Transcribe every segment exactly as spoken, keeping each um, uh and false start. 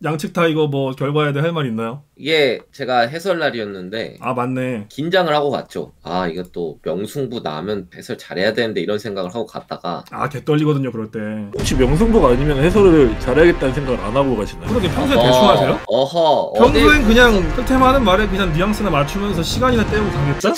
양측 다 이거 뭐 결과에 대해 할 말 있나요? 이게 제가 해설날이었는데 아 맞네. 긴장을 하고 갔죠. 아 이거 또 명승부 나면 해설 잘해야 되는데 이런 생각을 하고 갔다가 아 개 떨리거든요 그럴 때. 혹시 명승부가 아니면 해설을 잘해야겠다는 생각을 안 하고 가시나요? 그러게 평소에 대충 하세요? 어허 평소엔 그냥 흑템 하는 말에 그냥 뉘앙스나 맞추면서 시간이나 때우고 가겠다?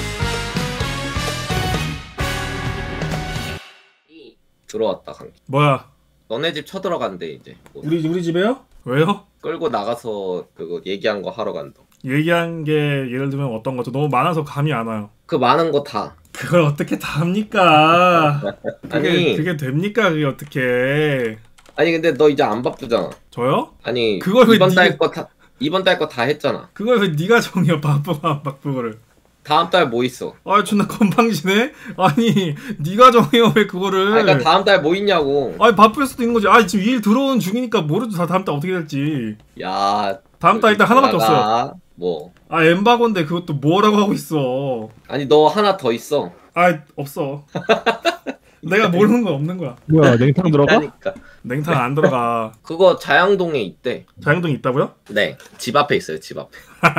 들어왔다 강기. 뭐야? 너네 집 쳐들어간대 이제. 우리 우리 집에요? 왜요? 끌고 나가서 그거 얘기한 거 하러 간다. 얘기한 게 예를 들면 어떤 거죠? 너무 많아서 감이 안 와요. 그 많은 거 다. 그걸 어떻게 다 합니까? 그게, 아니 그게 됩니까? 그게 어떻게? 아니 근데 너 이제 안 바쁘잖아. 저요? 아니 그걸 왜 이번 달 니가- 거 다 이번 달 거 다 했잖아. 그걸 왜 네가 정해 바쁘고 안 바쁘고를? 다음 달 뭐 있어? 아 존나 건방지네? 아니 네가 정해요 왜 그거를? 아니, 그러니까 다음 달 뭐 있냐고. 아니 바쁠 수도 있는 거지. 아 지금 일 들어오는 중이니까 모르죠. 다 다음 달 어떻게 될지. 야 다음 달 일단 하나밖에 나가. 없어요. 뭐 아 엠바고인데 그것도 뭐라고 하고 있어. 아니 너 하나 더 있어. 아 없어. 내가 모르는 거 없는 거야. 뭐야 냉탕 들어가? 그러니까 냉탕 안 들어가. 그거 자양동에 있대. 자양동에 있다고요? 네, 집 앞에 있어요. 집 앞에.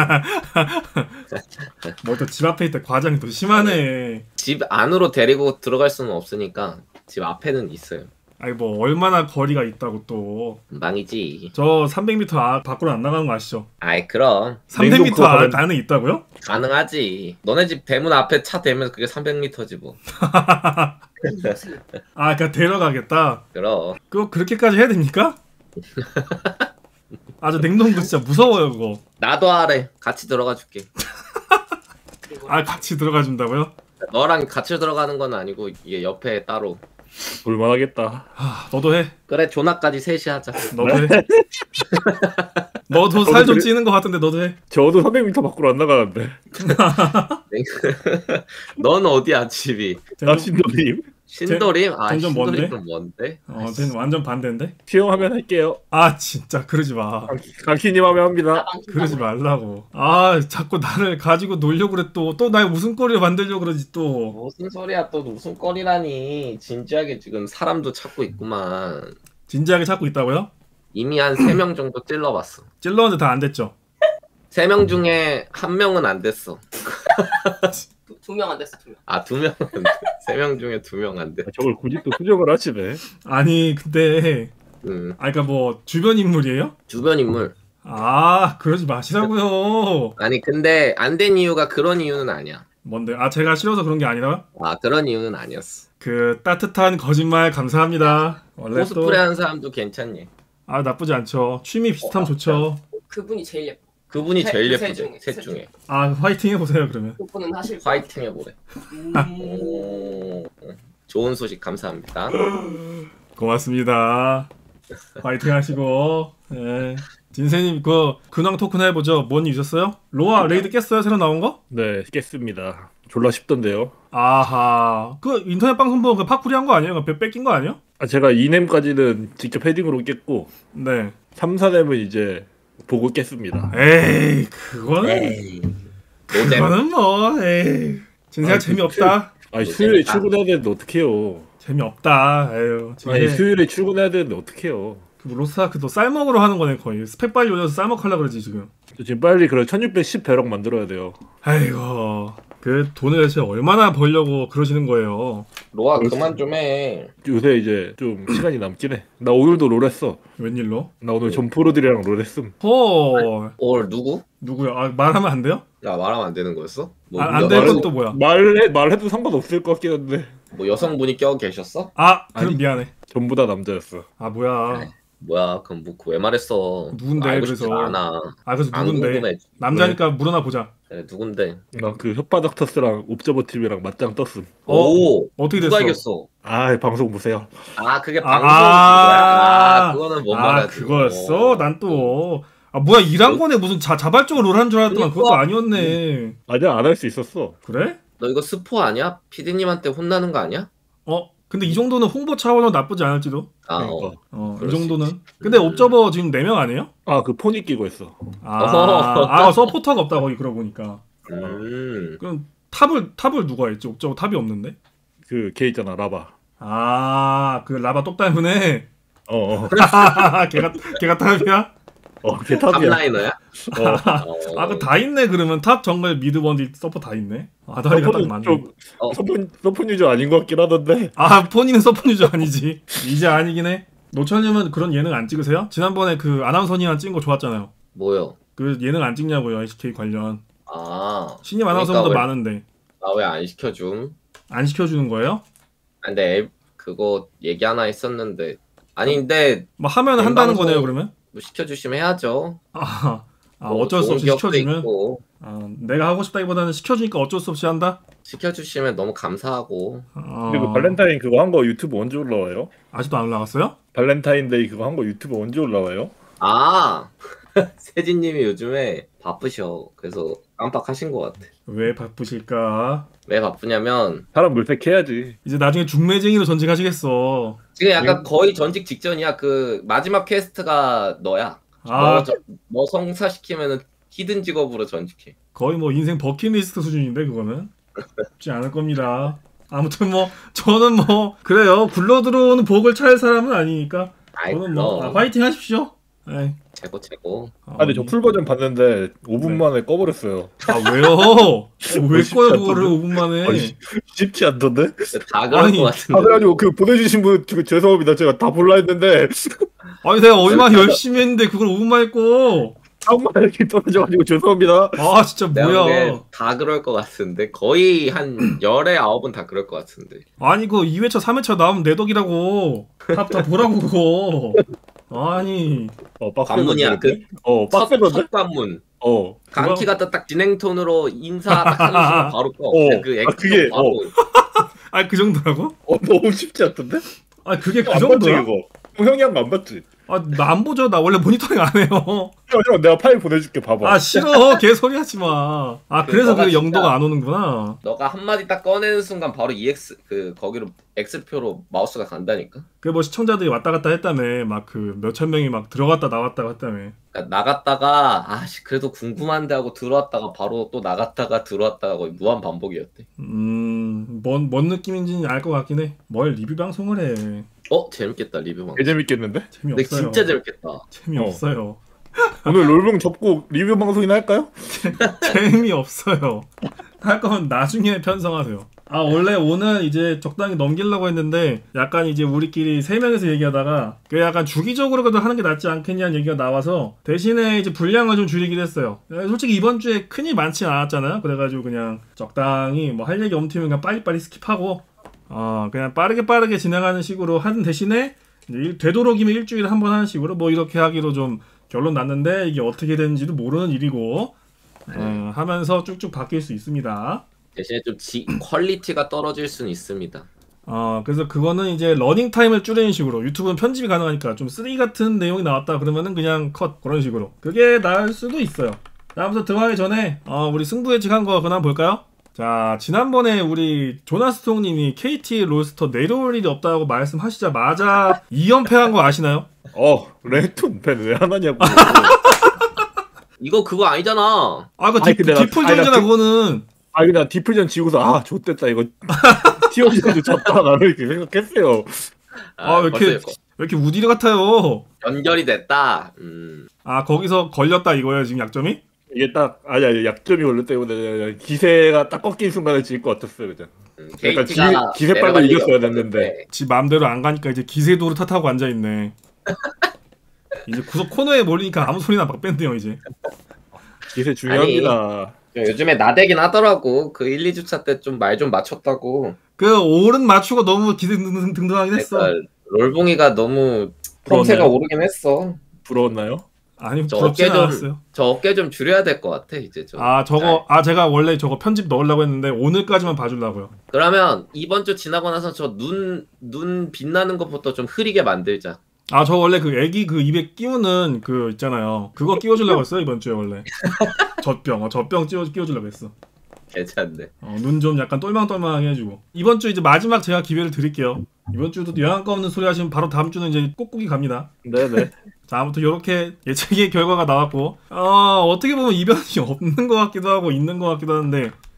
뭐 또 집 앞에 있다 과장이 또 심하네. 집 안으로 데리고 들어갈 수는 없으니까 집 앞에는 있어요. 아니 뭐 얼마나 거리가 있다고 또. 망이지. 저 삼백 미터 아, 밖으로 안 나가는 거 아시죠? 아이 그럼 삼백 미터 냉동고 아, 가면- 안에 있다고요? 가능하지. 너네 집 대문 앞에 차 대면 그게 삼백 미터지 뭐. 아 그니까 데려가겠다. 그럼. 그거 그렇게까지 해야 됩니까? 아 저 냉동고 진짜 무서워요 그거. 나도 하래. 같이 들어가 줄게. 아 같이 들어가 준다고요? 너랑 같이 들어가는 건 아니고 이게 옆에 따로. 볼만하겠다. 아 너도 해. 그래 조나까지 셋이 하자. 너도 해. 너도 살 좀 찌는 거 같은데 너도 해. 저도 삼백 미터 밖으로 안 나가는데. 넌 어디야 집이? 아 신도님 신도림? 아 점점 뭔데? 신도림은 뭔데? 어 쟤는 완전 반대인데? 수영하면 할게요. 아 진짜 그러지 마. 강키님 하면 합니다. 그러지 말라고. 아 자꾸 나를 가지고 놀려고 그래 또. 또 날 웃음거리를 만들려고 그러지 또. 무슨 소리야 또 웃음거리라니. 진지하게 지금 사람도 찾고 있구만. 진지하게 찾고 있다고요? 이미 한 세 명 정도 찔러봤어. 찔렀는데 다 안 됐죠? 세 명 중에 한 명은 안 됐어. 두 명 안 됐어, 두 명. 아 두 명은 안 돼. 세 명 중에 두 명 안 돼. 저걸 굳이 또 수정을 하시네. 아니 근데 음. 아 그니까 뭐 주변 인물이에요? 주변 인물. 아 그러지 마시라고요. 아니 근데 안 된 이유가 그런 이유는 아니야. 뭔데? 아 제가 싫어서 그런 게 아니라 아 그런 이유는 아니었어. 그 따뜻한 거짓말 감사합니다. 원래 코스프레 하는 사람도 괜찮니? 또아 나쁘지 않죠. 취미 비슷하면 어, 좋죠. 그분이 제일 예뻐. 그분이 세- 제일 세 예쁘대. 중에, 셋 세 중에. 아 화이팅 해보세요 그러면. 그분은 하실 거. 화이팅 해보래. 음... 오, 좋은 소식 감사합니다. 고맙습니다. 화이팅 하시고. 예. 진세님 그 근황 토크나 해보죠. 뭔 일 있었어요? 로아 레이드 깼어요? 새로 나온 거? 네 깼습니다. 졸라 쉽던데요. 아하 그 인터넷 방송 보고 그 파쿠리 한 거 아니에요? 그 뺏긴 거 아니에요? 아 제가 이 렘까지는 직접 헤딩으로 깼고 네. 삼, 사 렘은 이제 보고 깼습니다. 에이 그거는 에이. 노잼. 그거는 뭐 에이 진세가 아, 재미없다. 아니 수요일에 출근해야 되는데 어떡해요. 재미없다. 에휴. 아니 진세 수요일에 출근해야 되는데 어떡해요. 그 로스아크도 쌀먹으로 하는 거네 거의. 스펙 빨리 올려서 쌀먹하려 그러지 지금. 저 지금 빨리 그런 천육백십 배럭 만들어야 돼요. 아이고 그 돈을 대체 얼마나 벌려고 그러시는 거예요? 로아 그만 좀 해. 요새 이제 좀 시간이 남긴 해. 나 오늘도 롤했어. 웬일로? 나 오늘 점프로들이랑 롤했음. 헐 올 누구? 누구야? 아 말하면 안 돼요? 야 말하면 안 되는 거였어? 뭐, 아, 안 여- 될 여성- 건 또 뭐야? 말해 말해도 상관없을 것 같긴 한데 뭐 여성분이 껴 계셨어? 아 그럼 아니. 미안해. 전부 다 남자였어. 아 뭐야? 뭐야 그럼 뭐 왜 말했어? 누군데, 알고 그래서? 싶지 않아. 아 그래서 안 누군데? 궁금해. 남자니까 물어나 보자. 그래, 누군데? 나 그 혓바닥 터스랑 옵저버 팀이랑 맞짱 떴음. 어? 오 어떻게 누가 됐어? 이겼어? 아 방송 보세요. 아 그게 아, 방송 아, 아 그거는 못 아 말하지. 그거였어? 어. 난 또 아 뭐야 일한권에 무슨 자, 자발적으로 롤 하는 줄 알았더만 그것도 그러니까. 아니었네. 아니야 안 할 수 있었어. 그래? 너 이거 스포 아니야? 피디님한테 혼나는 거 아니야? 어 근데 이 정도는 홍보 차원으로 나쁘지 않을지도. 아 그러니까. 어. 어 이 그럴 수 정도는. 있지. 근데 옵저버 지금 네 명 아니에요? 아 그 폰이 끼고 있어. 아, 어허. 아 서포터가 없다 거기 그러고 보니까. 음. 그럼 탑을 탑을 누가 했지? 옵저버 탑이 없는데? 그 걔 있잖아 라바. 아 그 라바 똑 때문에 어. 어. 걔가 걔가 탑이야? 어, 걔 탑이야. 탑라이너야? 어. 어, 아, 그 다 있네 그러면 탑 정글 미드 원딜 서포 다 있네. 아다리가 딱 서포는 맞네. 좀 어. 서포 서포 유저 아닌 것 같긴 하던데. 아 폰이는 서포 유저 아니지. 이제 아니긴 해. 노철님은 그런 예능 안 찍으세요? 지난번에 그 아나운서님한 찍은 거 좋았잖아요. 뭐요? 그 예능 안 찍냐고요 아이씨케이 관련. 아, 신입 아나운서보다 그러니까 왜- 많은데 나 왜 안 시켜줌? 안 시켜주는 거예요? 아, 근데 앱 그거 얘기 하나 했었는데 아니 근데 뭐 하면 엠 한다는 방송- 거네요 그러면? 뭐 시켜주시면 해야죠. 아, 아 뭐 어쩔 수 좋은 없이 기억도 시켜주면 있고, 아, 내가 하고 싶다기보다는 시켜주니까 어쩔 수 없이 한다? 시켜주시면 너무 감사하고. 어... 그리고 발렌타인 그거 한 거 유튜브 언제 올라와요? 아직도 안 올라갔어요? 발렌타인데이 그거 한 거 유튜브 언제 올라와요? 아 세진님이 요즘에 바쁘셔. 그래서 깜빡하신 것 같아. 왜 바쁘실까? 왜 바쁘냐면 사람 물색해야지. 이제 나중에 중매쟁이로 전직하시겠어. 지금 약간 거의 전직 직전이야. 그 마지막 퀘스트가 너야. 아 너, 저- 너 성사시키면은 히든 직업으로 전직해. 거의 뭐 인생 버킷리스트 수준인데 그거는 쉽지 않을 겁니다. 아무튼 뭐 저는 뭐 그래요. 굴러 들어오는 복을 찾을 사람은 아니니까 아이 저는 뭐 그럼 아, 화이팅 하십시오. 에이. 최고 최고. 아, 아 근데 저 풀 버전 봤는데 오 분 네. 만에 꺼버렸어요. 아 왜요? 어, 왜 쉽지 꺼요 않던데? 그거를 오 분 만에? 아니, 쉽지 않던데? 다 그럴 아니, 것 같은데. 아 그래가지고 그 보내주신 분 저- 죄송합니다. 제가 다 볼라 했는데 아니 내가 얼마나 열심히 했는데 그걸 오 분 만에 꺼. 한번 이렇게 떨어져가지고 죄송합니다. 아 진짜 내가 뭐야. 보기엔 다 그럴 것 같은데 거의 한 열에 아홉은 다 그럴 것 같은데. 아니 그 이 회차 삼 회차 나오면 내 덕이라고. 다, 다 보라고 그거. 아니 어 빡세. 관문이야 그 어 첫, 빡세던데? 첫 관문. 어. 강키 같다 딱 진행 톤으로 인사 딱 하는 순간 바로 꺼. 어. 그 아, 액션 그게, 바로. 아니 그 정도라고? 어 너무 쉽지 않던데? 아니 그게 그 안 봤지 정도야? 이거. 형이 한 거 안 봤지? 아 나 안 보죠. 나 원래 모니터링 안 해요. 형, 형 내가 파일 보내줄게 봐봐. 아 싫어. 개소리 하지 마. 아 그 그래서 너가 그 진짜- 영도가 안 오는구나. 너가 한마디 딱 꺼내는 순간 바로 이엑스 그 거기로 X표로 마우스가 간다니까. 그 뭐 시청자들이 왔다 갔다 했다며. 막 그 몇천 명이 막 들어갔다 나왔다 했다며. 그러니까 나갔다가 아씨 그래도 궁금한데 하고 들어왔다가 바로 또 나갔다가 들어왔다가 거의 무한 반복이었대. 음뭔 뭔 느낌인지는 알 것 같긴 해. 뭘 리뷰 방송을 해. 어 재밌겠다 리뷰 방송. 개 재밌겠는데? 근데 재미없어요. 진짜 재밌겠다. 재미없어요. 오늘 롤봉 접고 리뷰 방송이나 할까요? 재미없어요. 할 거면 나중에 편성하세요. 아 원래 오늘 이제 적당히 넘기려고 했는데 약간 이제 우리끼리 세 명이서 얘기하다가 그 약간 주기적으로 그래도 하는 게 낫지 않겠냐는 얘기가 나와서 대신에 이제 분량을 좀 줄이기로 했어요. 솔직히 이번 주에 큰일 많지 않았잖아요. 그래가지고 그냥 적당히 뭐 할 얘기 엄튀면 그냥 빨리빨리 스킵하고 어 그냥 빠르게 빠르게 진행하는 식으로 하는 대신에 이제 일- 되도록이면 일주일에 한 번 하는 식으로 뭐 이렇게 하기로 좀 결론 났는데 이게 어떻게 되는지도 모르는 일이고 어, 하면서 쭉쭉 바뀔 수 있습니다. 대신에 좀 지, 퀄리티가 떨어질 수는 있습니다. 어 그래서 그거는 이제 러닝 타임을 줄이는 식으로 유튜브는 편집이 가능하니까 좀 쓰레기 같은 내용이 나왔다 그러면은 그냥 컷 그런 식으로 그게 나을 수도 있어요. 다음부터 들어가기 전에 어, 우리 승부 예측한 거 그나 볼까요? 자 지난번에 우리 조나스통님이 케이티 롤스터 내려올 일이 없다고 말씀하시자마자 이 연패한 거 아시나요? 어 레톤 팬왜 안 하냐고. 이거 그거 아니잖아. 아 그거 아니, 근데 나- 디플전이잖아 아니, 나 그- 그거는. 아 그냥 디플전 지고서 아 좋댔다 이거 티오지도 졌다 나는 이렇게 생각했어요. 아, 왜 이렇게- 벌써 왜 이렇게 우디르 같아요? 연결이 됐다. 음. 아 거기서 걸렸다 이거예요 지금 약점이? 이게 딱 아니 아니 약점이 걸렸 때문에 기세가 딱 꺾인 순간에 질 것 같았어요 그냥. 음, 그러니까 케이티가 기- 기세 빨고 내려갈 일이 이겼어야 없었는데. 됐는데. 지 맘대로 안 가니까 이제 기세도를 탓하고 앉아있네. 이제 구석 코너에 몰리니까 아무 소리나 막 뺀대요 이제. 기세 중요합니다. 요즘에 나대긴 하더라고. 그 일, 이 주차 때 좀 말 좀 맞췄다고. 그 오른 맞추고 너무 기세 등- 등등하긴 했어. 그러니까 롤봉이가 너무 폼새가 오르긴 했어. 부러웠나요? 아니 저 부럽지 어깨 좀- 않았어요. 저 어깨 좀 줄여야 될 것 같아 이제 좀. 아 저거 아 제가 원래 저거 편집 넣으려고 했는데 오늘까지만 봐주려고요. 그러면 이번 주 지나고 나서 저 눈 눈 빛나는 것부터 좀 흐리게 만들자. 아 저 원래 그 애기 그 입에 끼우는 그 있잖아요. 그거 끼워주려고 했어요 이번 주에 원래. 젖병 어, 젖병 끼워 끼워주려고 했어. 괜찮네. 어, 눈 좀 약간 똘망똘망하게 해주고 이번 주 이제 마지막 제가 기회를 드릴게요. 이번 주도 영양가 없는 소리 하시면 바로 다음 주는 이제 꾹꾹이 갑니다. 네네. 자 아무튼 이렇게 예측의 결과가 나왔고 어, 어떻게 보면 이변이 없는 것 같기도 하고 있는 것 같기도 하는데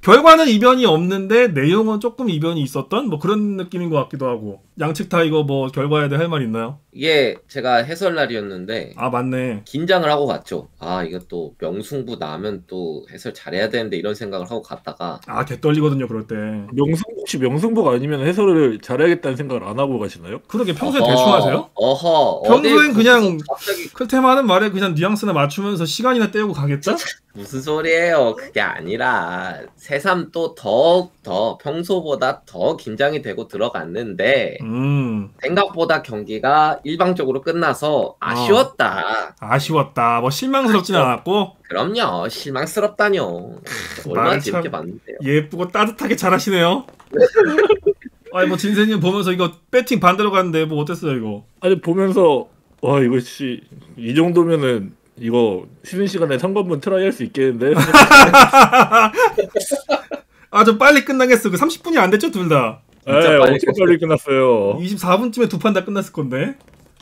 결과는 이변이 없는데 내용은 조금 이변이 있었던 뭐 그런 느낌인 것 같기도 하고. 양측 다 이거 뭐 결과에 대해 할 말 있나요? 이게 제가 해설날이었는데 아 맞네. 긴장을 하고 갔죠. 아 이거 또 명승부 나면 또 해설 잘해야 되는데 이런 생각을 하고 갔다가 아 개 떨리거든요 그럴 때. 명승 혹시 명승부가 아니면 해설을 잘해야겠다는 생각을 안 하고 가시나요? 그러게 평소에 어허, 대충 하세요? 어허. 평소엔 어디 그냥 갑자기 클템 하는 말에 그냥 뉘앙스나 맞추면서 시간이나 때우고 가겠다? 무슨 소리예요? 그게 아니라 새삼 또 더욱 더 평소보다 더 긴장이 되고 들어갔는데 음 생각보다 경기가 일방적으로 끝나서 아쉬웠다. 아쉬웠다. 뭐 실망스럽진 아쉬워. 않았고 그럼요. 실망스럽다뇨. 얼마나 말을 재밌게 참- 봤는데요. 예쁘고 따뜻하게 잘하시네요. 아니 뭐 진세님 보면서 이거 배팅 반대로 갔는데 뭐 어땠어요 이거? 아니 보면서 와 이거 씨 이 정도면은 이거 쉬는 시간에 상관문 트라이 할 수 있겠는데. 아 좀 빨리 끝나겠어. 그 삼십 분이 안 됐죠 둘 다. 에 진짜 빨리 엄청 빨리 끝났어요. 이십사 분쯤에 두 판 다 끝났을 건데.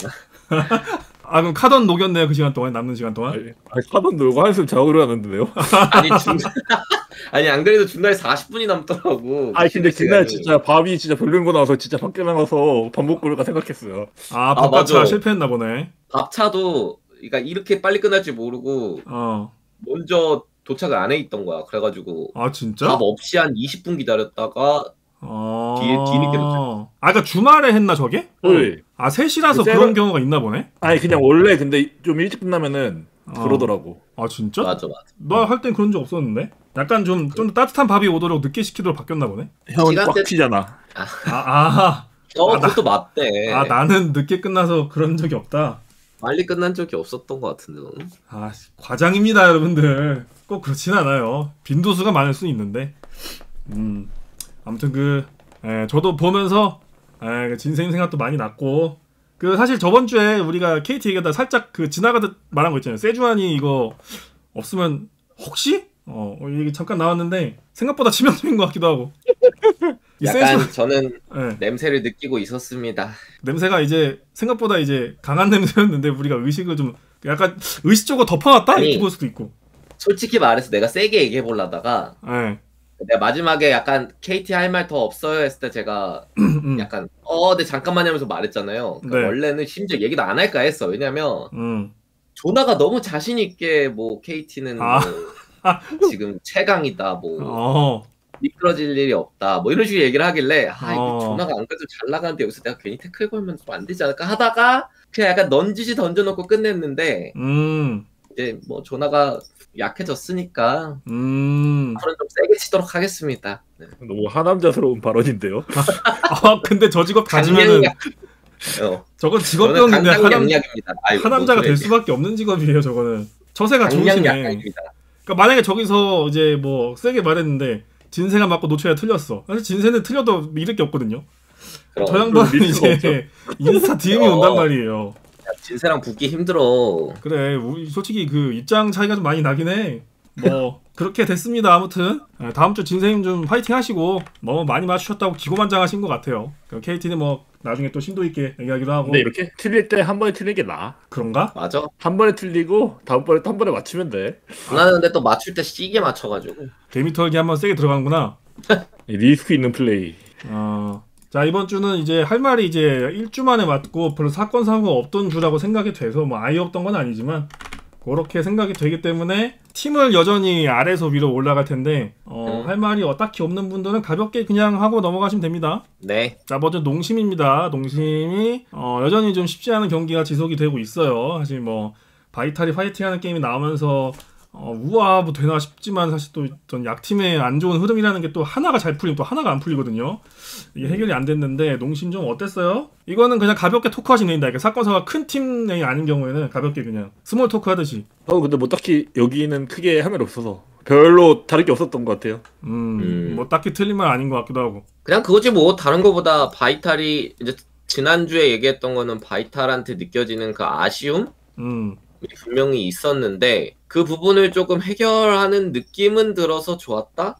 아 그럼 카던 녹였네요 그 시간 동안 남는 시간 동안. 아니, 아니 카던 놀고 한숨 자고 일어났는데요. 아니 중간 아니 안 그래도 중간에 사십 분이 남더라고. 아니 근데 쉬는 그날 시간이. 진짜 밥이 진짜 별로인 거 나와서 진짜 밖에 나가서 밥 먹고 올까 생각했어요. 아 아, 바깥차 맞아. 실패했나 보네. 밥차도 그러니까 이렇게 빨리 끝날 줄 모르고 어. 먼저 도착을 안 해 있던 거야. 그래가지고 아 진짜? 밥 없이 한 이십 분 기다렸다가 어. 뒤에- 뒤늦게 아 그러니까 주말에 했나 저게? 네. 아 셋이라서 세븐- 그런 경우가 있나 보네. 아니 그냥 원래 근데 좀 일찍 끝나면은 어. 그러더라고. 아 진짜? 맞아 맞아. 너 할 땐 그런 적 없었는데? 약간 좀 좀 더 따뜻한 밥이 오도록 늦게 시키도록 바뀌었나 보네. 형은 시간대- 꽉 피잖아. 아, 아, 어 아, 나- 그것도 맞대. 아 나는 늦게 끝나서 그런 적이 없다. 빨리 끝난 적이 없었던 것 같은데 너는? 아 씨, 과장입니다 여러분들. 꼭 그렇진 않아요. 빈도수가 많을 수 있는데. 음 아무튼 그 에, 저도 보면서 에, 그 진생 생각도 많이 났고 그 사실 저번 주에 우리가 케이티 얘기하다 살짝 그 지나가듯 말한 거 있잖아요. 세주안이 이거 없으면 혹시 어 어, 얘기 잠깐 나왔는데 생각보다 치명적인 것 같기도 하고. 이 약간 세주안- 저는 예. 냄새를 느끼고 있었습니다. 냄새가 이제 생각보다 이제 강한 냄새였는데 우리가 의식을 좀 약간 의식적으로 덮어놨다 아니. 이렇게 볼 수도 있고. 솔직히 말해서 내가 세게 얘기해 보려다가 예. 내가 마지막에 약간 케이티 할 말 더 없어요 했을 때 제가 음, 약간 어, 네 잠깐만 하면서 말했잖아요. 그러니까 네. 원래는 심지어 얘기도 안 할까 했어. 왜냐면 음. 조나가 너무 자신 있게 뭐 케이티는 아. 뭐 지금 최강이다 뭐 어. 미끄러질 일이 없다 뭐 이런 식으로 얘기를 하길래 아 이거 어. 조나가 안 그래도 잘 나가는데 여기서 내가 괜히 태클 걸면 좀 안 되지 않을까 하다가 그냥 약간 넌지시 던져놓고 끝냈는데 음. 이제 뭐 조나가 약해졌으니까 음. 앞으로는 좀 세게 치도록 하겠습니다. 네. 너무 하남자스러운 발언인데요. 아 근데 저 직업 가지면은 강약약. 어, 저건 저는 직업병인데 하남 강강약약입니다. 아이고, 하남자가 뭔 될 소리야. 수밖에 없는 직업이에요 저거는. 처세가 좋으시네. 강약약입니다. 그러니까 만약에 저기서 이제 뭐 세게 말했는데 진세가 맞고 노초야 틀렸어. 사실 진세는 틀려도 잃을 게 없거든요. 그럼 저 양반은 믿을 수가 이제 인스타 디엠이 어. 온단 말이에요. 진세랑 붙기 힘들어. 그래, 우리 솔직히 그 입장 차이가 좀 많이 나긴 해. 뭐 그렇게 됐습니다. 아무튼 네, 다음 주 진세님 좀 파이팅 하시고 너무 많이 맞추셨다고 기고만장하신 것 같아요. 케이티는 뭐 나중에 또 심도 있게 얘기하기로 하고 근데 이렇게 틀릴 때 한 번에 틀리는 게 나아. 그런가? 맞아. 한 번에 틀리고 다음번에 또 한 번에 맞추면 돼. 나는 근데 또 맞출 때 시게 맞춰가지고. 데미털기 한번 세게 들어가는구나. 이 리스크 있는 플레이. 어. 자 이번 주는 이제 할 말이 이제 일주 만에 맞고 별로 사건 사고가 없던 주라고 생각이 돼서 뭐 아예 없던 건 아니지만 그렇게 생각이 되기 때문에 팀을 여전히 아래에서 위로 올라갈 텐데 어, 음. 할 말이 어, 딱히 없는 분들은 가볍게 그냥 하고 넘어가시면 됩니다. 네. 자 먼저 농심입니다. 농심이 어, 여전히 좀 쉽지 않은 경기가 지속이 되고 있어요. 사실 뭐 바이탈이 파이팅하는 게임이 나오면서 어, 우와 뭐 되나 싶지만 사실 또 어떤 약팀의 안 좋은 흐름이라는 게 또 하나가 잘 풀리면 또 하나가 안 풀리거든요. 이게 해결이 안 됐는데 농심 좀 어땠어요? 이거는 그냥 가볍게 토크하시면 됩니다. 이렇게 사건 사고가 큰 팀이 아닌 경우에는 가볍게 그냥 스몰 토크 하듯이. 어 근데 뭐 딱히 여기는 크게 할 말 없어서 별로 다를 게 없었던 것 같아요. 음, 음. 뭐 딱히 틀린 말 아닌 것 같기도 하고. 그냥 그거지 뭐 다른 거보다 바이탈이 이제 지난주에 얘기했던 거는 바이탈한테 느껴지는 그 아쉬움? 음, 분명히 있었는데 그 부분을 조금 해결하는 느낌은 들어서 좋았다?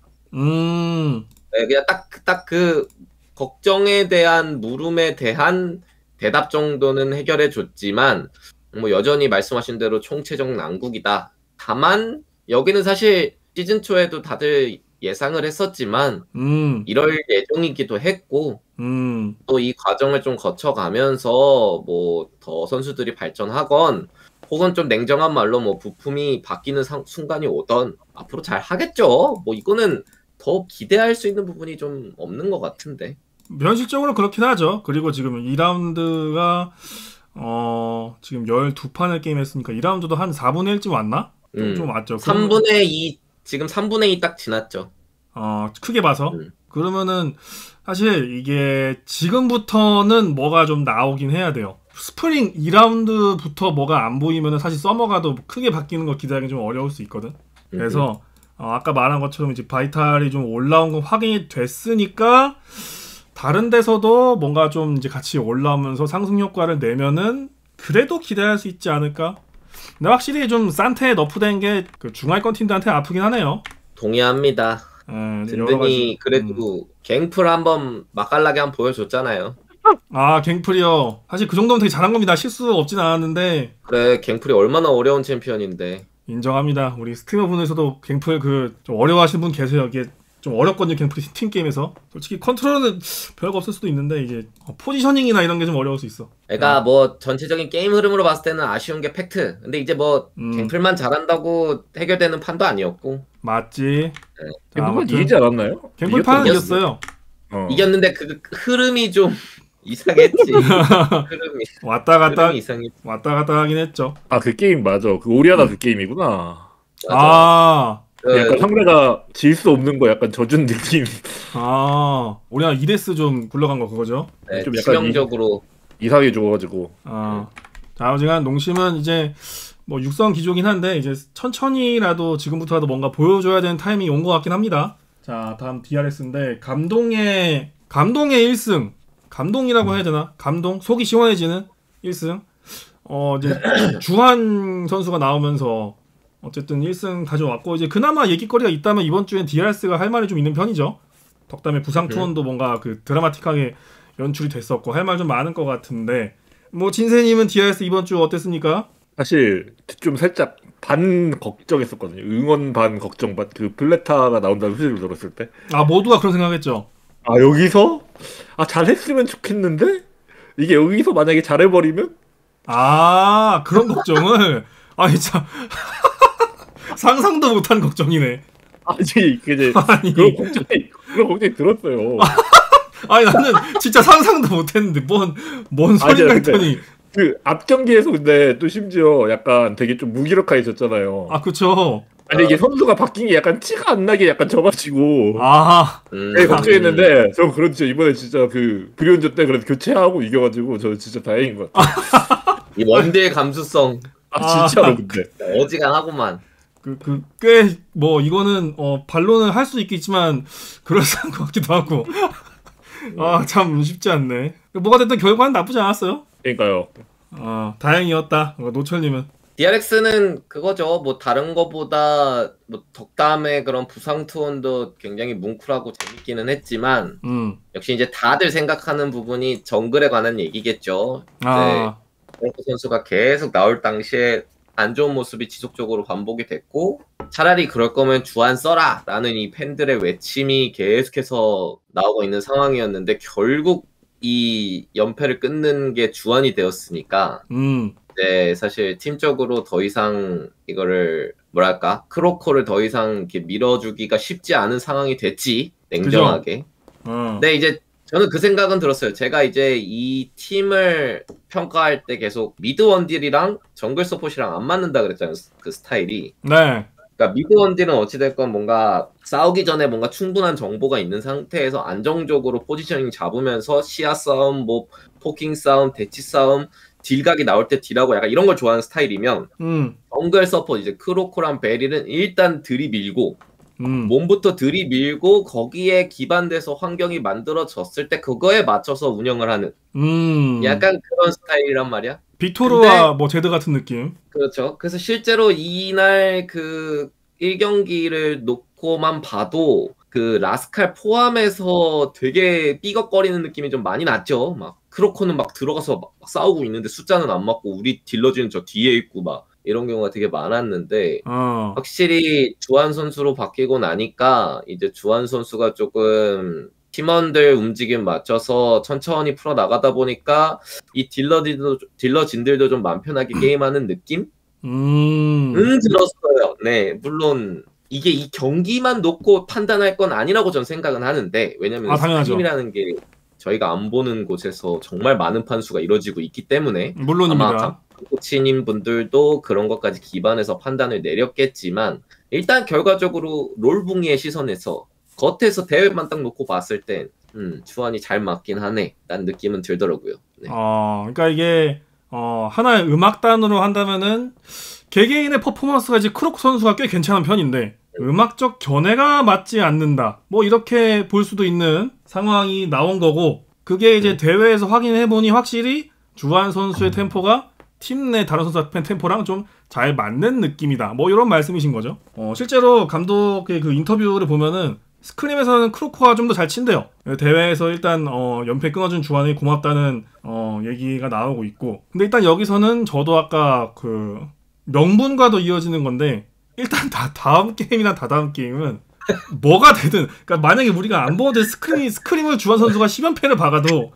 음, 네, 그냥 딱 딱 그 걱정에 대한 물음에 대한 대답 정도는 해결해 줬지만 뭐 여전히 말씀하신 대로 총체적 난국이다. 다만 여기는 사실 시즌 초에도 다들 예상을 했었지만 음, 이럴 예정이기도 했고 음, 또 이 과정을 좀 거쳐가면서 뭐 더 선수들이 발전하건 혹은 좀 냉정한 말로 뭐 부품이 바뀌는 상- 순간이 오던 앞으로 잘 하겠죠. 뭐 이거는 더 기대할 수 있는 부분이 좀 없는 것 같은데. 현실적으로 그렇긴 하죠. 그리고 지금 이 라운드가 어 지금 열두 판을 게임했으니까 이 라운드도 한 사분의 일쯤 왔나? 좀, 음. 좀 왔죠. 그러면- 삼분의 이 지금 삼분의 이 딱 지났죠. 어 크게 봐서 음. 그러면은 사실 이게 지금부터는 뭐가 좀 나오긴 해야 돼요. 스프링 이 라운드부터 뭐가 안 보이면은 사실 서머가도 크게 바뀌는 거 기대하기 좀 어려울 수 있거든. 그래서 어, 아까 말한 것처럼 이제 바이탈이 좀 올라온 건 확인이 됐으니까 다른 데서도 뭔가 좀 이제 같이 올라오면서 상승 효과를 내면은 그래도 기대할 수 있지 않을까? 근데 확실히 좀 산테에 너프된 게 그 중하위권 팀들한테 아프긴 하네요. 동의합니다. 예, 이제 여러 가지- 든든히 음. 그래도 갱플 한번 맛깔나게 한번 보여줬잖아요. 아 갱플이요. 사실 그 정도면 되게 잘한 겁니다. 실수 없진 않았는데 그래 갱플이 얼마나 어려운 챔피언인데. 인정합니다. 우리 스트리머 분에서도 갱플 그 좀 어려워하시는 분 계세요. 이게 좀 어렵거든요. 갱플 팀 게임에서 솔직히 컨트롤은 별거 없을 수도 있는데 이제 포지셔닝이나 이런 게 좀 어려울 수 있어. 그러니까 뭐 전체적인 게임 흐름으로 봤을 때는 아쉬운 게 팩트. 근데 이제 뭐 음. 갱플만 잘한다고 해결되는 판도 아니었고 맞지. 자, 갱플만 아무튼 이기지 않았나요? 갱플 판은 이겼- 이겼어요. 어. 이겼는데 그 흐름이 좀 이상했지. 흐름이 왔다 갔다 흐름이 이상했지. 왔다 갔다 하긴 했죠. 아 그 게임 맞아. 그 오리아나 그 게임이구나. 맞아. 아, 그 약간 상대가 질 수 없는 거 약간 져준 느낌. 아, 우리가 이데스 좀 굴러간 거 그거죠. 네, 좀 약간 치명적으로 이상하게 죽어가지고. 아, 자, 어지간 농심은 이제 뭐 육성 기조긴 한데 이제 천천히라도 지금부터라도 뭔가 보여줘야 되는 타이밍이 온 것 같긴 합니다. 자, 다음 디알에스인데 감동의 감동의 일 승, 감동이라고 해야 되나? 감동, 속이 시원해지는 일 승. 어 이제 주한 선수가 나오면서 어쨌든 일 승 가져왔고 이제 그나마 얘기거리가 있다면 이번 주엔 디알에스가 할 말이 좀 있는 편이죠. 덕담에 부상 투혼도 뭔가 그 드라마틱하게 연출이 됐었고 할 말 좀 많은 것 같은데 뭐 진세님은 디알에스 이번 주 어땠습니까? 사실 좀 살짝 반 걱정했었거든요. 응원 반 걱정 반. 그 블레타가 나온다는 소식을 들었을 때. 아 모두가 그런 생각했죠. 아 여기서 아 잘했으면 좋겠는데 이게 여기서 만약에 잘해버리면 아 그런 걱정을 아 진짜 상상도 못한 걱정이네. 아니 이제 아니 그런 걱정이 그런 걱정이 들었어요. 아니 나는 진짜 상상도 못했는데 뭔뭔 소리가 아니야, 근데- 했더니 그 앞 경기에서 근데 또 심지어 약간 되게 좀 무기력해졌잖아요. 아 그쵸. 아니 이게 선수가 바뀐 게 약간 티가 안 나게 약간 져가지고 아 음, 되게 걱정했는데 저 그런 진짜 이번에 진짜 그 브리온즈 때 그래도 교체하고 이겨가지고 저 진짜 다행인 것 같아요. 이 원대의 감수성 아 진짜로 근데 어지간하구만. 그 그 꽤 뭐 이거는 어 반론은 할 수 있겠지만 그럴싸한 것 같기도 하고 아 참 쉽지 않네. 뭐가 됐든 결과는 나쁘지 않았어요. 그러니까요. 아 다행이었다. 어, 노철님은 디알엑스는 그거죠. 뭐 다른 거보다 뭐 덕담의 그런 부상 투혼도 굉장히 뭉클하고 재밌기는 했지만 음 역시 이제 다들 생각하는 부분이 정글에 관한 얘기겠죠. 아 프랭크 선수가 계속 나올 당시에 안 좋은 모습이 지속적으로 반복이 됐고 차라리 그럴 거면 주한 써라 라는 이 팬들의 외침이 계속해서 나오고 있는 상황이었는데 결국 이 연패를 끊는 게 주한이 되었으니까 음 네, 사실 팀적으로 더 이상 이거를 뭐랄까 크로코를 더 이상 이렇게 밀어주기가 쉽지 않은 상황이 됐지 냉정하게. 어. 근데 이제 저는 그 생각은 들었어요. 제가 이제 이 팀을 평가할 때 계속 미드 원딜이랑 정글 서폿이랑 안 맞는다 그랬잖아요. 그 스타일이. 네. 그러니까 미드 원딜은 어찌됐건 뭔가 싸우기 전에 뭔가 충분한 정보가 있는 상태에서 안정적으로 포지셔닝 잡으면서 시야 싸움, 뭐 포킹 싸움, 대치 싸움, 딜각이 나올 때 딜하고 약간 이런 걸 좋아하는 스타일이면 음. 정글 서폿 이제 크로코랑 베릴은 일단 들이밀고 음. 몸부터 들이밀고 거기에 기반돼서 환경이 만들어졌을 때 그거에 맞춰서 운영을 하는 음. 약간 그런 스타일이란 말이야. 빅토르와 뭐 제드 같은 느낌. 그렇죠. 그래서 실제로 이날 그 일 경기를 놓고만 봐도 그 라스칼 포함해서 되게 삐걱거리는 느낌이 좀 많이 났죠. 막 크로코는 막 들어가서 막 싸우고 있는데 숫자는 안 맞고 우리 딜러지는 저 뒤에 있고 막 이런 경우가 되게 많았는데 어. 확실히 주한 선수로 바뀌고 나니까 이제 주한 선수가 조금 팀원들 움직임 맞춰서 천천히 풀어 나가다 보니까 이 딜러들도 딜러진들도 좀 마음 편하게 게임하는 느낌? 음. 음 들었어요. 네, 물론 이게 이 경기만 놓고 판단할 건 아니라고 전 생각은 하는데 왜냐면 아, 당연하죠. 스크림이라는 게 저희가 안 보는 곳에서 정말 많은 판수가 이루어지고 있기 때문에 물론입니다. 아마 코치님 분들도 그런 것까지 기반해서 판단을 내렸겠지만 일단 결과적으로 롤붕이의 시선에서 겉에서 대회만 딱 놓고 봤을 땐 음, 주한이 잘 맞긴 하네 라는 느낌은 들더라고요. 네. 어, 그러니까 이게 어, 하나의 음악단으로 한다면은 개개인의 퍼포먼스가 이제 크로크 선수가 꽤 괜찮은 편인데 음악적 견해가 맞지 않는다. 뭐 이렇게 볼 수도 있는 상황이 나온 거고 그게 이제 대회에서 확인해 보니 확실히 주한 선수의 템포가 팀 내 다른 선수 템포랑 좀 잘 맞는 느낌이다. 뭐 이런 말씀이신 거죠. 어, 실제로 감독의 그 인터뷰를 보면은 스크림에서는 크로코가 좀 더 잘 친대요. 대회에서 일단 어, 연패 끊어준 주한이 고맙다는 어, 얘기가 나오고 있고 근데 일단 여기서는 저도 아까 그 명분과도 이어지는 건데 일단 다 다음 게임이나 다다음 게임은 뭐가 되든 그러니까 만약에 우리가 안 보는데 스크림 스크림을 주한 선수가 십 연패를 박아도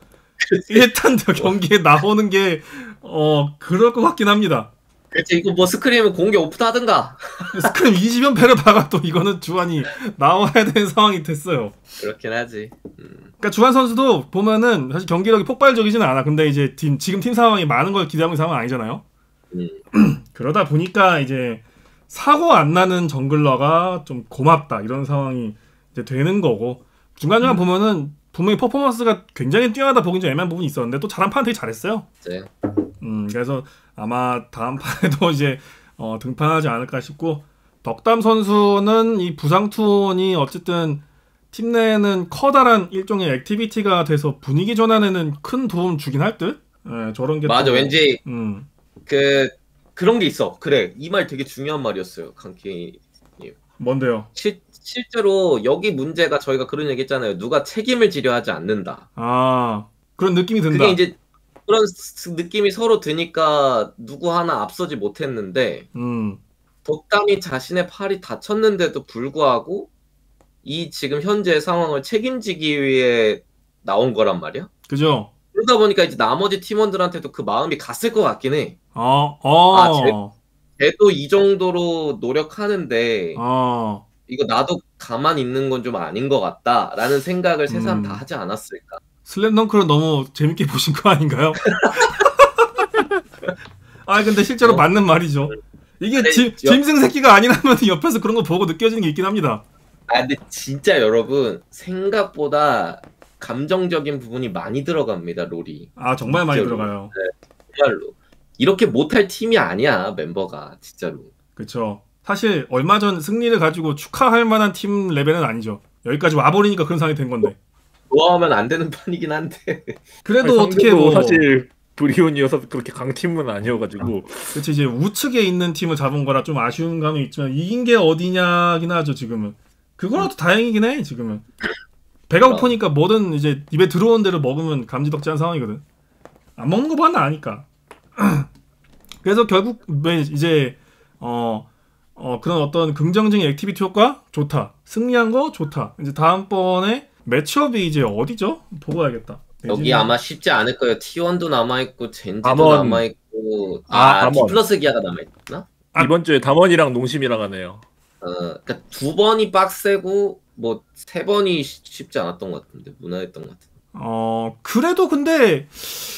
일단 저 경기에 나오는 게 어 그럴 것 같긴 합니다. 그치 이거 뭐 스크림은 공개 오픈하든가. 스크림 이십 연패를 박아도 이거는 주한이 나와야 되는 상황이 됐어요. 그렇긴 하지. 음. 그러니까 주한 선수도 보면은 사실 경기력이 폭발적이지는 않아. 근데 이제 팀 지금 팀 상황이 많은 걸 기대하고 있는 상황은 아니잖아요. 음. 그러다 보니까 이제 사고 안 나는 정글러가 좀 고맙다 이런 상황이 이제 되는 거고 중간중간 음. 보면은 분명히 퍼포먼스가 굉장히 뛰어나다 보긴 좀 애매한 부분이 있었는데 또 잘한 판은 되게 잘했어요. 네. 음 그래서 아마 다음 판에도 이제 어, 등판하지 않을까 싶고 덕담 선수는 이 부상 투혼이 어쨌든 팀 내에는 커다란 일종의 액티비티가 돼서 분위기 전환에는 큰 도움 주긴 할 듯. 예, 저런 게 맞아 또, 왠지 음. 그 그런 게 있어. 그래 이 말 되게 중요한 말이었어요, 강케이. 뭔데요? 시, 실제로 여기 문제가 저희가 그런 얘기 했잖아요. 누가 책임을 지려 하지 않는다. 아 그런 느낌이 든다. 그게 이제 그런 느낌이 서로 드니까 누구 하나 앞서지 못했는데 음. 덕담이 자신의 팔이 다쳤는데도 불구하고 이 지금 현재 상황을 책임지기 위해 나온 거란 말이야. 그죠? 그러다 보니까 이제 나머지 팀원들한테도 그 마음이 갔을 것 같긴 해. 어, 어. 아, 쟤, 쟤도 이 정도로 노력하는데 어. 이거 나도 가만히 있는 건 좀 아닌 것 같다라는 생각을 세 사람 음. 다 하지 않았을까. 슬램덩크를 너무 재밌게 보신 거 아닌가요? 아 근데 실제로 어? 맞는 말이죠. 이게 근데 짐, 여- 짐승 새끼가 아니라면 옆에서 그런 거 보고 느껴지는 게 있긴 합니다. 아 근데 진짜 여러분 생각보다 감정적인 부분이 많이 들어갑니다, 롤이. 아 정말 많이 진짜로. 들어가요. 정말로. 이렇게 못할 팀이 아니야, 멤버가. 진짜로. 그쵸. 사실 얼마 전 승리를 가지고 축하할 만한 팀 레벨은 아니죠. 여기까지 와버리니까 그런 상황이 된 건데. 좋아하면 안 되는 판이긴 한데. 그래도 아니, 어떻게 상대도 뭐 사실 브리온이어서 그렇게 강팀은 아니어가지고 그치 이제 우측에 있는 팀을 잡은 거라 좀 아쉬운 감이 있지만 이긴 게 어디냐긴 하죠 지금은. 그거라도 다행이긴 해 지금은. 배가 고프니까 뭐든 이제 입에 들어온 대로 먹으면 감지덕지한 상황이거든. 안 먹는 거 봐나 아니까. 그래서 결국 왜 이제 어, 어 그런 어떤 긍정적인 액티비티 효과 좋다. 승리한 거 좋다. 이제 다음번에 매치업이 이제 어디죠? 보고 와야겠다. 여기 아마 쉽지 않을 거예요. 티원도 남아있고 젠지도 담원. 남아있고 아, 아, 담원. 디플러스 기아가 남아있나? 아. 이번 주에 담원이랑 농심이랑 하네요. 어, 그러니까 두 번이 빡세고 뭐 세 번이 쉬- 쉽지 않았던 것 같은데 무난했던 것 같은데. 어 그래도 근데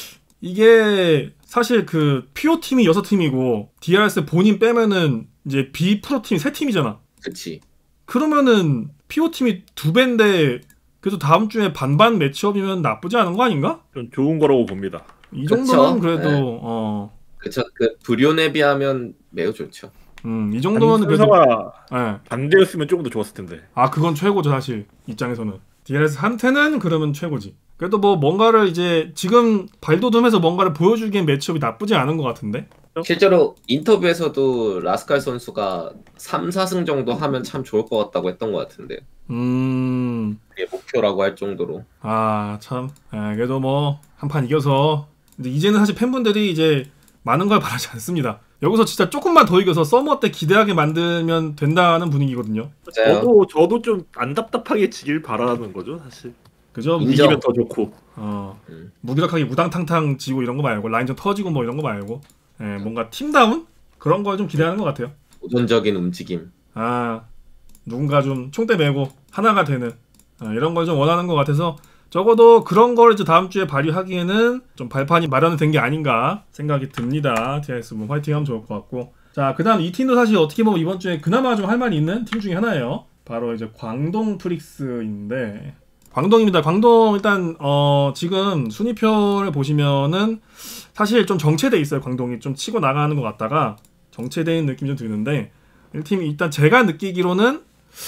이게 사실 그 피오 팀이 여섯 팀이고 디알에스 본인 빼면은 이제 B 프로 팀 세 팀이잖아. 그치. 그러면은 피오 팀이 두 배인데 그래도 다음 주에 반반 매치업이면 나쁘지 않은 거 아닌가? 좀 좋은 거라고 봅니다. 이 그쵸? 정도면 그래도 네. 어, 그쵸. 그 브리온에 비하면 매우 좋죠. 음, 이 정도면 그래도 순서가 예. 반대였으면 조금 더 좋았을 텐데. 아 그건 최고죠 사실 입장에서는 디알에스 한테는 그러면 최고지. 그래도 뭐 뭔가를 이제 지금 발돋움해서 뭔가를 보여주기엔 매치업이 나쁘지 않은 것 같은데. 실제로 인터뷰에서도 라스칼 선수가 삼, 사승 정도 하면 참 좋을 것 같다고 했던 것 같은데요. 음, 그게 목표라고 할 정도로. 아 참. 예, 그래도 뭐 한 판 이겨서 근데 이제는 사실 팬분들이 이제 많은 걸 바라지 않습니다. 여기서 진짜 조금만 더 이겨서 서머 때 기대하게 만들면 된다는 분위기거든요. 맞아요. 저도 저도 좀 안 답답하게 지길 바라는 거죠 사실. 그죠? 인정. 이기면 더 좋고. 어, 음. 무기력하게 무당탕탕 지고 이런 거 말고 라인전 터지고 뭐 이런 거 말고 예, 뭔가 팀다운 그런 걸 좀 기대하는 것 같아요. 도전적인 움직임. 아 누군가 좀 총대 메고 하나가 되는 아, 이런 걸 좀 원하는 것 같아서 적어도 그런 걸 이제 다음 주에 발휘하기에는 좀 발판이 마련된 게 아닌가 생각이 듭니다. 티아이에스 뭐 화이팅하면 좋을 것 같고 자 그다음 이 팀도 사실 어떻게 보면 이번 주에 그나마 좀 할 말이 있는 팀 중에 하나예요. 바로 이제 광동 프릭스인데 광동입니다. 광동 일단 어 지금 순위표를 보시면은 사실 좀 정체돼 있어요. 광동이 좀 치고 나가는 것 같다가 정체된 느낌이 좀 드는데 이 팀이 일단 제가 느끼기로는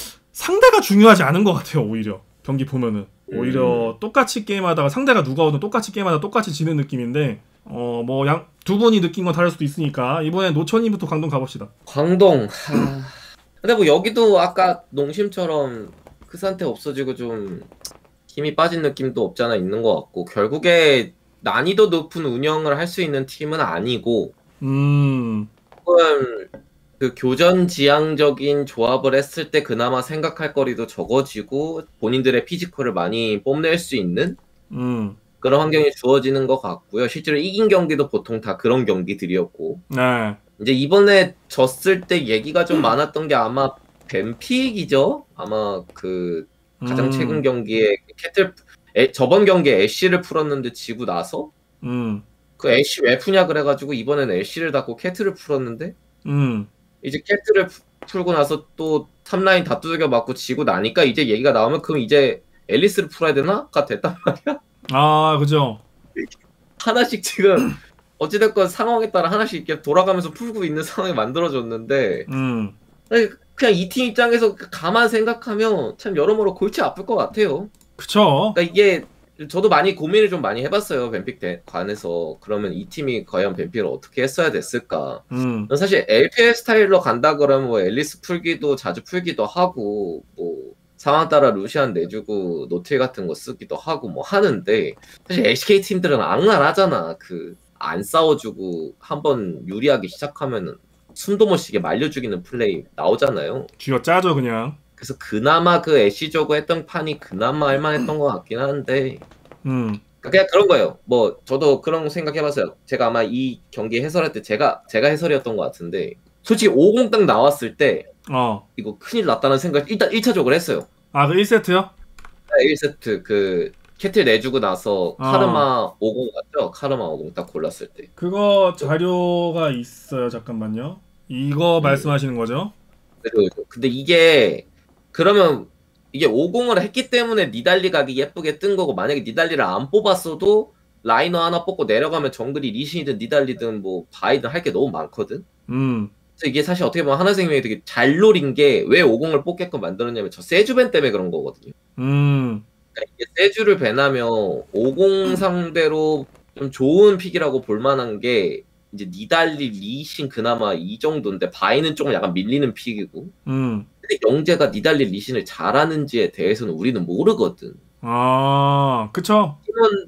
상대가 중요하지 않은 것 같아요. 오히려 경기 보면은 오히려 음. 똑같이 게임하다가 상대가 누가 오든 똑같이 게임하다가 똑같이 지는 느낌인데 어 뭐 양 두 분이 느낀 건 다를 수도 있으니까 이번에 노천님부터 광동 가봅시다. 광동. 하... 근데 뭐 여기도 아까 농심처럼 그 상태 없어지고 좀 힘이 빠진 느낌도 없지 않아 있는 것 같고 결국에 난이도 높은 운영을 할 수 있는 팀은 아니고 음, 조금 그 교전 지향적인 조합을 했을 때 그나마 생각할 거리도 적어지고 본인들의 피지컬을 많이 뽐낼 수 있는 음, 그런 환경이 주어지는 것 같고요. 실제로 이긴 경기도 보통 다 그런 경기들이었고 네, 이제 이번에 졌을 때 얘기가 좀 많았던 게 아마 뱀픽이죠. 아마 그 가장 음, 최근 경기에 캐틀 에, 저번 경기에 애쉬를 풀었는데 지고 나서 음, 그 애쉬 왜 푸냐 그래가지고 이번에는 애쉬를 닫고 캐틀을 풀었는데 음, 이제 캐틀을 푸- 풀고 나서 또 탑라인 다 두들겨 맞고 지고 나니까 이제 얘기가 나오면 그럼 이제 앨리스를 풀어야 되나?가 됐단 말이야. 아, 그죠. 하나씩 지금 어찌됐건 상황에 따라 하나씩 이렇게 돌아가면서 풀고 있는 상황이 만들어졌는데 음, 아니, 그냥 이 팀 입장에서 가만 생각하면 참 여러모로 골치 아플 것 같아요. 그쵸. 그러니까 이게 저도 많이 고민을 좀 많이 해봤어요. 뱀픽 대- 관해서. 그러면 이 팀이 과연 뱀픽을 어떻게 했어야 됐을까. 음, 사실 엘피엘 스타일로 간다 그러면 뭐 앨리스 풀기도 자주 풀기도 하고 뭐 상황 따라 루시안 내주고 노틸 같은 거 쓰기도 하고 뭐 하는데 사실 엘씨케이 팀들은 악랄하잖아. 그 안 싸워주고 한번 유리하게 시작하면은 숨도 못 쉬게 말려 죽이는 플레이 나오잖아요. 쥐어 짜죠 그냥. 그래서 그나마 그 애쉬저그 했던 판이 그나마 할만했던 것 같긴 한데 음, 그냥 그런 거예요. 뭐 저도 그런 생각해봤어요. 제가 아마 이 경기 해설할 때 제가 제가 해설이었던 것 같은데 솔직히 오공 딱 나왔을 때 어, 이거 큰일 났다는 생각 일단 일 차적으로 했어요. 아, 그 일 세트요? 일 세트 그 캐틀 내주고 나서 어. 카르마 오공 갔죠? 카르마 오공 딱 골랐을 때. 그거 자료가 있어요. 잠깐만요. 이거 음. 말씀하시는 거죠? 그죠. 근데 이게 그러면 이게 오공을 했기 때문에 니달리 각이 예쁘게 뜬 거고 만약에 니달리를 안 뽑았어도 라이너 하나 뽑고 내려가면 정글이 리신이든 니달리든 뭐 바이든 할 게 너무 많거든. 음, 그래서 이게 사실 어떻게 보면 하나생명이 되게 잘 노린 게 왜 오공을 뽑게끔 만들었냐면 저 세주벤 때문에 그런 거거든요. 음, 그러니까 이게 세주를 밴하면 오공 상대로 좀 좋은 픽이라고 볼 만한 게 이제 니달리, 리신 그나마 이 정도인데 바이는 조금 약간 밀리는 픽이고 음, 근데 영재가 니달리 리신을 잘하는지에 대해서는 우리는 모르거든. 아, 그쵸. 팀원,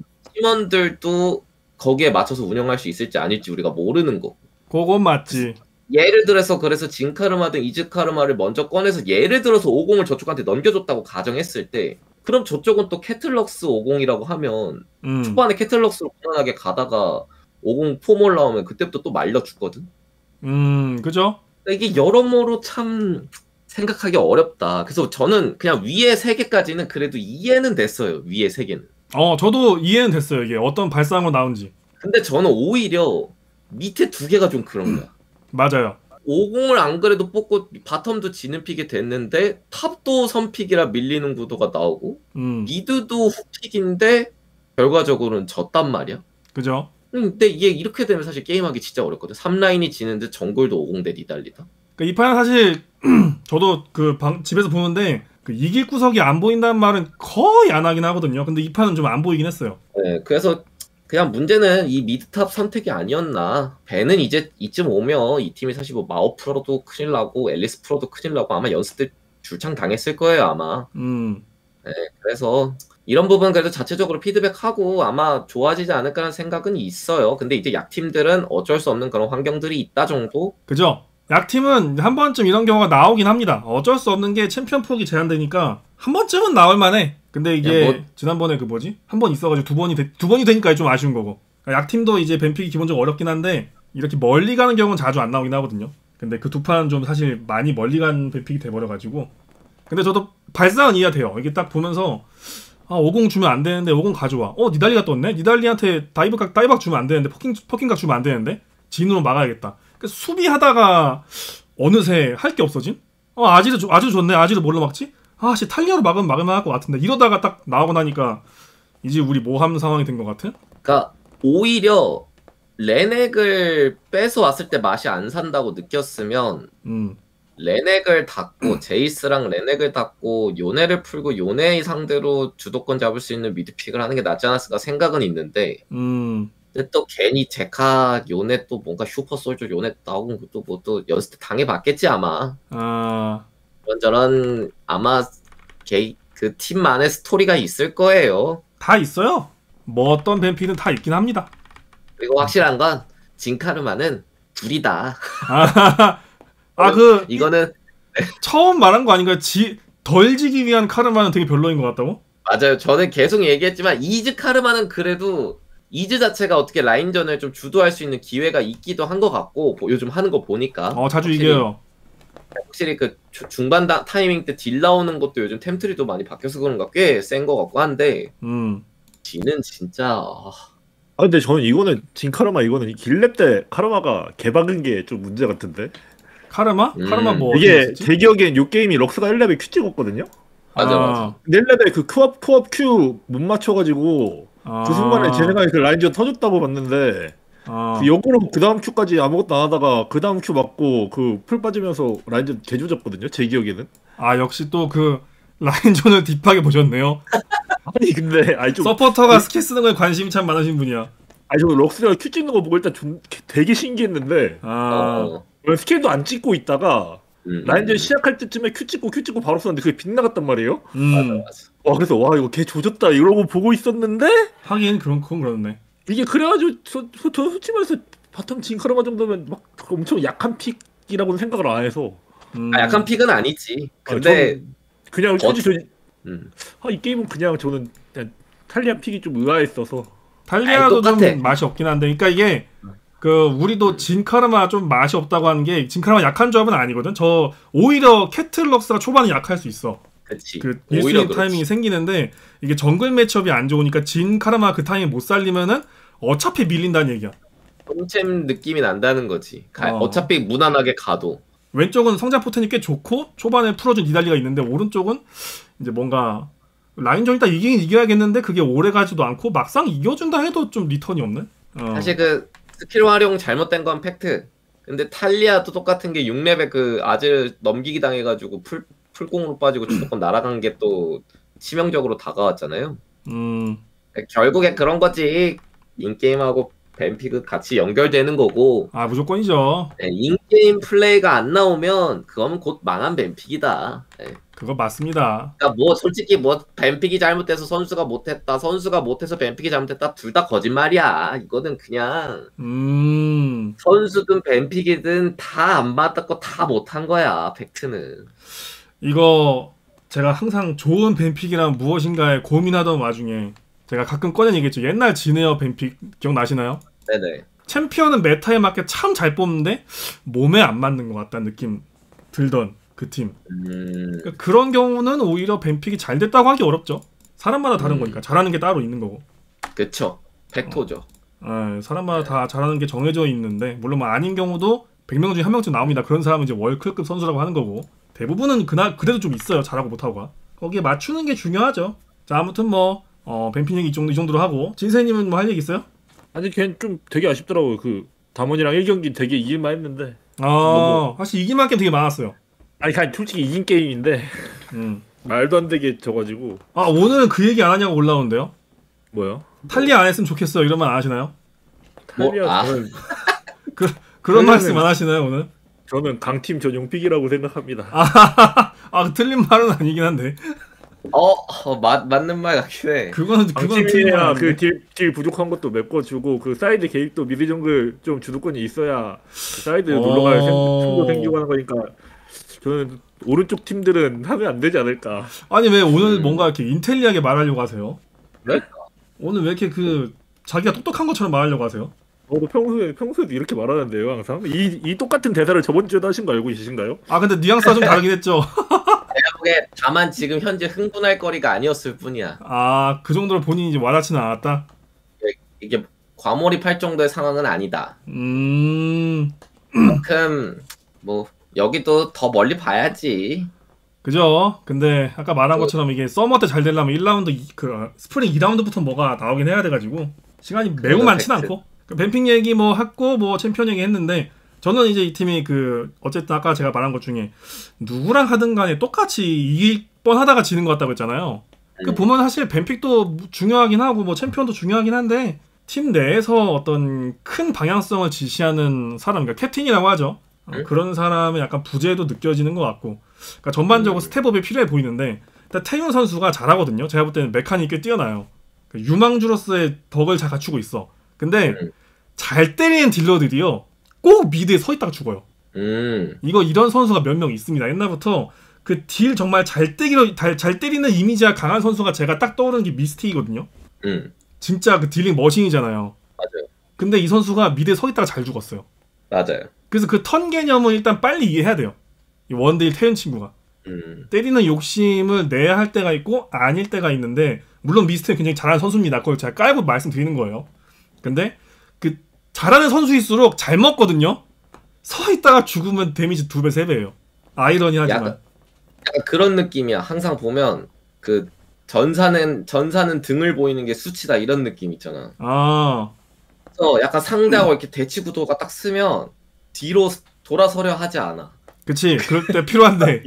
팀원들도 거기에 맞춰서 운영할 수 있을지 아닐지 우리가 모르는 거. 그건 맞지. 예를 들어서 그래서 진카르마든 이즈카르마를 먼저 꺼내서 예를 들어서 오공을 저쪽한테 넘겨줬다고 가정했을 때 그럼 저쪽은 또 캐틀럭스 오공이라고 하면 음, 초반에 캐틀럭스로 무난하게 가다가 오공 폼 올라오면 그때부터 또 말려 죽거든. 음, 그죠? 그러니까 이게 여러모로 참 생각하기 어렵다. 그래서 저는 그냥 위에 세 개까지는 그래도 이해는 됐어요. 위에 세 개는. 어, 저도 이해는 됐어요. 이게 어떤 발상으로 나온지. 근데 저는 오히려 밑에 두 개가 좀 그런 거야. 맞아요. 오공을 안 그래도 뽑고 바텀도 지는 픽이 됐는데 탑도 선픽이라 밀리는 구도가 나오고 음, 미드도 후픽인데 결과적으로는 졌단 말이야. 그죠? 음, 근데 이게 이렇게 되면 사실 게임하기 진짜 어렵거든. 삼 라인이 지는데 정글도 오공 대 니달리다. 그러니까 이 판은 사실 저도 그 방, 집에서 보는데 그 이길 구석이 안 보인다는 말은 거의 안 하긴 하거든요. 근데 이 판은 좀 안 보이긴 했어요. 네, 그래서 그냥 문제는 이 미드탑 선택이 아니었나. 벤은 이제 이쯤 오면 이 팀이 사실 뭐 마오 프로도 큰일 나고 앨리스 프로도 큰일 나고 아마 연습 때 줄창 당했을 거예요 아마. 음, 그래서 이런 부분 그래도 자체적으로 피드백하고 아마 좋아지지 않을까라는 생각은 있어요. 근데 이제 약팀들은 어쩔 수 없는 그런 환경들이 있다 정도? 그죠? 약팀은 한 번쯤 이런 경우가 나오긴 합니다. 어쩔 수 없는 게 챔피언 폭이 제한되니까 한 번쯤은 나올 만해. 근데 이게 뭐... 지난번에 그 뭐지? 한 번 있어가지고 두 번이 되, 두 번이 되니까 좀 아쉬운 거고. 약팀도 이제 뱀픽이 기본적으로 어렵긴 한데 이렇게 멀리 가는 경우는 자주 안 나오긴 하거든요. 근데 그 두 판은 좀 사실 많이 멀리 간 뱀픽이 돼버려가지고. 근데 저도 발상은 이해가 돼요. 이게 딱 보면서 아, 오공 주면 안 되는데 오공 가져와. 어, 니달리가 떴네? 니달리한테 다이브각, 다이브각 주면 안 되는데 포킹, 포킹각 주면 안 되는데 진으로 막아야겠다. 그래서 수비하다가 어느새 할 게 없어진? 어, 아지르, 아주 좋네. 아지르 뭘로 막지? 아, 씨, 탈리아로 막으면 막으면 할 것 같은데. 이러다가 딱 나오고 나니까 이제 우리 모함 상황이 된 것 같은? 그러니까 오히려 레넥을 뺏어 왔을 때 맛이 안 산다고 느꼈으면 음. 레넥을 닫고 제이스랑 레넥을 닫고 요네를 풀고 요네 상대로 주도권 잡을 수 있는 미드픽을 하는 게 낫지 않았을까 생각은 있는데 음. 근데 또 괜히 제카 요네 또 뭔가 슈퍼솔저 요네 나오고 또 뭐 또 연습 때 당해봤겠지 아마. 아. 이런저런 아마 그 팀만의 스토리가 있을 거예요. 다 있어요. 뭐 어떤 뱀픽은 다 있긴 합니다. 그리고 확실한 건 진카르마는 불이다. 아, 아, 그 이거는 처음 말한 거 아닌가요? 지, 덜 지기 위한 카르마는 되게 별로인 것 같다고? 맞아요. 저는 계속 얘기했지만 이즈 카르마는 그래도 이즈 자체가 어떻게 라인전을 좀 주도할 수 있는 기회가 있기도 한 것 같고 요즘 하는 거 보니까 어, 자주 확실히, 이겨요. 확실히 그 중반 다, 타이밍 때 딜 나오는 것도 요즘 템트리도 많이 바뀌어서 그런가 꽤 센 것 같고 한데 음. 지는 진짜 아... 아 근데 저는 이거는 진 카르마 이거는 길랩 때 카르마가 개박은 게 좀 문제 같은데. 카르마? 음. 카르마 뭐 이게 제 기억엔 요 게임이 럭스가 일 레벨 큐 찍었거든요. 맞아 아. 맞아. 근데 일 레벨 그 코업 코업 큐 못 맞춰가지고 아. 그 순간에 제 생각에 그 라인전 터졌다고 봤는데 아. 그 역으로 그 다음 큐까지 아무것도 안 하다가 그 다음 큐 맞고 그 풀 빠지면서 라인전 개조졌거든요. 제 기억에는. 아, 역시 또 그 라인전을 딥하게 보셨네요. 아니 근데 아니 좀 서포터가 스킬 쓰는 거에 관심이 참 많으신 분이야. 아니 저 럭스가 큐 찍는 거 보고 일단 좀 되게 신기했는데 아. 어. 스킬도 안 찍고 있다가 음, 라인전 음. 시작할 때쯤에 큐 찍고 큐 찍고 바로 썼는데 그게 빗나갔단 말이에요. 맞아 음. 맞아. 와 그래서 와 이거 걔 조졌다 이러고 보고 있었는데 하긴 그런 그건 그렇네. 이게 그래가지고 저, 저, 저 솔직히 말해서 바텀 진카르마 정도면 막 엄청 약한 픽이라고는 생각을 안 해서 음. 아, 약한 픽은 아니지. 아, 근데 저는 그냥 어- 솔직히 저, 음. 아, 이 게임은 그냥 저는 그냥 탈리아 픽이 좀 의아했어서 탈리아도 아니, 똑같아. 좀 맛이 없긴 한데, 그러니까 이게 그 우리도 진카르마 좀 맛이 없다고 하는 게 진카르마 약한 조합은 아니거든. 저 오히려 캐틀럭스가 초반에 약할 수 있어. 그치. 그 밀수 오히려 있는 그렇지. 타이밍이 생기는데 이게 정글 매치업이 안 좋으니까 진카르마 그 타이밍 못 살리면은 어차피 밀린다는 얘기야. 홈챔 느낌이 난다는 거지. 가- 어. 어차피 무난하게 가도. 왼쪽은 성장 포텐이 꽤 좋고 초반에 풀어준 니달리가 있는데 오른쪽은 이제 뭔가 라인전 일단 이기긴 이겨야겠는데 그게 오래 가지도 않고 막상 이겨준다 해도 좀 리턴이 없네. 어. 사실 그 스킬 활용 잘못된 건 팩트. 근데 탈리아도 똑같은 게 육 레벨 그 아즈 넘기기 당해가지고 풀 풀공으로 빠지고 주도권 날아간 게 또 치명적으로 다가왔잖아요. 음. 결국에 그런 거지. 인게임하고 뱀픽은 같이 연결되는 거고 아 무조건이죠. 네, 인게임 플레이가 안 나오면 그거는 곧 망한 뱀픽이다. 네. 그거 맞습니다. 그러니까 뭐 솔직히 뭐 뱀픽이 잘못돼서 선수가 못했다, 선수가 못해서 뱀픽이 잘못했다, 둘 다 거짓말이야. 이거는 그냥 음. 선수든 뱀픽이든 다 안 맞았고 다 못한 거야. 팩트는. 이거 제가 항상 좋은 뱀픽이란 무엇인가에 고민하던 와중에 제가 가끔 꺼낸 얘기했죠. 옛날 지네어 뱀픽 기억나시나요? 네네. 챔피언은 메타에 맞게 참 잘 뽑는데 몸에 안 맞는 것 같다는 느낌 들던 그 팀. 음, 그러니까 그런 경우는 오히려 뱀픽이 잘 됐다고 하기 어렵죠. 사람마다 다른 음. 거니까 잘하는 게 따로 있는 거고. 그쵸. 팩토죠. 아, 사람마다 다 잘하는 게 정해져 있는데 물론 뭐 아닌 경우도 백 명 중에 한 명쯤 나옵니다. 그런 사람은 이제 월클급 선수라고 하는 거고 대부분은 그날 그래도 좀 있어요. 잘하고 못하고가. 거기에 맞추는 게 중요하죠. 자 아무튼 뭐 어, 뱀픽 얘기 이 정도, 이 정도로 하고 진세님은 뭐 할 얘기 있어요? 아니 걔는 좀 되게 아쉽더라고요. 그 다몬이랑 일 경기 되게 이길만 했는데 아 너무- 사실 이길만 게임 되게 많았어요. 아니 그냥 솔직히 이긴 게임인데 음. 말도 안 되게 져가지고 아 오늘은 그 얘기 안 하냐고 올라오는데요. 뭐요? 탈리아 안 했으면 좋겠어요. 이런 말 안 하시나요? 뭐, 탈리아 아. 저는 그, 그런 탈리아는- 말씀 안 하시나요 오늘? 저는 강팀 전용 픽이라고 생각합니다. 아, 아 틀린 말은 아니긴 한데 어, 어 맞, 맞는 말 같긴 해. 그거는 그건 틀린 방침이야 거 그딜 딜 부족한 것도 메꿔주고 그 사이드 개입도 미드 정글 좀 주도권이 있어야 그 사이드 어. 놀러갈 생- 틈도 생기고 하는 거니까 저는 오른쪽 팀들은 하면 안 되지 않을까. 아니 왜 오늘 음. 뭔가 이렇게 인텔리하게 말하려고 하세요? 네? 오늘 왜 이렇게 그 자기가 똑똑한 것처럼 말하려고 하세요? 저도 평소에 평소에도 이렇게 말하는데요 항상. 이, 이 똑같은 대사를 저번 주에도 하신 거 알고 계신가요? 아 근데 뉘앙스가 좀 다르긴 했죠. 내가 보기에 다만 지금 현재 흥분할 거리가 아니었을 뿐이야. 아 그 정도로 본인이 이제 와닿지는 않았다. 이게 과몰입할 정도의 상황은 아니다. 음 그만큼 뭐 여기도 더 멀리 봐야지. 그죠. 근데 아까 말한 것처럼 이게 서머 때 잘 되려면 일 라운드 이- 그 어, 스프링 이 라운드부터 뭐가 나오긴 해야 돼가지고 시간이 매우 그건 많진 팩트. 않고 그 뱀픽 얘기 뭐 했고 뭐 챔피언 얘기 했는데 저는 이제 이 팀이 그 어쨌든 아까 제가 말한 것 중에 누구랑 하든 간에 똑같이 이길 뻔하다가 지는 것 같다고 했잖아요. 그 음. 보면 사실 뱀픽도 중요하긴 하고 뭐 챔피언도 중요하긴 한데 팀 내에서 어떤 큰 방향성을 지시하는 사람, 그러니까 캡틴이라고 하죠. 어, 음. 그런 사람의 약간 부재도 느껴지는 것 같고, 그러니까 전반적으로 음. 스텝업이 필요해 보이는데 일단 태윤 선수가 잘하거든요. 제가 볼 때는 메카닉이 꽤 뛰어나요. 그 유망주로서의 덕을 잘 갖추고 있어. 근데 음. 잘 때리는 딜러들이요 꼭 미드에 서 있다가 죽어요. 음. 이거 이런 선수가 몇 명 있습니다. 옛날부터 그 딜 정말 잘 때리러 잘, 잘 때리는 이미지가 강한 선수가 제가 딱 떠오르는 게 미스틱이거든요. 음. 진짜 그 딜링 머신이잖아요. 맞아요. 근데 이 선수가 미드에 서 있다가 잘 죽었어요. 맞아요. 그래서 그 턴 개념을 일단 빨리 이해해야 돼요. 이 원딜 태윤 친구가 음. 때리는 욕심을 내야 할 때가 있고 아닐 때가 있는데, 물론 미스틱은 굉장히 잘하는 선수입니다. 그걸 제가 깔고 말씀드리는 거예요. 근데 그 잘하는 선수일수록 잘 먹거든요. 서 있다가 죽으면 데미지 두 배, 세 배예요. 아이러니하지만. 약간, 약간 그런 느낌이야. 항상 보면 그 전사는 전사는 등을 보이는 게 수치다 이런 느낌 있잖아. 아, 그래서 약간 상대하고 이렇게 대치 구도가 딱 쓰면 뒤로 돌아서려 하지 않아. 그치. 그럴 때 필요한데.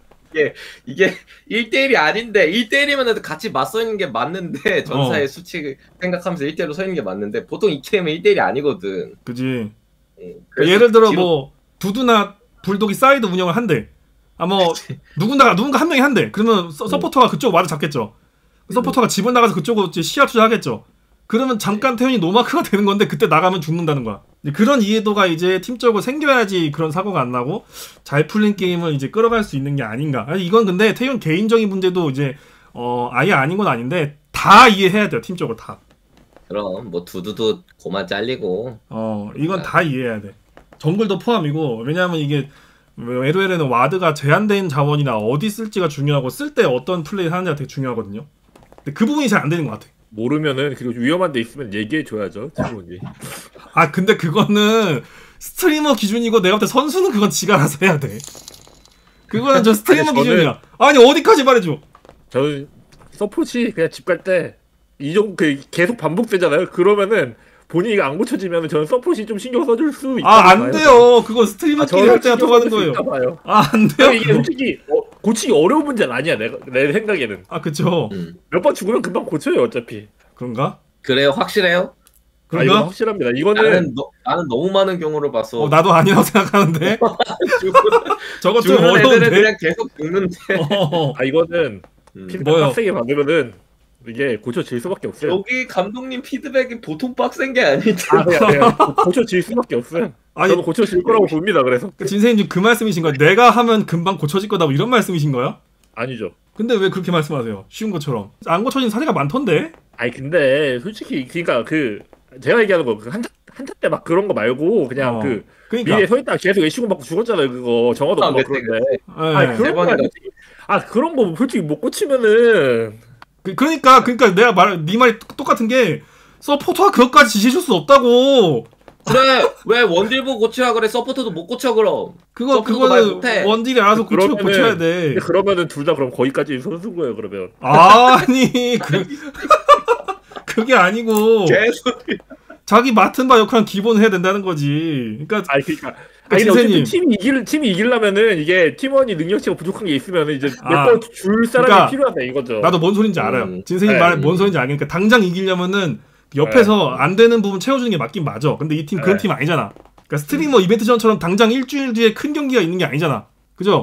이게 일 대일이 아닌데 일 대일이면 같이 맞서 있는 게 맞는데 전사의 어. 수치 생각하면서 일 대일로 서 있는 게 맞는데 보통 이 게임은 일 대일이 아니거든. 그지. 음, 그래서 예를 들어 뒤로- 뭐 두두나 불독이 사이드 운영을 한대. 아 뭐 누군가 누군가 한 명이 한대. 그러면 서, 서포터가 그쪽 와드 잡겠죠. 서포터가 집을 나가서 그쪽으로 이제 시야 투자하겠죠. 그러면 잠깐 태연이 노마크가 되는 건데 그때 나가면 죽는다는 거야. 이제 그런 이해도가 이제 팀적으로 생겨야지 그런 사고가 안 나고 잘 풀린 게임을 이제 끌어갈 수 있는 게 아닌가. 아니, 이건 근데 태연 개인적인 문제도 이제 어 아예 아닌 건 아닌데 다 이해해야 돼요. 팀적으로 다. 그럼 뭐 두두도 고만 잘리고 어 이건 다 이해해야 돼. 정글도 포함이고, 왜냐하면 이게 엘오엘에는 와드가 제한된 자원이나 어디 쓸지가 중요하고 쓸 때 어떤 플레이 하느냐가 되게 중요하거든요. 근데 그 부분이 잘 안 되는 것 같아. 모르면은 그리고 위험한 데 있으면 얘기해 줘야죠 친구분이. 아 근데 그거는 스트리머 기준이고 내가 볼 때 선수는 그건 지가 알아서 해야 돼. 그거는 저 스트리머 아니, 저는- 기준이야. 아니 어디까지 말해줘. 저는 서포시 그냥 집 갈 때 이 정도 그 계속 반복되잖아요. 그러면은 본인이 안 고쳐지면 저는 서폿이 좀 신경 써줄 수 있다. 아 안 돼요. 그거 스트리머끼리 할 때가 통하는 거예요. 봐요. 아 안 돼요. 이게 솔직히 어, 고치기 어려운 문제는 아니야. 내가 내 생각에는 아 그쵸. 음. 몇 번 죽으면 금방 고쳐요 어차피. 그런가? 그래요 확실해요? 아 이거 그런가? 확실합니다. 이거는 나는, 너, 나는 너무 많은 경우를 봐서 어 나도 아니라고 생각하는데. 저거 좀 죽는 애들은 어려운데. 그냥 계속 죽는데 어. 아 이거는 음. 피드백 뭐요? 빡세게 받으면은 이게 고쳐질 수밖에 없어요. 여기 감독님 피드백이 보통 빡센 게 아니지. 아 그냥, 그냥 고- 고쳐질 수밖에 없어요. 아니 저는 고쳐질 거라고 봅니다. 그래서 그 진세님 그 말씀이신 거야? 내가 하면 금방 고쳐질 거다 뭐 이런 말씀이신 거야? 아니죠. 근데 왜 그렇게 말씀하세요? 쉬운 것처럼 안 고쳐진 사례가 많던데? 아니 근데 솔직히 그러니까 그 제가 얘기하는 거그 한타 한타 때 막 그런 거 말고 그냥 어. 그 그러니까 미래에 서 있다가 계속 애쉬고 맞고 죽었잖아요. 그거 정화도 아, 없고 막 그치, 그런데. 예. 아니 세 그런 거 번이나 솔직히- 아 그런 거 솔직히 못 고치면은 그, 그러니까 그러니까 내가 말네 말이 똑- 똑같은 게 서포터가 그것까지 지시해줄 수 없다고. 그래 왜 원딜보 고치라 그래 서포터도 못 고쳐 그럼. 그거 서포터도 말 그거는 못해. 원딜이 알아서 고쳐 그러면은- 고쳐야 돼. 근데 그러면은 둘 다 그럼 거기까지 선수인 거예요. 그러면 아니 그 그게 아니고 계속 자기 맡은 바 역할은 기본 해야 된다는 거지. 그러니까 아니 그러니까 그 아니 근데 진세님. 어쨌든 팀이 이길 팀이 이기려면은 이게 팀원이 능력치가 부족한 게 있으면 이제 아. 몇 번 줄 사람이 그러니까 필요하다 이거죠. 나도 뭔 소린지 알아요. 음. 진생이 네. 말 뭔 소린지 알겠니까 당장 이기려면은 옆에서 안 되는 부분 채워주는 게 맞긴 맞아. 근데 이 팀 그런 네. 팀 아니잖아. 그러니까 스트리머 이벤트 전처럼 당장 일주일 뒤에 큰 경기가 있는 게 아니잖아. 그죠?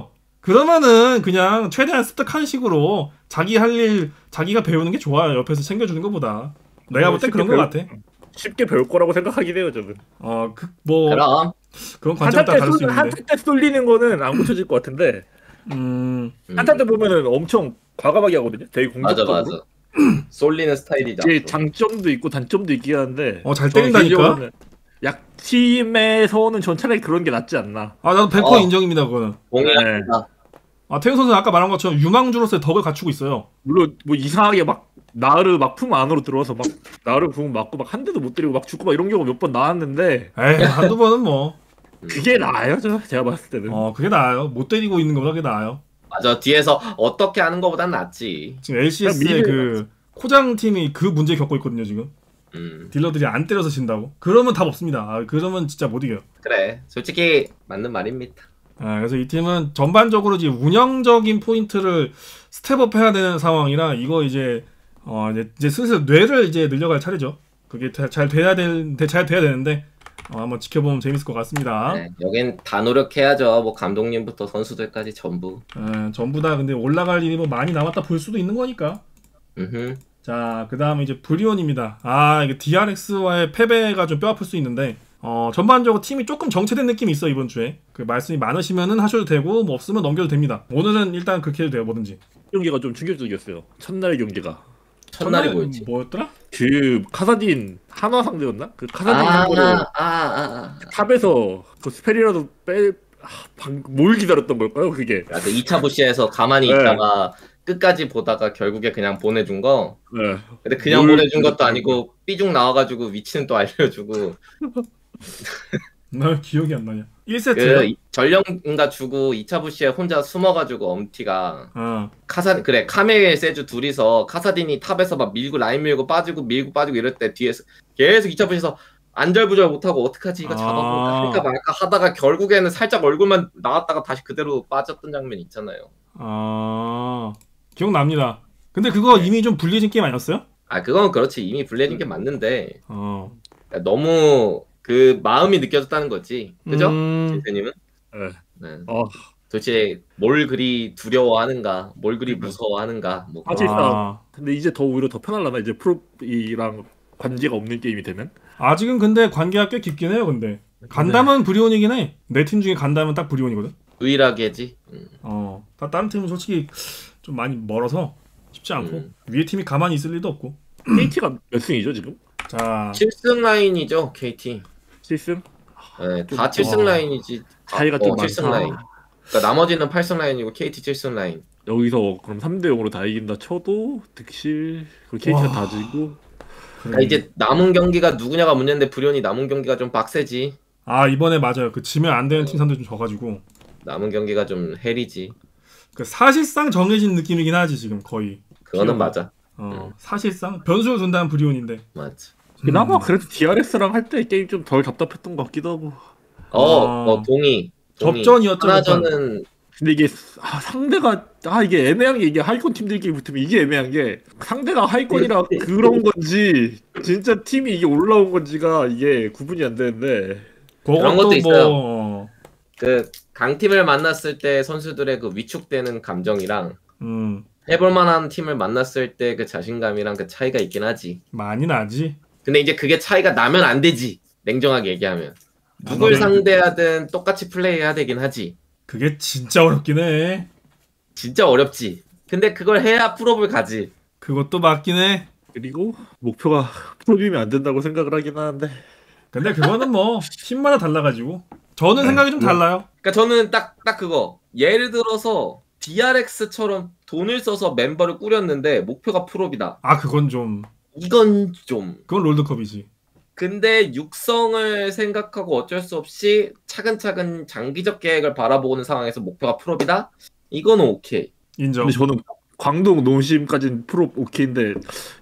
그러면은 그냥 최대한 습득하는 식으로 자기 할 일 자기가 배우는 게 좋아요. 옆에서 챙겨주는 것보다. 내가 볼 땐 그런 거 배울- 같아. 쉽게 배울 거라고 생각하긴 해요 저는. 어, 그, 뭐 그럼 그런 관점에 따라 한타 때 다를 수 쏠- 있는데. 한타 때 쏠리는 거는 안 고쳐질 것 같은데 음, 음, 한타 때 보면은 엄청 과감하게 하거든요. 되게 맞아 공격적으로. 맞아. 쏠리는 스타일이죠. 이게 장점도 있고 단점도 있긴 한데. 어, 잘 저는 때린다니까? 개인적으로는 약팀에서는 전 차라리 그런 게 낫지 않나. 아, 나도 백 퍼센트 어. 인정입니다, 그거는. 동의합니다. 아, 태용 선수 아까 말한 것처럼 유망주로서의 덕을 갖추고 있어요. 물론 뭐 이상하게 막 나르 막 품 안으로 들어와서 막 나르 품 맞고 막 한 대도 못 때리고 막 죽고 막 이런 경우 몇 번 나왔는데 에이, 한두 번은 뭐. 그게 나아요, 저 제가 봤을 때는. 어, 그게 나아요. 못 때리고 있는 것보다 그게 나아요. 맞아. 뒤에서 어떻게 하는 것보단 낫지. 지금 엘씨에스의 미드- 그 코장 팀이 그 문제 겪고 있거든요, 지금. 음, 딜러들이 안 때려서 진다고. 그러면 답 없습니다. 아, 그러면 진짜 못 이겨요. 그래. 솔직히 맞는 말입니다. 아, 그래서 이 팀은 전반적으로 이제 운영적인 포인트를 스텝업 해야 되는 상황이라 이거 이제 어 이제, 이제 슬슬 뇌를 이제 늘려갈 차례죠. 그게 다- 잘 돼야 될, 잘 돼야 되는데 어, 한번 지켜보면 재밌을 것 같습니다. 네, 여긴 다 노력해야죠. 뭐 감독님부터 선수들까지 전부. 예, 전부 다 근데 올라갈 일이 뭐 많이 남았다 볼 수도 있는 거니까. 음흠. 자, 그 다음에 이제 브리온입니다. 아, 이게 디알엑스와의 패배가 좀 뼈아플 수 있는데, 어, 전반적으로 팀이 조금 정체된 느낌이 있어, 이번 주에. 그 말씀이 많으시면은 하셔도 되고, 뭐 없으면 넘겨도 됩니다. 오늘은 일단 그렇게 해도 돼요, 뭐든지. 경기가 좀 충격적이었어요. 첫날 경기가. 첫날이 첫날 뭐였지? 뭐였더라? 그 카사딘 한화 상대였나? 그 카사딘 아, 상대로 아, 아, 아. 탑에서 그 스펠이라도 빼, 아, 방, 뭘 기다렸던 걸까요, 그게? 아, 그 이 차 부시에서 가만히 네. 있다가 끝까지 보다가 결국에 그냥 보내준 거. 네. 근데 그냥 뭘 보내준 것도 기다렸던 아니고 삐죽 나와가지고 위치는 또 알려주고 나 기억이 안 나냐. 일 그 세트요? 전령인가 주고 이 차 부시에 혼자 숨어가지고 엄티가 어. 카사 그래 카멜 세주 둘이서 카사딘이 탑에서 막 밀고 라인 밀고 빠지고 밀고 빠지고 이럴 때 뒤에서 계속 이 차 부시에서 안절부절 못하고 어떡하지 이거 잡아볼까 아. 할까 말까 하다가 결국에는 살짝 얼굴만 나왔다가 다시 그대로 빠졌던 장면 있잖아요. 아, 기억납니다. 근데 그거 네. 이미 좀 불리해진 게임 아니었어요? 아 그건 그렇지 이미 불리해진 게 맞는데 어. 그러니까 너무 그 마음이 느껴졌다는 거지 그죠? 음, 진세님은? 네. 네. 어, 도대체 뭘 그리 두려워하는가 뭘 그리 무서워하는가 뭐 그런- 사실상 아, 근데 이제 더 오히려 더 편할라나 이제 프로이랑 관계가 없는 게임이 되면. 아직은 근데 관계가 꽤 깊긴 해요, 근데. 간담은 브리온이긴 해. 내 팀 중에 간담은 딱 브리온이거든. 유일하게지. 음. 어, 다 다른 팀은 솔직히 좀 많이 멀어서 쉽지 않고 음. 위에 팀이 가만히 있을 리도 없고. 케이티가 몇 승이죠 지금? 자, 칠 승 라인이죠 케이티. 칠 승? 네, 좀- 다 칠 승 와. 라인이지. 차이가 좀 칠 승 많다. 라인. 그러니까 나머지는 팔 승 라인이고 케이티 칠 승 라인. 여기서 그럼 삼 대 영으로 다 이긴다 쳐도 득실 그 케이티가 와. 다 지고 그러니까 이제 남은 경기가 누구냐가 문제인데 불현이 남은 경기가 좀 빡세지. 아 이번에 맞아요. 그 지면 안 되는 팀 상대 좀 져가지고 남은 경기가 좀 헬이지. 그 사실상 정해진 느낌이긴 하지 지금 거의. 그거는 피오가. 맞아. 어, 사실상 변수를 둔다는 브리온인데. 맞아. 그나마 음. 그래도 디알엑스랑 할 때 게임 좀 덜 답답했던 것 같기도 하고. 어, 아. 어 동의. 동의. 접전이었죠, 하나전은 근데 이게 아, 상대가 아 이게 애매한 게 이게 하위권 팀들끼리 붙으면 이게 애매한 게 상대가 하위권이라 그런 건지 진짜 팀이 이게 올라온 건지가 이게 구분이 안 되는데. 그런 그것도 것도 있어요. 뭐, 그 강팀을 만났을 때 선수들의 그 위축되는 감정이랑 음, 해볼 만한 팀을 만났을 때 그 자신감이랑 그 차이가 있긴 하지. 많이 나지. 근데 이제 그게 차이가 나면 안 되지. 냉정하게 얘기하면. 누굴 나는 상대하든 똑같이 플레이해야 되긴 하지. 그게 진짜 어렵긴 해. 진짜 어렵지. 근데 그걸 해야 프로볼 가지. 그것도 맞긴 해. 그리고 목표가 프로비면 안 된다고 생각을 하긴 하는데. 근데 그거는 뭐 팀마다 달라가지고 저는 네, 생각이 좀 뭐. 달라요. 그러니까 저는 딱, 딱 그거. 예를 들어서 디알엑스처럼 돈을 써서 멤버를 꾸렸는데 목표가 프로비다. 아 그건 좀 이건 좀. 그건 롤드컵이지. 근데 육성을 생각하고 어쩔 수 없이 차근차근 장기적 계획을 바라보는 상황에서 목표가 프로비다? 이거는 오케이. 인정. 근데 저는 광동 농심까지는 프로 오케이인데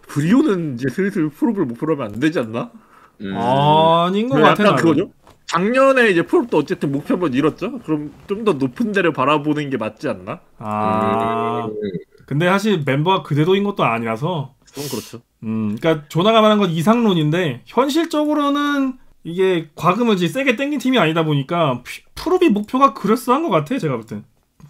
브리오는 이제 슬슬 프로를 목표로 하면 안 되지 않나? 음. 아닌 것 그 같아. 약간 나는. 그거죠. 작년에 이제 프로도 어쨌든 목표 한번 잃었죠. 그럼 좀 더 높은 데를 바라보는 게 맞지 않나? 아 음. 근데 사실 멤버가 그대로인 것도 아니라서. 그건 그렇죠. 음, 그러니까 조나가 말한 건 이상론인데 현실적으로는 이게 과금을 이제 세게 땡긴 팀이 아니다 보니까 피- 프로비 목표가 그럴싸한 것 같아 제가 볼 땐.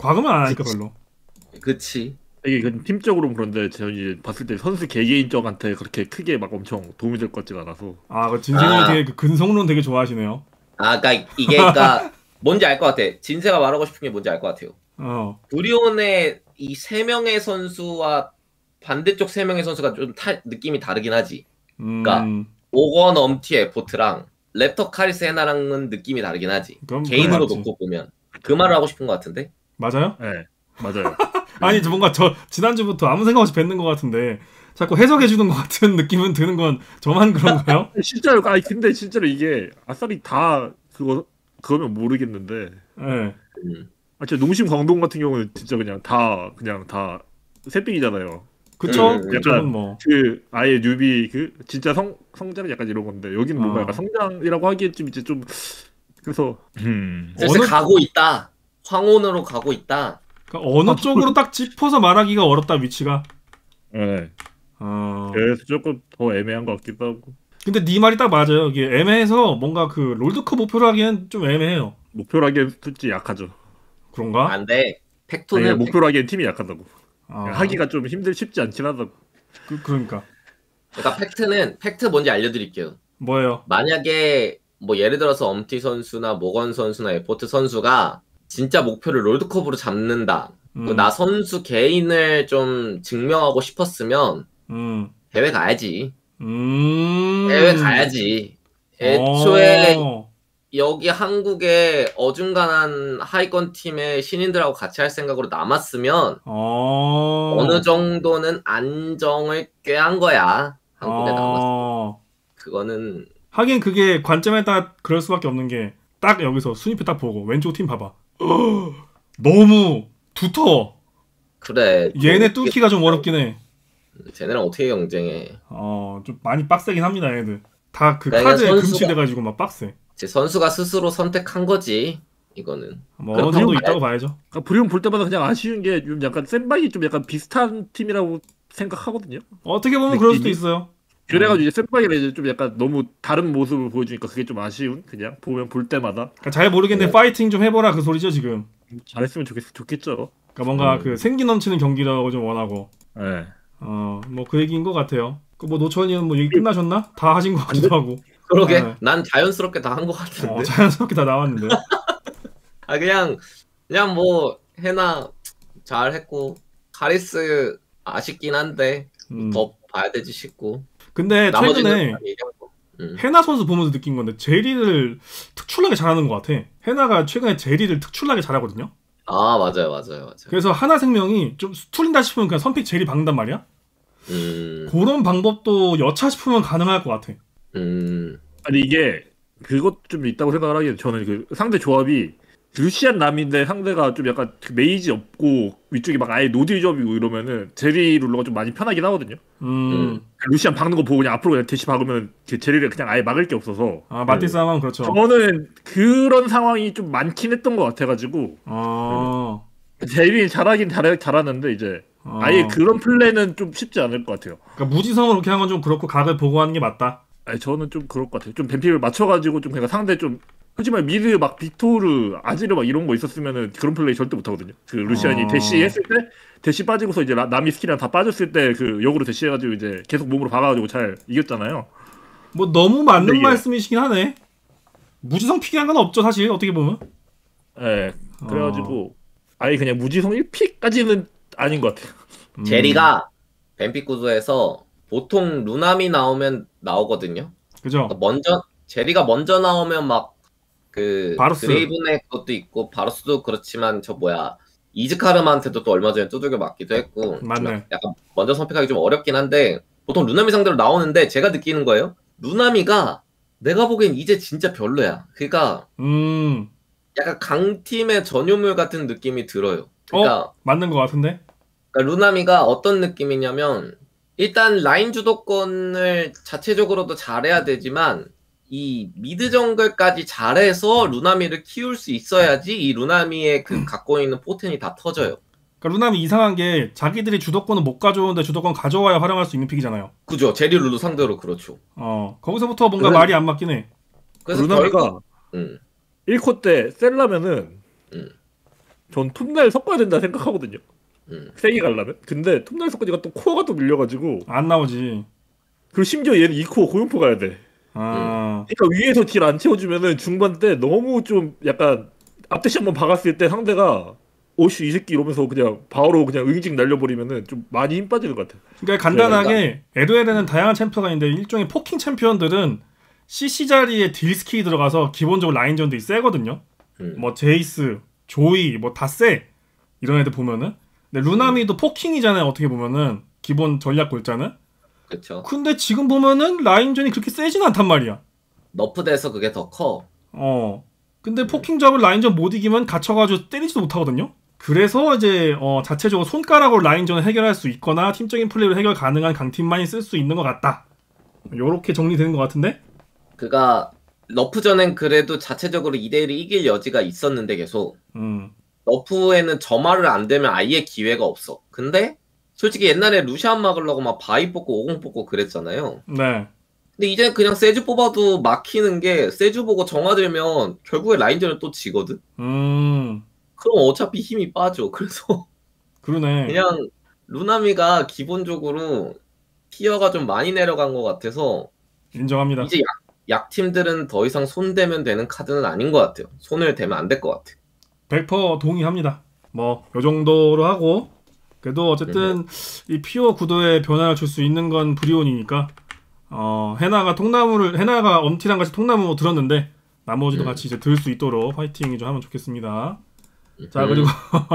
과금은 안 하니까 별로. 그치. 이게 그 팀적으로 그런데 제가 이제 봤을 때 선수 개개인적한테 그렇게 크게 막 엄청 도움이 될 것 같지가 않아서. 아, 그 진생이 아. 되게 그 근성론 되게 좋아하시네요. 아, 그러니까 이게 그러니까 뭔지 알 것 같아. 진세가 말하고 싶은 게 뭔지 알 것 같아요. 어. 브리온의 이 세 명의 선수와 반대쪽 세 명의 선수가 좀 타, 느낌이 다르긴 하지. 음. 그러니까 오건, 엄티, 에포트랑 랩터, 카리스, 헤나랑은 느낌이 다르긴 하지. 그럼 개인으로 그건 맞지. 놓고 보면 그 말을 하고 싶은 것 같은데. 맞아요? 네, 맞아요. 아니, 저 뭔가 저 지난주부터 아무 생각 없이 뱉는 것 같은데 자꾸 해석해 주는 것 같은 느낌은 드는 건 저만 그런가요? 실제로 아니 근데 실제로 이게 아싸리 다 그거 그거면 모르겠는데. 네. 음. 아, 진짜 농심 광동 같은 경우는 진짜 그냥 다 그냥 다 새삥이잖아요. 그쵸? 음, 그쪽은 뭐. 그 아예 뉴비 그 진짜 성 성장 약간 이런 건데 여기는 뭔가 어. 약간 성장이라고 하기엔 좀 이제 좀 그래서 음. 슬슬 어느- 가고 있다. 황혼으로 가고 있다. 그러니까 어느 쪽으로 딱 짚어서 말하기가 어렵다 위치가. 네. 어. 그래서 조금 더 애매한 것 같기도 하고 근데 네 말이 딱 맞아요. 이게 애매해서 뭔가 그 롤드컵 목표로 하기엔 좀 애매해요. 목표로 하기엔 솔직히 약하죠. 그런가? 안 돼. 팩토는 아니, 목표로 하기엔 팀이 약하다고. 아, 하기가 좀 힘들 쉽지 않긴 하다고. 그, 그러니까 그러니까 팩트는 팩트 뭔지 알려드릴게요. 뭐예요? 만약에 뭐 예를 들어서 엄티 선수나 모건 선수나 에포트 선수가 진짜 목표를 롤드컵으로 잡는다. 음. 그 나 선수 개인을 좀 증명하고 싶었으면 음. 대회 가야지. 음. 대회 가야지. 애초에 어. 여기 한국의 어중간한 하위권 팀의 신인들하고 같이 할 생각으로 남았으면 어. 어느 정도는 안정을 꾀한 거야. 한국에 남았어. 어. 그거는 하긴 그게 관점에 따라 그럴 수밖에 없는 게 딱 여기서 순위표 딱 보고 왼쪽 팀 봐봐. 너무 두터워. 그래. 얘네 좀 뚫기가 좀 어렵긴 해. 쟤네랑 어떻게 경쟁해. 어, 좀 많이 빡세긴 합니다, 얘들. 다 그 그러니까 카드에 선수가- 금치돼가지고 막 빡세. 제 선수가 스스로 선택한 거지. 이거는. 뭐 어느 그렇다고 정도 봐야- 있다고 봐야죠. 그러니까 브리온 볼 때마다 그냥 아쉬운 게 좀 약간 센바이 좀 약간 비슷한 팀이라고 생각하거든요. 어떻게 보면 그럴 수도 느낌이? 있어요. 그래가지고 이제 센바이가 이제 좀 약간 너무 다른 모습을 보여주니까 그게 좀 아쉬운 그냥 보면 볼 때마다 그러니까 잘 모르겠는데 네. 파이팅 좀 해보라 그 소리죠 지금. 잘했으면 좋겠 좋겠죠. 그러니까 뭔가 음. 그 생기 넘치는 경기라고 좀 원하고. 네. 어, 뭐 그 얘기인 것 같아요. 그 뭐 노천이는 뭐 얘기 끝나셨나? 다 하신 것 같기도 하고. 그러게. 네. 난 자연스럽게 다 한 것 같은데. 어, 자연스럽게 다 나왔는데. 아 그냥 그냥 뭐 해나 잘했고 카리스 아쉽긴 한데 음. 더 봐야 되지 싶고. 근데 나머지는 최근에 다 얘기하고. 음. 해나 선수 보면서 느낀 건데 제리를 특출나게 잘하는 것 같아. 해나가 최근에 제리를 특출나게 잘하거든요. 아 맞아요 맞아요 맞아요. 그래서 하나생명이 좀 수틀린다 싶으면 그냥 선픽 제리 박는단 말이야. 음. 그런 방법도 여차 싶으면 가능할 것 같아. 음. 아니 이게 그것 좀 있다고 생각을 하기엔 저는 그 상대 조합이 루시안 남인데 상대가 좀 약간 그 메이지 없고 위쪽이 막 아예 노딜 조합이고 이러면은 제리 룰러가 좀 많이 편하긴 하거든요. 음. 루시안 박는 거 보고 그냥 앞으로 그냥 대시 박으면 그 제리를 그냥 아예 막을 게 없어서 아, 마티 싸움은 그렇죠. 저는 그런 상황이 좀 많긴 했던 것 같아가지고 어. 제리 잘하긴 잘 잘하는데 이제 어. 아예 그런 플레이는 좀 쉽지 않을 것 같아요. 그러니까 무지성으로 그렇게 한 건 좀 그렇고 각을 보고 하는 게 맞다. 아니 저는 좀 그럴 것 같아요. 좀 뱀픽을 맞춰가지고 좀 그냥 상대 좀 하지만 미드 막 빅토르 아지르 막 이런 거 있었으면은 그런 플레이 절대 못 하거든요. 그 루시안이 어. 대시 했을 때 대시 빠지고서 이제 라- 남이 스킬이랑 다 빠졌을 때 그 역으로 대시 해가지고 이제 계속 몸으로 박아가지고 잘 이겼잖아요. 뭐 너무 맞는 근데 이게- 말씀이시긴 하네. 무지성 피기한 건 없죠 사실 어떻게 보면. 예. 어. 그래가지고 아예 그냥 무지성 일 픽까지는 아닌 것 같아요. 음. 제리가 뱀픽 구조에서 보통 루남이 나오면 나오거든요. 그죠. 그러니까 먼저 제리가 먼저 나오면 막 그 바루스. 드레이븐의 것도 있고 바루스도 그렇지만 저 뭐야 이즈카르한테도 또 얼마 전에 두들겨 맞기도 했고 좀 맞네. 약간 먼저 선택하기 좀 어렵긴 한데 보통 루나미 상대로 나오는데 제가 느끼는 거예요. 루나미가 내가 보기엔 이제 진짜 별로야. 그러니까 음. 약간 강팀의 전유물 같은 느낌이 들어요. 그러니까, 어? 맞는 것 같은데. 그러니까 루나미가 어떤 느낌이냐면 일단 라인 주도권을 자체적으로도 잘해야 되지만 이 미드 정글까지 잘해서 루나미를 키울 수 있어야지 이 루나미의 그 갖고 있는 포텐이 다 터져요. 그러니까 루남이 이상한 게 자기들이 주도권을 못 가져오는데 주도권 가져와야 활용할 수 있는 픽이잖아요. 그죠? 제리 룰루 상대로 그렇죠. 어 거기서부터 뭔가 그래. 말이 안 맞긴 해. 그래서 루나미가 결국 음, 일 코 때 셀라면은 음. 전 톱날 섞어야 된다 생각하거든요. 음. 세게 가려면. 근데 톱날 섞으니까 또 코어가 또 밀려가지고. 안 나오지. 그리고 심지어 얘는 이 코어 고용포 가야 돼. 아, 그러니까 위에서 딜 안 채워주면은 중반 때 너무 좀 약간 앞대시 한번 박았을 때 상대가 오씨 이 새끼 이러면서 그냥 바로 그냥 응징 날려버리면은 좀 많이 힘 빠지는 것 같아요. 그러니까 간단하게 에도에는 다양한 챔피언가 있는데 일종의 포킹 챔피언들은 씨씨 자리에 딜 스킬이 들어가서 기본적으로 라인전들이 세거든요. 음. 뭐 제이스, 조이 뭐 다 세. 이런 애들 보면은. 근데 루나미도 포킹이잖아요. 어떻게 보면은 기본 전략 골자는. 그쵸. 근데 지금 보면은 라인전이 그렇게 세진 않단 말이야. 너프돼서 그게 더 커. 어. 근데 포킹 잡을 라인전 못 이기면 갇혀가지고 때리지도 못하거든요. 그래서 이제 어 자체적으로 손가락으로 라인전을 해결할 수 있거나 팀적인 플레이로 해결 가능한 강팀만이 쓸 수 있는 것 같다. 요렇게 정리되는 것 같은데? 그가 너프전엔 그래도 자체적으로 이 대 일을 이길 여지가 있었는데 계속 음. 너프에는 점화를 안 되면 아예 기회가 없어. 근데 솔직히 옛날에 루시안 막으려고 막 바이 뽑고 오공 뽑고 그랬잖아요. 네. 근데 이제 그냥 세주 뽑아도 막히는 게 세주 보고 정화되면 결국에 라인전을 또 지거든. 음. 그럼 어차피 힘이 빠져. 그래서 그러네. 그냥 루나미가 기본적으로 티어가 좀 많이 내려간 것 같아서 인정합니다. 이제 약, 약팀들은 더 이상 손대면 되는 카드는 아닌 것 같아요. 손을 대면 안 될 것 같아요. 백 퍼센트 동의합니다. 뭐, 요 정도로 하고, 그래도 어쨌든 이 피오 구도에 변화를 줄 수 있는 건 브리온이니까, 어, 헤나가 통나무를, 헤나가 엄티랑 같이 통나무 뭐 들었는데, 나머지도 음. 같이 이제 들 수 있도록 파이팅 좀 하면 좋겠습니다. 자, 음. 그리고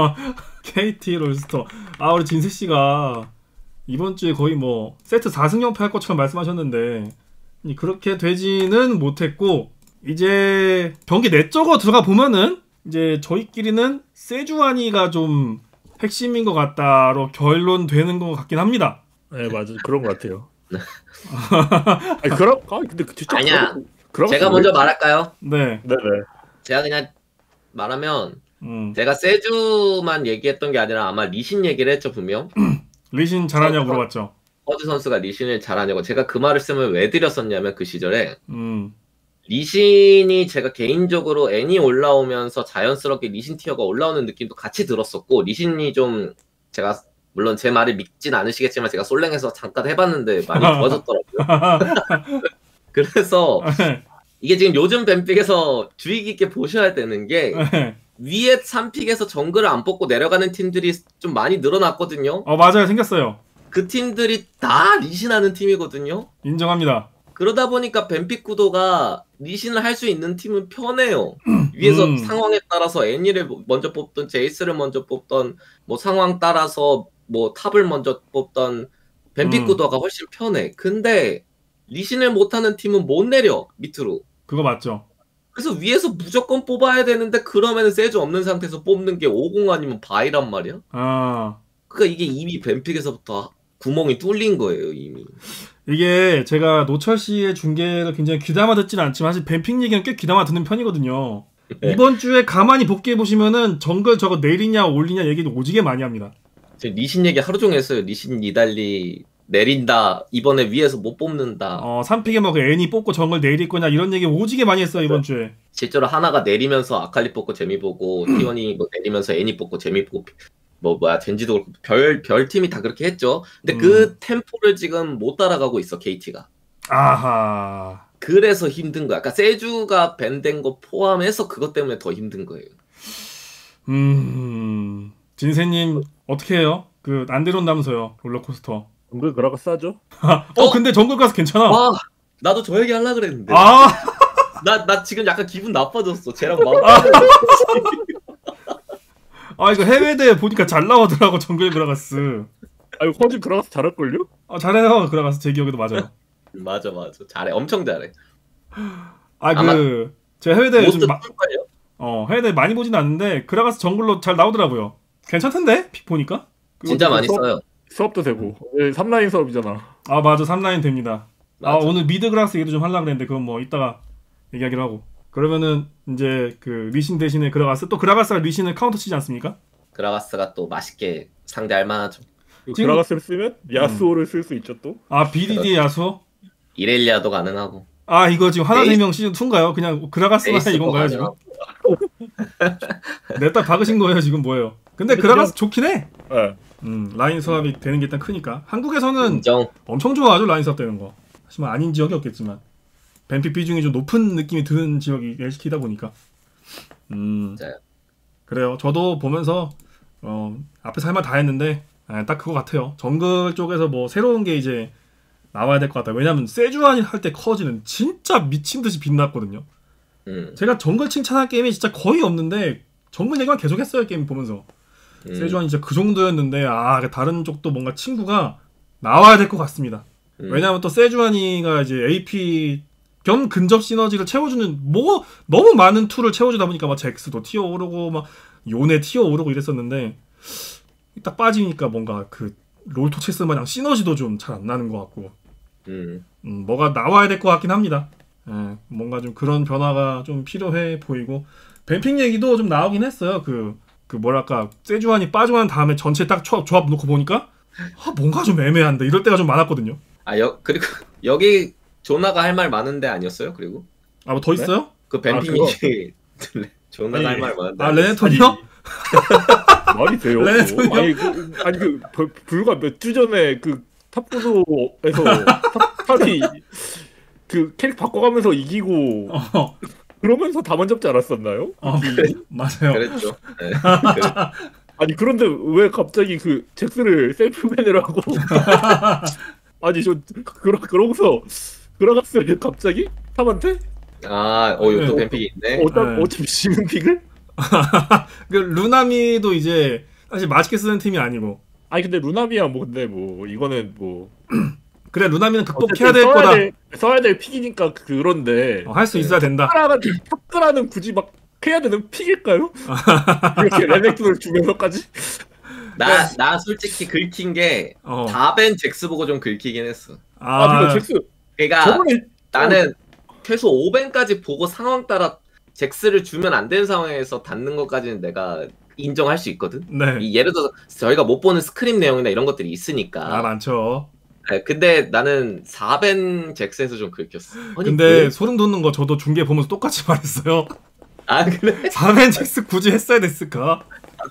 케이티 롤스터. 아, 우리 진세씨가 이번 주에 거의 뭐, 세트 사 승 연패 할 것처럼 말씀하셨는데, 이 그렇게 되지는 못했고, 이제 경기 내적으로 들어가 보면은, 이제 저희끼리는 세주아니가 좀 핵심인 것 같다로 결론되는 것 같긴 합니다. 네 맞아 그런 것 같아요. 아니 그럼 아 근데 진짜 아니야. 그런- 그런 제가 거 먼저 왜- 말할까요? 네. 네네. 제가 그냥 말하면 음. 제가 세주만 얘기했던 게 아니라 아마 리신 얘기를 했죠 분명. 리신 잘하냐고 물어봤죠. 허즈 선수가 리신을 잘하냐고. 제가 그 말을 쓰면 왜 드렸었냐면 그 시절에 음. 리신이 제가 개인적으로 애니 올라오면서 자연스럽게 리신 티어가 올라오는 느낌도 같이 들었었고, 리신이 좀 제가 물론 제 말을 믿진 않으시겠지만 제가 솔랭에서 잠깐 해봤는데 많이 좋아졌더라고요. 그래서 이게 지금 요즘 뱀픽에서 주의 깊게 보셔야 되는 게 위에 삼 픽에서 정글을 안 뽑고 내려가는 팀들이 좀 많이 늘어났거든요. 어, 맞아요. 생겼어요. 그 팀들이 다 리신하는 팀이거든요. 인정합니다. 그러다 보니까 뱀픽 구도가 리신을 할 수 있는 팀은 편해요. 위에서 음. 상황에 따라서 애니를 먼저 뽑던 제이스를 먼저 뽑던 뭐 상황 따라서 뭐 탑을 먼저 뽑던 뱀픽 음. 구도가 훨씬 편해. 근데 리신을 못하는 팀은 못 내려 밑으로. 그거 맞죠. 그래서 위에서 무조건 뽑아야 되는데 그러면 세주 없는 상태에서 뽑는 게 오공 아니면 바이란 말이야. 아. 그러니까 이게 이미 뱀픽에서부터 구멍이 뚫린 거예요 이미. 이게 제가 노철 씨의 중계를 굉장히 귀담아 듣지는 않지만 사실 뱀픽 얘기는 꽤 귀담아 듣는 편이거든요. 네. 이번 주에 가만히 복귀해 보시면은 정글 저거 내리냐 올리냐 얘기를 오지게 많이 합니다. 지금 리신 얘기 하루 종일 했어요. 리신 니달리 내린다. 이번에 위에서 못 뽑는다. 어, 삼 픽에 뭐 그 애니 뽑고 정글 내릴 거냐 이런 얘기 오지게 많이 했어요 이번 주에. 실제로 하나가 내리면서 아칼리 뽑고 재미 보고 티원이 뭐 내리면서 애니 뽑고 재미 보고 뭐 뭐야 젠지도 그렇고 별 별 팀이 다 그렇게 했죠. 근데 음. 그 템포를 지금 못 따라가고 있어 케이티가. 아하. 그래서 힘든 거야. 그러니까 세주가 밴된 거 포함해서 그것 때문에 더 힘든 거예요. 음. 진세님 어떻게 해요? 그 안 데려온다면서요 롤러코스터. 정글 그라가 싸죠? 어 근데 정글 가서 괜찮아. 와 나도 저 얘기 하려 그랬는데. 아. 나 나 지금 약간 기분 나빠졌어. 쟤랑 마음. 아 이거 해외 대회 보니까 잘 나오더라고 정글 그라가스. 아니 허즈 그라가스 잘할걸요? 아 잘해요 그라가스 제 기억에도 맞아요. 맞아 맞아 잘해 엄청 잘해. 아 아마 그 제가 해외 대회 모두 좀 마, 꿀걸요? 어 해외 대회 많이 보진 않는데 그라가스 정글로 잘 나오더라고요. 괜찮던데 픽 보니까. 진짜 많이 수업, 써요. 수업도 되고 네, 삼 라인 수업이잖아. 아 맞아 삼 라인 됩니다. 아 맞아. 오늘 미드 그라가스 얘기도 좀 하려고 그랬는데 그건 뭐 이따가 얘기하기로 하고. 그러면은 이제 그 리신 대신에 그라가스 또 그라가스가 리신을 카운터 치지 않습니까? 그라가스가 또 맛있게 상대할 만하죠. 지금- 그라가스를 쓰면 야스오를 쓸 수 있죠 또. 아 비디디 야수? 이렐리아도 가능하고. 아 이거 지금 하나 에이스- 세 명 시즌 이인가요? 그냥 그라가스만 에이스 이건가요 거 지금? 아니야? 냈다 박으신 거예요 지금 뭐예요? 근데 근데 그라가스 좋긴 해. 예. 음 라인 수합이 되는 게 일단 크니까. 한국에서는 인정. 엄청 좋아하죠 라인 수합 되는 거. 하지만 아닌 지역이 없겠지만 뱀픽 비중이 좀 높은 느낌이 드는 지역이 엘시티다 보니까. 음 맞아요. 그래요. 저도 보면서 어 앞에서 할 말 다 했는데 아, 딱 그거 같아요. 정글 쪽에서 뭐 새로운 게 이제 나와야 될 것 같아요. 왜냐면 세주안이 할 때 커지는 진짜 미친 듯이 빛났거든요. 음. 제가 정글 칭찬한 게임이 진짜 거의 없는데 정글 얘기만 계속 했어요 게임 보면서. 음. 세주안이 진짜 그 정도였는데 아 다른 쪽도 뭔가 친구가 나와야 될 것 같습니다. 음. 왜냐면 또 세주안이가 이제 에이피 겸 근접 시너지를 채워주는 뭐 너무 많은 툴을 채워주다 보니까 막 잭스도 티어 오르고 막 요네 티어 오르고 이랬었는데 딱 빠지니까 뭔가 그 롤토체스 마냥 시너지도 좀 잘 안 나는 것 같고 음. 음, 뭐가 나와야 될 것 같긴 합니다. 예, 뭔가 좀 그런 변화가 좀 필요해 보이고 뱀픽 얘기도 좀 나오긴 했어요. 그, 그 뭐랄까 세주안이 빠져난 다음에 전체 딱 조, 조합 놓고 보니까 아, 뭔가 좀 애매한데 이럴 때가 좀 많았거든요. 아, 여, 그리고 여기 조나가 할 말 많은데 아니었어요? 그리고 아 뭐 더 네? 있어요? 그 뱀핑 그거. 얘기 조나가 아니, 할 말 많은데. 아 아니었어요? 레네톤이요? 말이 돼요? 레네톤이요? 아니 그 아니 그 벌- 불과 몇 주 전에 그 탑구도에서 탑, 탑이 그 캐릭 바꿔가면서 이기고 어, 그러면서 다 만잡지 않았었나요? 어 그래, 맞아요. 그랬죠. 네. 그랬- 아니 그런데 왜 갑자기 그 잭스를 셀프맨을 하고 아니 저 그러 그러고서 그라가스를 갑자기 탑한테 아, 어, 이거 또 네. 뱀픽이 있네. 어차 네. 어차피 지는 픽을? 그 루나미도 이제 사실 맛있게 쓰는 팀이 아니고 아니 근데 루나미야 뭐 근데 뭐 이거는 뭐 그래 루나미는 극복해야 어쨌든 될 써야 거다. 될, 써야 될 픽이니까 그런데 할 수 있어야 된다. 탑그라는 탑그라는 굳이 막 해야 되는 픽일까요? 이렇게 레넥톤을 주면서까지? 나, 나 솔직히 긁힌 게 어. 다벤 잭스 보고 좀 긁히긴 했어. 아, 아, 그리고 잭스 그러니까 저번에 나는 최소 오벤까지 보고 상황 따라 잭스를 주면 안 되는 상황에서 닿는 것까지는 내가 인정할 수 있거든. 네. 이 예를 들어서 저희가 못 보는 스크림 내용이나 이런 것들이 있으니까. 아 많죠. 네, 근데 나는 사벤 잭스에서 좀 긁혔어. 아니, 근데 왜? 소름 돋는 거 저도 중계 보면서 똑같이 말했어요. 아 그래? 사벤잭스 굳이 했어야 됐을까?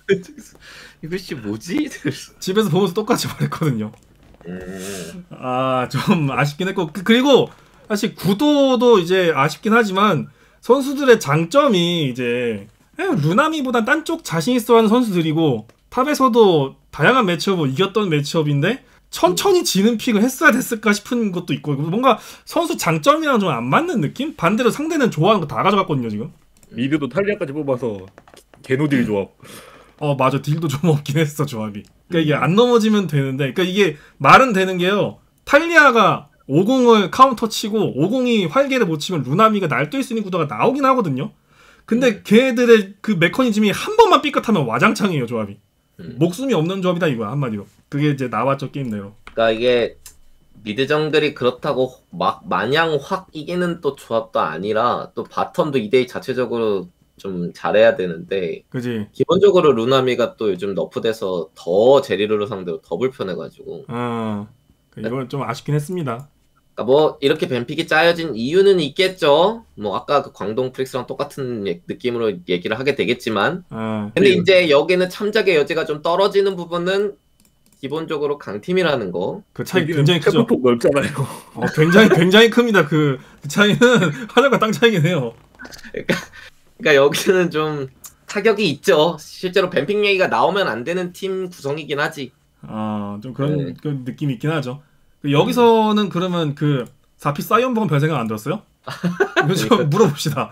이것이 뭐지? 집에서 보면서 똑같이 말했거든요. 음, 아 좀 아쉽긴 했고 그- 그리고 사실 구도도 이제 아쉽긴 하지만 선수들의 장점이 이제 그냥 루나미보단 딴 쪽 자신 있어하는 선수들이고 탑에서도 다양한 매치업을 이겼던 매치업인데 천천히 지는 픽을 했어야 됐을까 싶은 것도 있고 뭔가 선수 장점이랑 좀 안 맞는 느낌? 반대로 상대는 좋아하는 거 다 가져갔거든요 지금. 미드도 탈리아까지 뽑아서 개노딜 조합. 어 맞아 딜도 좀 없긴 했어 조합이. 그러니까 이게 안 넘어지면 되는데 그러니까 이게 말은 되는 게요. 탈리아가 오공을 카운터 치고 오공이 활개를 못 치면 루나미가 날뛸 수 있는 구도가 나오긴 하거든요. 근데 걔들의 그 메커니즘이 한 번만 삐끗하면 와장창이에요 조합이. 음. 목숨이 없는 조합이다 이거야 한마디로. 그게 이제 나왔죠 게임 내로. 그러니까 이게 미드 정글이 그렇다고 막 마냥 확 이기는 또 조합도 아니라 또 바텀도 이 대이 자체적으로 좀 잘해야 되는데 그지? 기본적으로 루나미가 또 요즘 너프돼서 더 제리루루 상대로 더 불편해가지고 어. 이건 좀 아쉽긴 했습니다. 그러니까 뭐 이렇게 뱀픽이 짜여진 이유는 있겠죠. 뭐 아까 그 광동 프릭스랑 똑같은 예- 느낌으로 얘기를 하게 되겠지만 어. 근데 이제 여기는 참작의 여지가 좀 떨어지는 부분은 기본적으로 강팀이라는 거. 그 차이 굉장히 크죠. 폭 넓잖아요. 어, 굉장히 굉장히 큽니다. 그, 그 차이는 하늘과 땅 차이긴 해요. 그러니까 여기는 좀 타격이 있죠. 실제로 뱀픽 얘기가 나오면 안 되는 팀 구성이긴 하지. 아, 좀 그런 네. 그 느낌이 있긴 하죠. 그 여기서는 그러면 그 사피 사이언버건 별 생각 안 들었어요? 이거 좀 물어봅시다.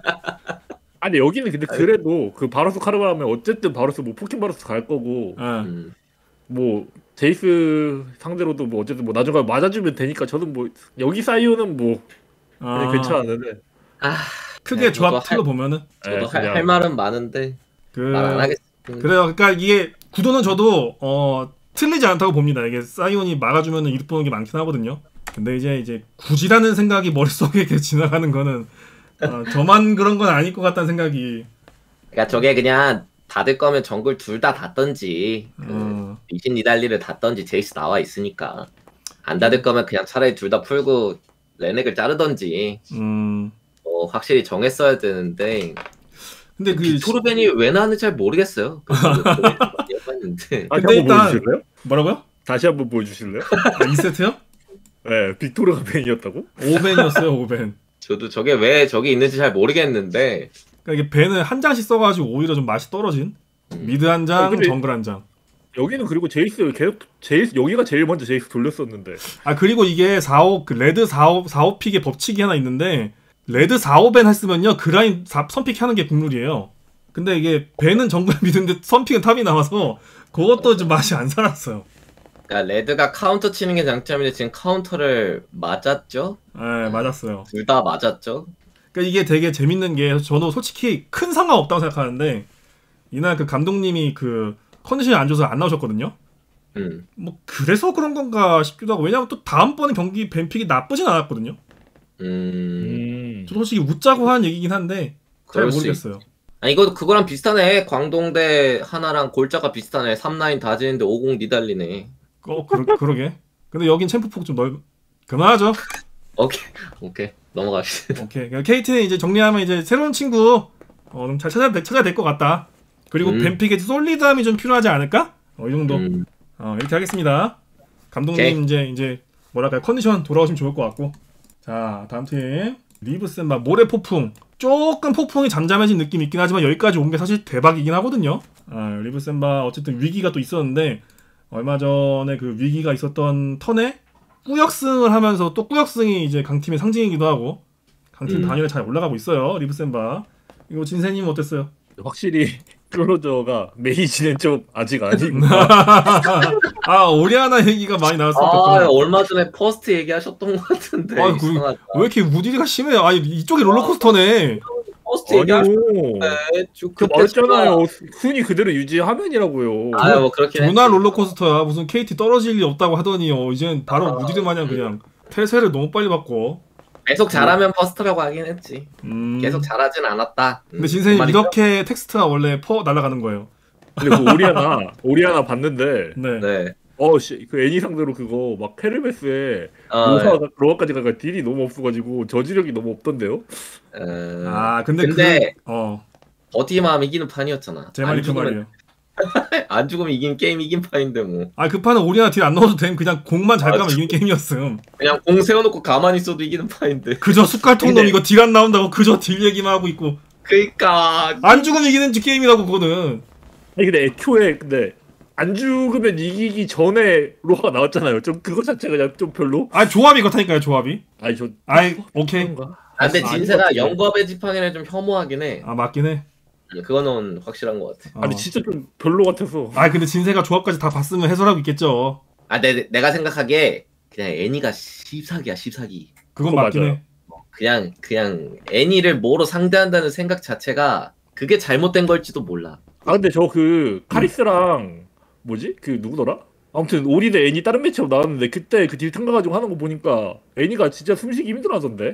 아니 여기는 근데 그래도 그 바로스 카르바라면 어쨌든 바로스 뭐 포킨 바로스 갈 거고 예. 음. 뭐 제이스 상대로도 뭐 어쨌든 뭐 나중에 맞아주면 되니까 저도 뭐 여기 사이오는 뭐 아, 괜찮았는데 아, 크게 네, 조합 저도 틀어 할- 보면은 저도 예, 할, 그냥 할 말은 많은데 그 말 안 하겠. 그래요. 그러니까 이게 구도는 저도 어 틀리지 않다고 봅니다. 이게 사이온이 막아주면은 이득 보는 게 많긴 하거든요. 근데 이제 이제 굳이라는 생각이 머릿속에 이렇게 지나가는 거는 어, 저만 그런 건 아닐 것 같다는 생각이. 그러니까 저게 그냥 닫을 거면 정글 둘 다 닫던지 그 어, 리신 니달리를 닫던지 제이스 나와 있으니까 안 닫을 거면 그냥 차라리 둘 다 풀고 레넥을 자르던지 음. 어, 확실히 정했어야 되는데 근데 그 빅토르벤이 왜 나왔는지 잘 모르겠어요. 그래서 고민 많이 해봤는데 다시 근데 한번 일단- 보여주실래요? 뭐라고요? 다시 한번 보여주실래요? 아, 이 세트요? 네, 빅토르가 벤이었다고? 오벤이었어요, 오벤. 저도 저게 왜 저기 있는지 잘 모르겠는데 그러니까 이게 벤을 한 장씩 써가지고 오히려 좀 맛이 떨어진. 음. 미드 한 장, 아니, 근데- 정글 한 장. 여기는 그리고 제이스 계속 제이스 여기가 제일 먼저 제이스 돌렸었는데. 아 그리고 이게 사 호 그 레드 사 호 사 호 픽의 법칙이 하나 있는데 레드 사 호 벤 했으면요 그 라인 사- 선픽 하는 게 국룰이에요. 근데 이게 벤은 정글 미드인데 선픽은 탑이 나와서 그것도 좀 맛이 안 살았어요. 그러니까 레드가 카운터 치는 게 장점인데 지금 카운터를 맞았죠? 네 맞았어요. 둘 다 맞았죠? 그러니까 이게 되게 재밌는 게 저도 솔직히 큰 상관없다고 생각하는데 이날 그 감독님이 그 컨디션이 안 좋아서 안 나오셨거든요. 음. 뭐 그래서 그런 건가 싶기도 하고 왜냐면 또 다음번에 경기 벤픽이 나쁘진 않았거든요. 음. 음. 저도 솔직히 웃자고 하는 얘기긴 한데 잘 그럴 수 모르겠어요. 아 이거 그거랑 비슷하네. 광동대 하나랑 골자가 비슷하네. 삼 라인 다 지는데 오공 니달리네. 어 그러, 그러게. 근데 여긴 챔프폭 좀 넓. 그만하죠. 오케이 오케이 넘어갑시다. 오케이. 그러니까 케이티는 이제 정리하면 이제 새로운 친구 어, 좀 잘 찾아 찾아야 될 것 같다. 그리고 음. 벤픽에 솔리드함이 좀 필요하지 않을까? 어, 이 정도. 음. 어, 이렇게 하겠습니다. 감독님 오케이. 이제 이제 뭐랄까 컨디션 돌아오시면 좋을 것 같고. 자 다음 팀 리브센바 모래 폭풍. 조금 폭풍이 잠잠해진 느낌이 있긴 하지만 여기까지 온 게 사실 대박이긴 하거든요. 아, 리브센바 어쨌든 위기가 또 있었는데 얼마 전에 그 위기가 있었던 턴에 꾸역승을 하면서 또 꾸역승이 이제 강팀의 상징이기도 하고 강팀 음. 단위로 잘 올라가고 있어요. 리브센바. 이거 진세님 어땠어요? 확실히 클로저가 메이지는 좀 아직 아닌. 아 오리아나 얘기가 많이 아 나왔었겠구나. 얼마 전에 퍼스트 얘기하셨던 것 같은데 아, 그- 이상하다. 왜 이렇게 무디가 심해요? 아니 이쪽이 롤러코스터네. 퍼스트 얘기하셨는데 아니요. 쭉 그 그때 말했잖아요. 순위 그대로 유지하면이라고요. 아유 뭐 그렇긴 존나 했지. 롤러코스터야. 무슨 케이티 떨어질 리 없다고 하더니요. 이젠 바로 무디르 마냥 그냥 태세를 너무 빨리 바꿔. 계속 잘하면 퍼스트라고 하긴 했지. 음. 계속 잘하진 않았다. 음, 근데 진세님 그 말이죠? 이렇게 텍스트가 원래 퍼 날아가는 거예요. 근데 그 오리아나 오리아나 봤는데 네. 네. 어씨 그 애니 상대로 그거 막 헤르메스에 어, 네. 로사가 로아까지 가니까 딜이 너무 없어가지고 저지력이 너무 없던데요. 어, 아 근데, 근데 그 어. 버티만 이기는 판이었잖아. 제 말이 안 그 죽으면 말이에요. 안 죽으면 이긴 게임 이긴 판인데 뭐. 아 그 판은 오리아나 딜 안 넣어도 됨. 그냥 공만 잘 아, 까면 저- 이기는 게임이었음. 그냥 공 세워놓고 가만히 있어도 이기는 판인데. 그저 숟갈통 놈 근데- 이거 딜 안 나온다고 그저 딜 얘기만 하고 있고 그니까 안 죽으면 이기는 게임이라고 그거는. 아니 근데 애초에 근데 안 죽으면 이기기 전에 로아가 나왔잖아요. 좀 그거 자체가 그냥 좀 별로. 아 조합이 그렇다니까요 조합이. 아니 저 아이 오케이. 그런가? 아, 근데 아닌 것 진세가 같은데. 영겁의 지팡이를 좀 혐오하긴 해. 아 맞긴 해. 그거는 확실한 것 같아. 어. 아니 진짜 좀 별로 같아서. 아 근데 진세가 조합까지 다 봤으면 해설하고 있겠죠. 아, 내, 내가 생각하기에 그냥 애니가 씹사기야, 씹사기. 그건 그거 맞긴 맞아요. 해. 그냥 그냥 애니를 뭐로 상대한다는 생각 자체가 그게 잘못된 걸지도 몰라. 아 근데 저 그 카리스랑 뭐지 그 누구더라? 아무튼 오리 대 애니 다른 매치업 나왔는데 그때 그 딜 탕가가지고 하는 거 보니까 애니가 진짜 숨쉬기 힘들어하던데.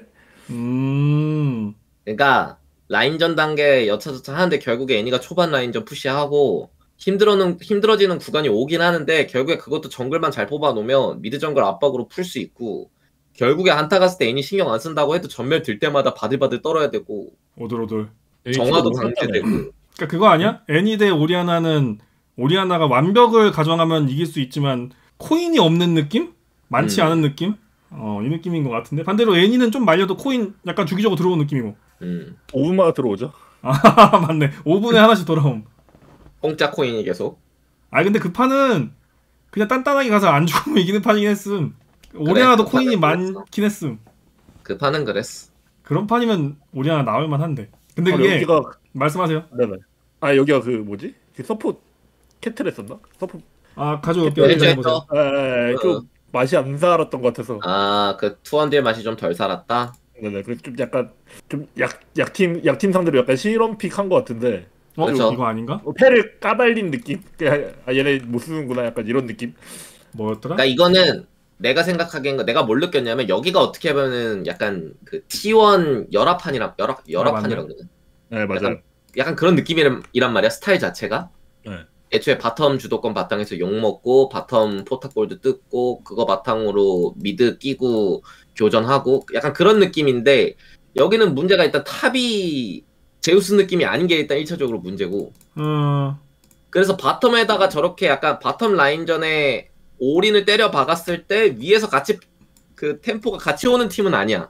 음. 그러니까 라인전 단계 여차저차 하는데 결국에 애니가 초반 라인전 푸시하고 힘들어는 힘들어지는 구간이 오긴 하는데 결국에 그것도 정글만 잘 뽑아 놓으면 미드 정글 압박으로 풀 수 있고 결국에 한타 갔을 때 애니 신경 안 쓴다고 해도 전멸 들 때마다 바들바들 떨어야 되고 오돌오돌. 정화도 너무 강제되고 그러니까 그거 아니야? 애니 대 오리아나는 오리아나가 완벽을 가정하면 이길 수 있지만 코인이 없는 느낌? 많지 음. 않은 느낌? 어, 이 느낌인 것 같은데 반대로 애니는 좀 말려도 코인 약간 주기적으로 들어오는 느낌이고. 음. 오 분마다 들어오죠. 아 맞네. 오 분에 하나씩 돌아옴. 공짜 코인이 계속 아 근데 그 판은 그냥 단단하게 가서 안 죽으면 이기는 판이긴 했음. 오리아나도 그 코인이 판은 많긴 했음. 그 판은 그랬어. 그런 판이면 오리아나 나올만 한데. 근데 아, 그게 여기가 말씀하세요. 네네. 아 여기가 그 뭐지? 그 서포 캐틀 했었나? 서포. 아 가져올게요. 해줘 해보세요. 해줘. 에, 어. 좀 맛이 안 살았던 것 같아서. 아그 투원딜 맛이 좀 덜 살았다. 네네. 그래서 좀 약간 좀 약 약팀 약팀 상대로 약간 실험픽 한 것 같은데. 어 그렇죠. 이거 아닌가? 어, 패를 까발린 느낌? 그냥, 아 얘네 못 쓰는구나 약간 이런 느낌? 뭐였더라? 그러니까 이거는 내가 생각하기엔 내가 뭘 느꼈냐면 여기가 어떻게 보면은 약간 그 티원 열합판이랑 열합 열합판이라고 그러나? 네 맞아요. 약간, 약간 그런 느낌이란 이란 말이야 스타일 자체가. 네. 애초에 바텀 주도권 바탕에서 욕먹고 바텀 포탑골드 뜯고 그거 바탕으로 미드 끼고 교전하고 약간 그런 느낌인데 여기는 문제가 일단 탑이 제우스 느낌이 아닌 게 일단 일 차적으로 문제고 음, 그래서 바텀에다가 저렇게 약간 바텀 라인전에 올인을 때려 박았을 때 위에서 같이 그 템포가 같이 오는 팀은 아니야.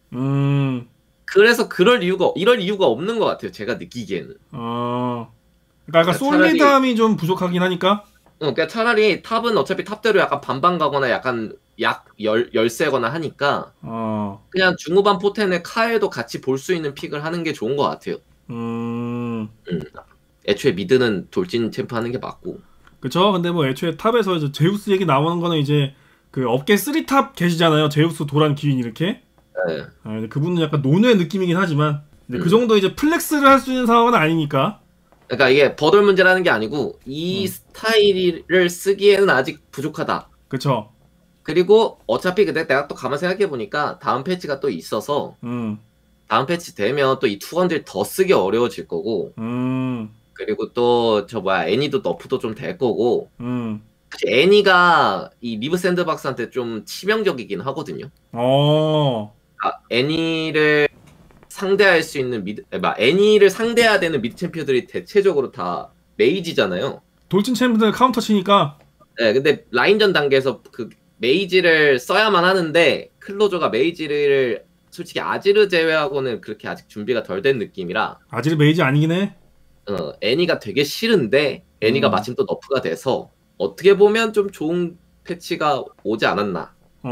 음, 그래서 그럴 이유가 이럴 이유가 없는 것 같아요. 제가 느끼기에는. 어. 그러니까 약간 차라리- 솔리드함이 좀 부족하긴 하니까. 어, 그러니까 차라리 탑은 어차피 탑대로 약간 반반 가거나 약간 약 열, 열세거나 하니까 어, 그냥 중후반 포텐에 카에도 같이 볼 수 있는 픽을 하는 게 좋은 것 같아요. 음, 음. 애초에 미드는 돌진 챔프 하는 게 맞고. 그쵸. 근데 뭐 애초에 탑에서 이제 제우스 얘기 나오는 거는 이제 그 업계 쓰리 탑 계시잖아요. 제우스, 도란, 기인 이렇게. 네. 아, 근데 그분은 약간 논의 느낌이긴 하지만 근데 그 음. 정도 이제 플렉스를 할 수 있는 상황은 아니니까. 그러니까 이게 버돌 문제라는 게 아니고 이 음. 스타일을 쓰기에는 아직 부족하다. 그쵸. 그리고 어차피 근데 내가 또 가만 생각해 보니까 다음 패치가 또 있어서 음, 다음 패치 되면 또 이 투건들 더 쓰기 어려워질 거고 음, 그리고 또 저 뭐야 애니도 너프도 좀 될 거고 음. 사실 애니가 이 리브 샌드박스한테 좀 치명적이긴 하거든요. 어, 아, 애니를 상대할 수 있는 미드, 막 애니를 상대해야 되는 미드 챔피언들이 대체적으로 다 메이지잖아요. 돌진 챔프들 카운터 치니까. 네, 근데 라인전 단계에서 그 메이지를 써야만 하는데 클로저가 메이지를 솔직히 아지르 제외하고는 그렇게 아직 준비가 덜 된 느낌이라 아직 메이지 아니긴 해. 어, 애니가 되게 싫은데 애니가 음. 마침 또 너프가 돼서 어떻게 보면 좀 좋은 패치가 오지 않았나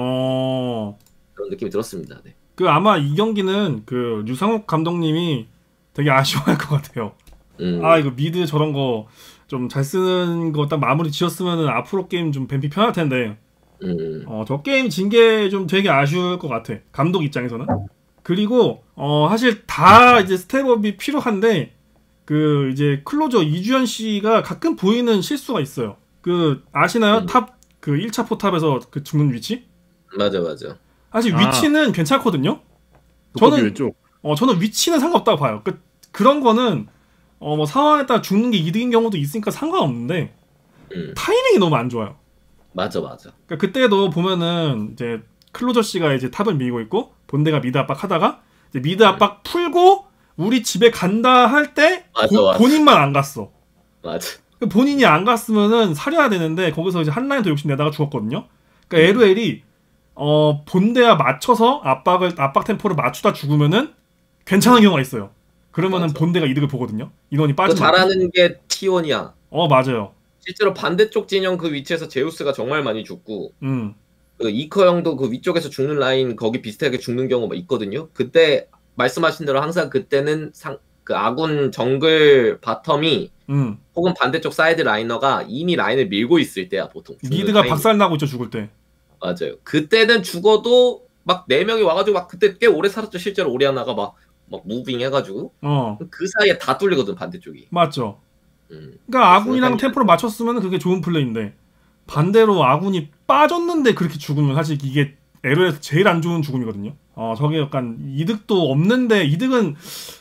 어, 그런 느낌이 들었습니다. 네. 그 아마 이 경기는 그 류상욱 감독님이 되게 아쉬워할 것 같아요. 음, 아, 이거 미드 저런 거 좀 잘 쓰는 거 딱 마무리 지었으면은 앞으로 게임 좀 뱀피 편할 텐데. 음, 어, 저 게임 진 게 좀 되게 아쉬울 것 같아. 감독 입장에서는. 그리고 어, 사실 다 이제 스텝업이 필요한데 그 이제 클로저 이주연 씨가 가끔 보이는 실수가 있어요. 그 아시나요? 음. 탑 그 일 차 포탑에서 그 죽는 위치? 맞아 맞아. 사실 아. 위치는 괜찮거든요. 저는 저는 왼쪽. 어 저는 위치는 상관없다고 봐요. 그 그런 거는 어 뭐 상황에 따라 죽는 게 이득인 경우도 있으니까 상관없는데 음, 타이밍이 너무 안 좋아요. 맞아 맞아. 그러니까 그때도 보면은 이제 클로저 씨가 이제 탑을 밀고 있고 본대가 미드 압박하다가 이제 미드 압박 풀고 우리 집에 간다 할 때 맞아, 맞아. 본인만 안 갔어. 맞아. 본인이 안 갔으면은 살려야 되는데 거기서 이제 한 라인 더 욕심내다가 죽었거든요. 그러니까 엘오엘이 어 본대와 맞춰서 압박을 압박 템포를 맞추다 죽으면은 괜찮은 경우가 있어요. 그러면은 맞아. 본대가 이득을 보거든요. 인원이 그 빠지면. 잘하는 게 티원이야. 어 맞아요. 실제로 반대쪽 진영 그 위치에서 제우스가 정말 많이 죽고 음. 그 이커 형도 그 위쪽에서 죽는 라인 거기 비슷하게 죽는 경우가 있거든요. 그때 말씀하신 대로 항상 그때는 상, 그 아군 정글 바텀이 음. 혹은 반대쪽 사이드 라이너가 이미 라인을 밀고 있을 때야 보통. 죽는 미드가 타이밍이. 박살나고 있죠 죽을 때. 맞아요. 그때는 죽어도 막 네 명이 와가지고 막 그때 꽤 오래 살았죠. 실제로 오리아나가 막, 막 무빙 해가지고 어 그 사이에 다 뚫리거든 반대쪽이. 맞죠. 음. 그러니까 아군이랑 그래서 템포를 맞췄으면 그게 좋은 플레이인데 반대로 아군이 빠졌는데 그렇게 죽으면 사실 이게 엘오에서 제일 안 좋은 죽음이거든요. 어 저게 약간 이득도 없는데 이득은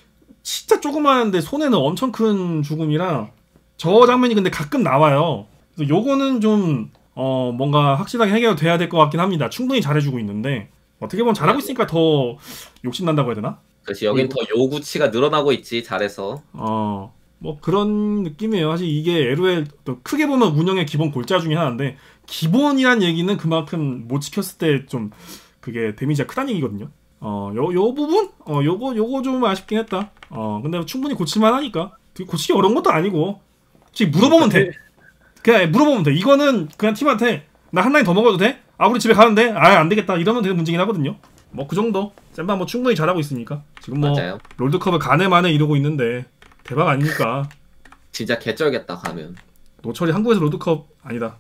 진짜 조그마한데 손해는 엄청 큰 죽음이라 저 장면이 근데 가끔 나와요. 그래서 요거는 좀 어 뭔가 확실하게 해결돼야 될 것 같긴 합니다. 충분히 잘해주고 있는데 어떻게 보면 잘하고 있으니까 더 욕심난다고 해야 되나? 그렇지 여긴 더 요구치가 늘어나고 있지 잘해서. 어, 뭐 그런 느낌이에요. 사실 이게 엘오엘 또 크게 보면 운영의 기본 골자 중에 하나인데 기본이란 얘기는 그만큼 못 지켰을 때 좀 그게 데미지가 크다는 얘기거든요. 어, 요, 요 부분? 어, 요거, 요거 좀 아쉽긴 했다. 어, 근데 충분히 고칠만 하니까. 되게 고치기 어려운 것도 아니고. 지금 물어보면 돼. 그냥 물어보면 돼. 이거는 그냥 팀한테 나 한 라인 더 먹어도 돼? 아, 우리 집에 가는데? 아, 안 되겠다. 이러면 되는 문제긴 하거든요. 뭐 그 정도. 쌤바 뭐 충분히 잘하고 있으니까. 지금 뭐 맞아요. 롤드컵을 가네 마네 이러고 있는데 대박 아닙니까? 진짜 개쩔겠다 가면. 노철이 한국에서 롤드컵 아니다.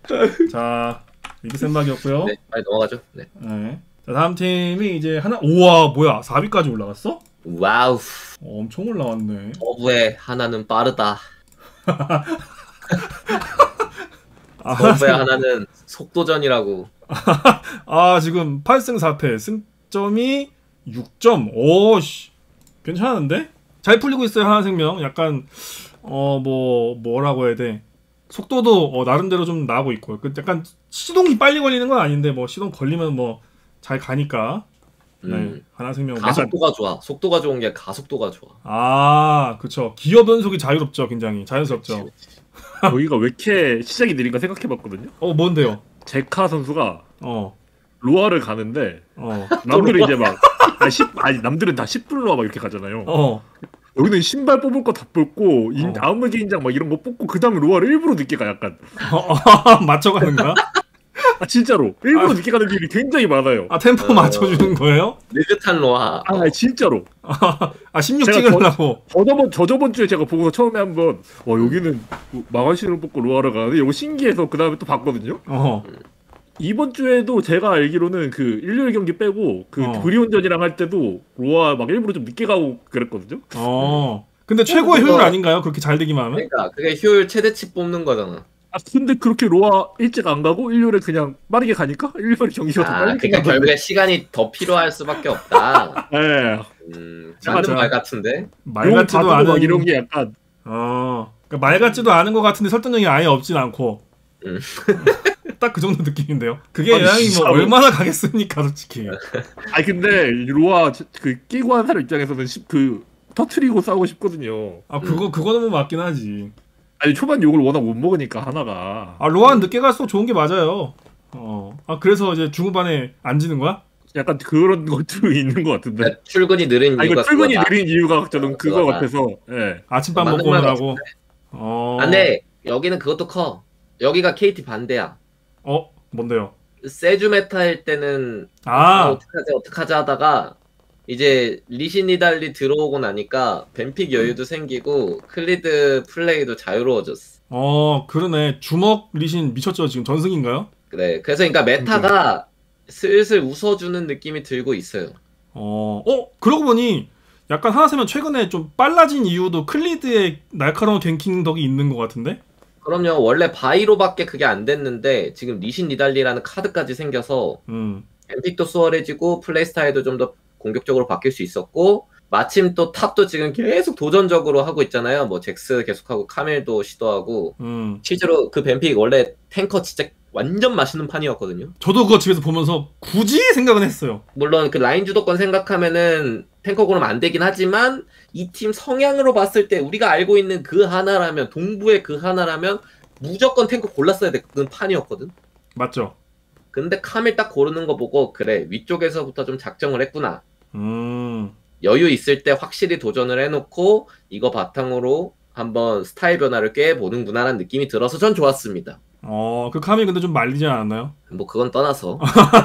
자, 이게 쌤박이었고요. 네, 빨리 넘어가죠. 네. 네. 자, 다음 팀이 이제 하나. 우와, 뭐야? 사 위까지 올라갔어? 와우. 어, 엄청 올라왔네. 어부의 하나는 빠르다. 아, 어부의 하나는 속도전이라고. 아, 지금 팔 승 사 패. 승점이 육 점. 오, 씨. 괜찮은데? 잘 풀리고 있어요, 하나생명. 약간 어, 뭐 뭐라고 해야 돼? 속도도 어, 나름대로 좀 나고 있고 그 약간 시동이 빨리 걸리는 건 아닌데 뭐 시동 걸리면 뭐 잘 가니까 네 음. 하나생명 가속도가 좋아. 속도가 좋은 게 가속도가 좋아. 아 그쵸 기어 변속이 자유롭죠 굉장히 자연스럽죠. 그치, 그치. 저희가 왜 이렇게 시작이 느린가 생각해봤거든요. 어 뭔데요? 제카 선수가 어 로아를 가는데 어, 남들은 이제 막 아니, 십, 아니 남들은 다 십 분 로아 막 이렇게 가잖아요. 어. 여기는 신발 뽑을 거 다 뽑고 인, 어. 아무개 인장 막 이런 거 뽑고 그 다음에 로아를 일부러 늦게 가 약간. 어, 어, 맞춰가는 거야? 아 진짜로 일부러 아. 늦게 가는 비율이 굉장히 많아요. 아 템포 어. 맞춰주는 거예요? 느긋한 로아. 아 진짜로. 아 십육 제가 찍으려고. 저 저번 저 저번 주에 제가 보고서 처음에 한번 어 여기는 마가신을 뽑고 로아를 가는데 이거 신기해서 그 다음에 또 봤거든요. 어. 이번 주에도 제가 알기로는 그 일요일 경기 빼고 그 어. 브리온전이랑 할 때도 로아 막 일부러 좀 늦게 가고 그랬거든요. 어. 근데 최고의 그거- 효율 아닌가요? 그렇게 잘 되기만 하면? 그러니까 그게 효율 최대치 뽑는 거잖아. 아 근데 그렇게 로아 일찍 안 가고 일요일에 그냥 빠르게 가니까 일요일에 경기가 더 아, 빨리 그러니까 결국에 시간이 더 필요할 수밖에 없다. 예. 음, 맞아. 맞는 말 같은데. 말 같지도 막 않은 이런 게 약간 어. 그러니까 말 같지도 않은 것 같은데 설득력이 아예 없진 않고. 음. 딱 그 정도 느낌인데요. 그게 아니, 여행이 뭐 진짜로. 얼마나 가겠습니까, 솔직히. 아니 근데 로아 그 끼고 한 사람 입장에서는 십- 그 터트리고 싸우고 싶거든요. 아 그거 그거는 뭐 맞긴 하지. 아니 초반 욕을 워낙 못 먹으니까 하나가 아 로안 늦게 갈수록 좋은 게 맞아요. 어. 아 그래서 이제 중후반에 안 지는 거야? 약간 그런 것도 있는 것 같은데. 그러니까 출근이 느린 아 이유가 이거 출근이 그거다. 느린 이유가 저는 그거 그거다. 같아서. 예. 아침밥 맞는 먹고 말 오느라고. 어. 아, 근데 여기는 그것도 커. 여기가 케이티 반대야. 어 뭔데요? 세주 메타일 때는 아. 아, 어떡하지 어떡하지 하다가 이제 리신 니달리 들어오고 나니까 뱀픽 여유도 생기고 클리드 플레이도 자유로워졌어. 어 그러네. 주먹 리신 미쳤죠 지금 전승인가요? 그래. 그래서 그러니까 메타가 슬슬 웃어주는 느낌이 들고 있어요. 어, 어 그러고 보니 약간 하나세면 최근에 좀 빨라진 이유도 클리드의 날카로운 갱킹 덕이 있는 것 같은데? 그럼요. 원래 바이로밖에 그게 안 됐는데 지금 리신 니달리라는 카드까지 생겨서 음, 뱀픽도 수월해지고 플레이 스타일도 좀 더 공격적으로 바뀔 수 있었고 마침 또 탑도 지금 계속 도전적으로 하고 있잖아요. 뭐 잭스 계속하고 카멜도 시도하고 음. 실제로 그 뱀픽 원래 탱커 진짜 완전 맛있는 판이었거든요. 저도 그거 집에서 보면서 굳이 생각은 했어요. 물론 그 라인 주도권 생각하면은 탱커 고르면 안 되긴 하지만 이 팀 성향으로 봤을 때 우리가 알고 있는 그 하나라면 동부의 그 하나라면 무조건 탱커 골랐어야 되는 판이었거든. 맞죠? 근데 카밀 딱 고르는 거 보고 그래 위쪽에서부터 좀 작정을 했구나. 음, 여유 있을 때 확실히 도전을 해놓고 이거 바탕으로 한번 스타일 변화를 꾀보는구나라는 느낌이 들어서 전 좋았습니다. 어, 그 카밀 근데 좀 말리지 않았나요? 뭐 그건 떠나서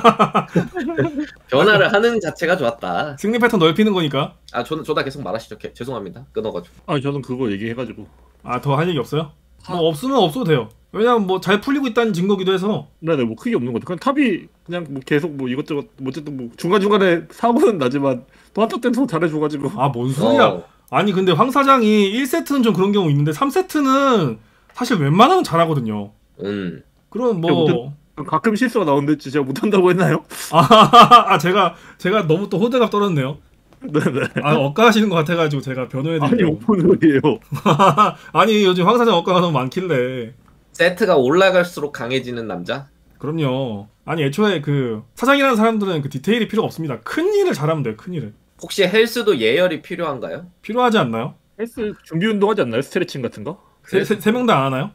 변화를 하는 자체가 좋았다. 승리 패턴 넓히는 거니까. 아 저는 저다 계속 말하시죠. 개- 죄송합니다. 끊어가지고. 아 저는 그거 얘기해가지고. 아, 더 할 얘기 없어요? 뭐 없으면 없어도 돼요. 왜냐면 뭐 잘 풀리고 있다는 증거기도 해서. 네네 뭐 크게 없는 것 같아. 그냥 탑이 그냥 뭐 계속 뭐 이것저것 뭐 어쨌든 뭐 중간 중간에 사고는 나지만 또 한쪽 때는 더 잘해줘가지고. 아, 뭔 소리야? 어, 아니 근데 황 사장이 일 세트는 좀 그런 경우 있는데 삼 세트는 사실 웬만하면 잘하거든요. 음. 그럼 야, 뭐 가끔 실수가 나오는데 진짜 못한다고 했나요? 아, 아 제가 제가 너무 또 호들갑 떨었네요. 네네. 아 억까하시는 것 같아가지고 제가 아니 변호해드릴게요. 오픈 소리예요. 아니 요즘 황 사장 억까가 너무 많길래. 세트가 올라갈수록 강해지는 남자? 그럼요. 아니 애초에 그 사장이라는 사람들은 그 디테일이 필요 없습니다. 큰 일을 잘하면 돼요. 큰 일을. 혹시 헬스도 예열이 필요한가요? 필요하지 않나요? 헬스 준비 운동 하지 않나요? 스트레칭 같은 거? 세 명 다 안 하나요?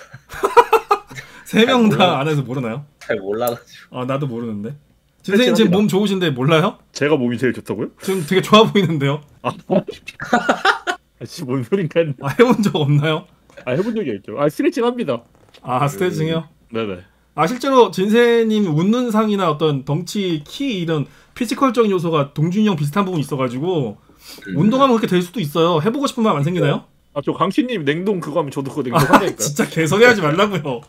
세 명 다 안 해서 모르나요? 잘 몰라가지고. 아 나도 모르는데. 진생님 지금 몸 좋으신데 몰라요? 제가 몸이 제일 좋다고요? 지금 되게 좋아 보이는데요. 아, 아씨 뭔 소린가 했네. 아 해본 적 없나요? 아 해본 적이 있죠. 아 스트레칭 합니다. 아 스트레칭이요? 네네. 아 실제로 진세님 웃는 상이나 어떤 덩치, 키 이런 피지컬적인 요소가 동준이 형 비슷한 부분이 있어가지고 음. 운동하면 그렇게 될 수도 있어요. 해보고 싶은 마음 안 생기나요? 아 저 강신님 냉동 그거 하면 저도 그거 냉동 하니까요. 진짜 개소리 하지 말라고요.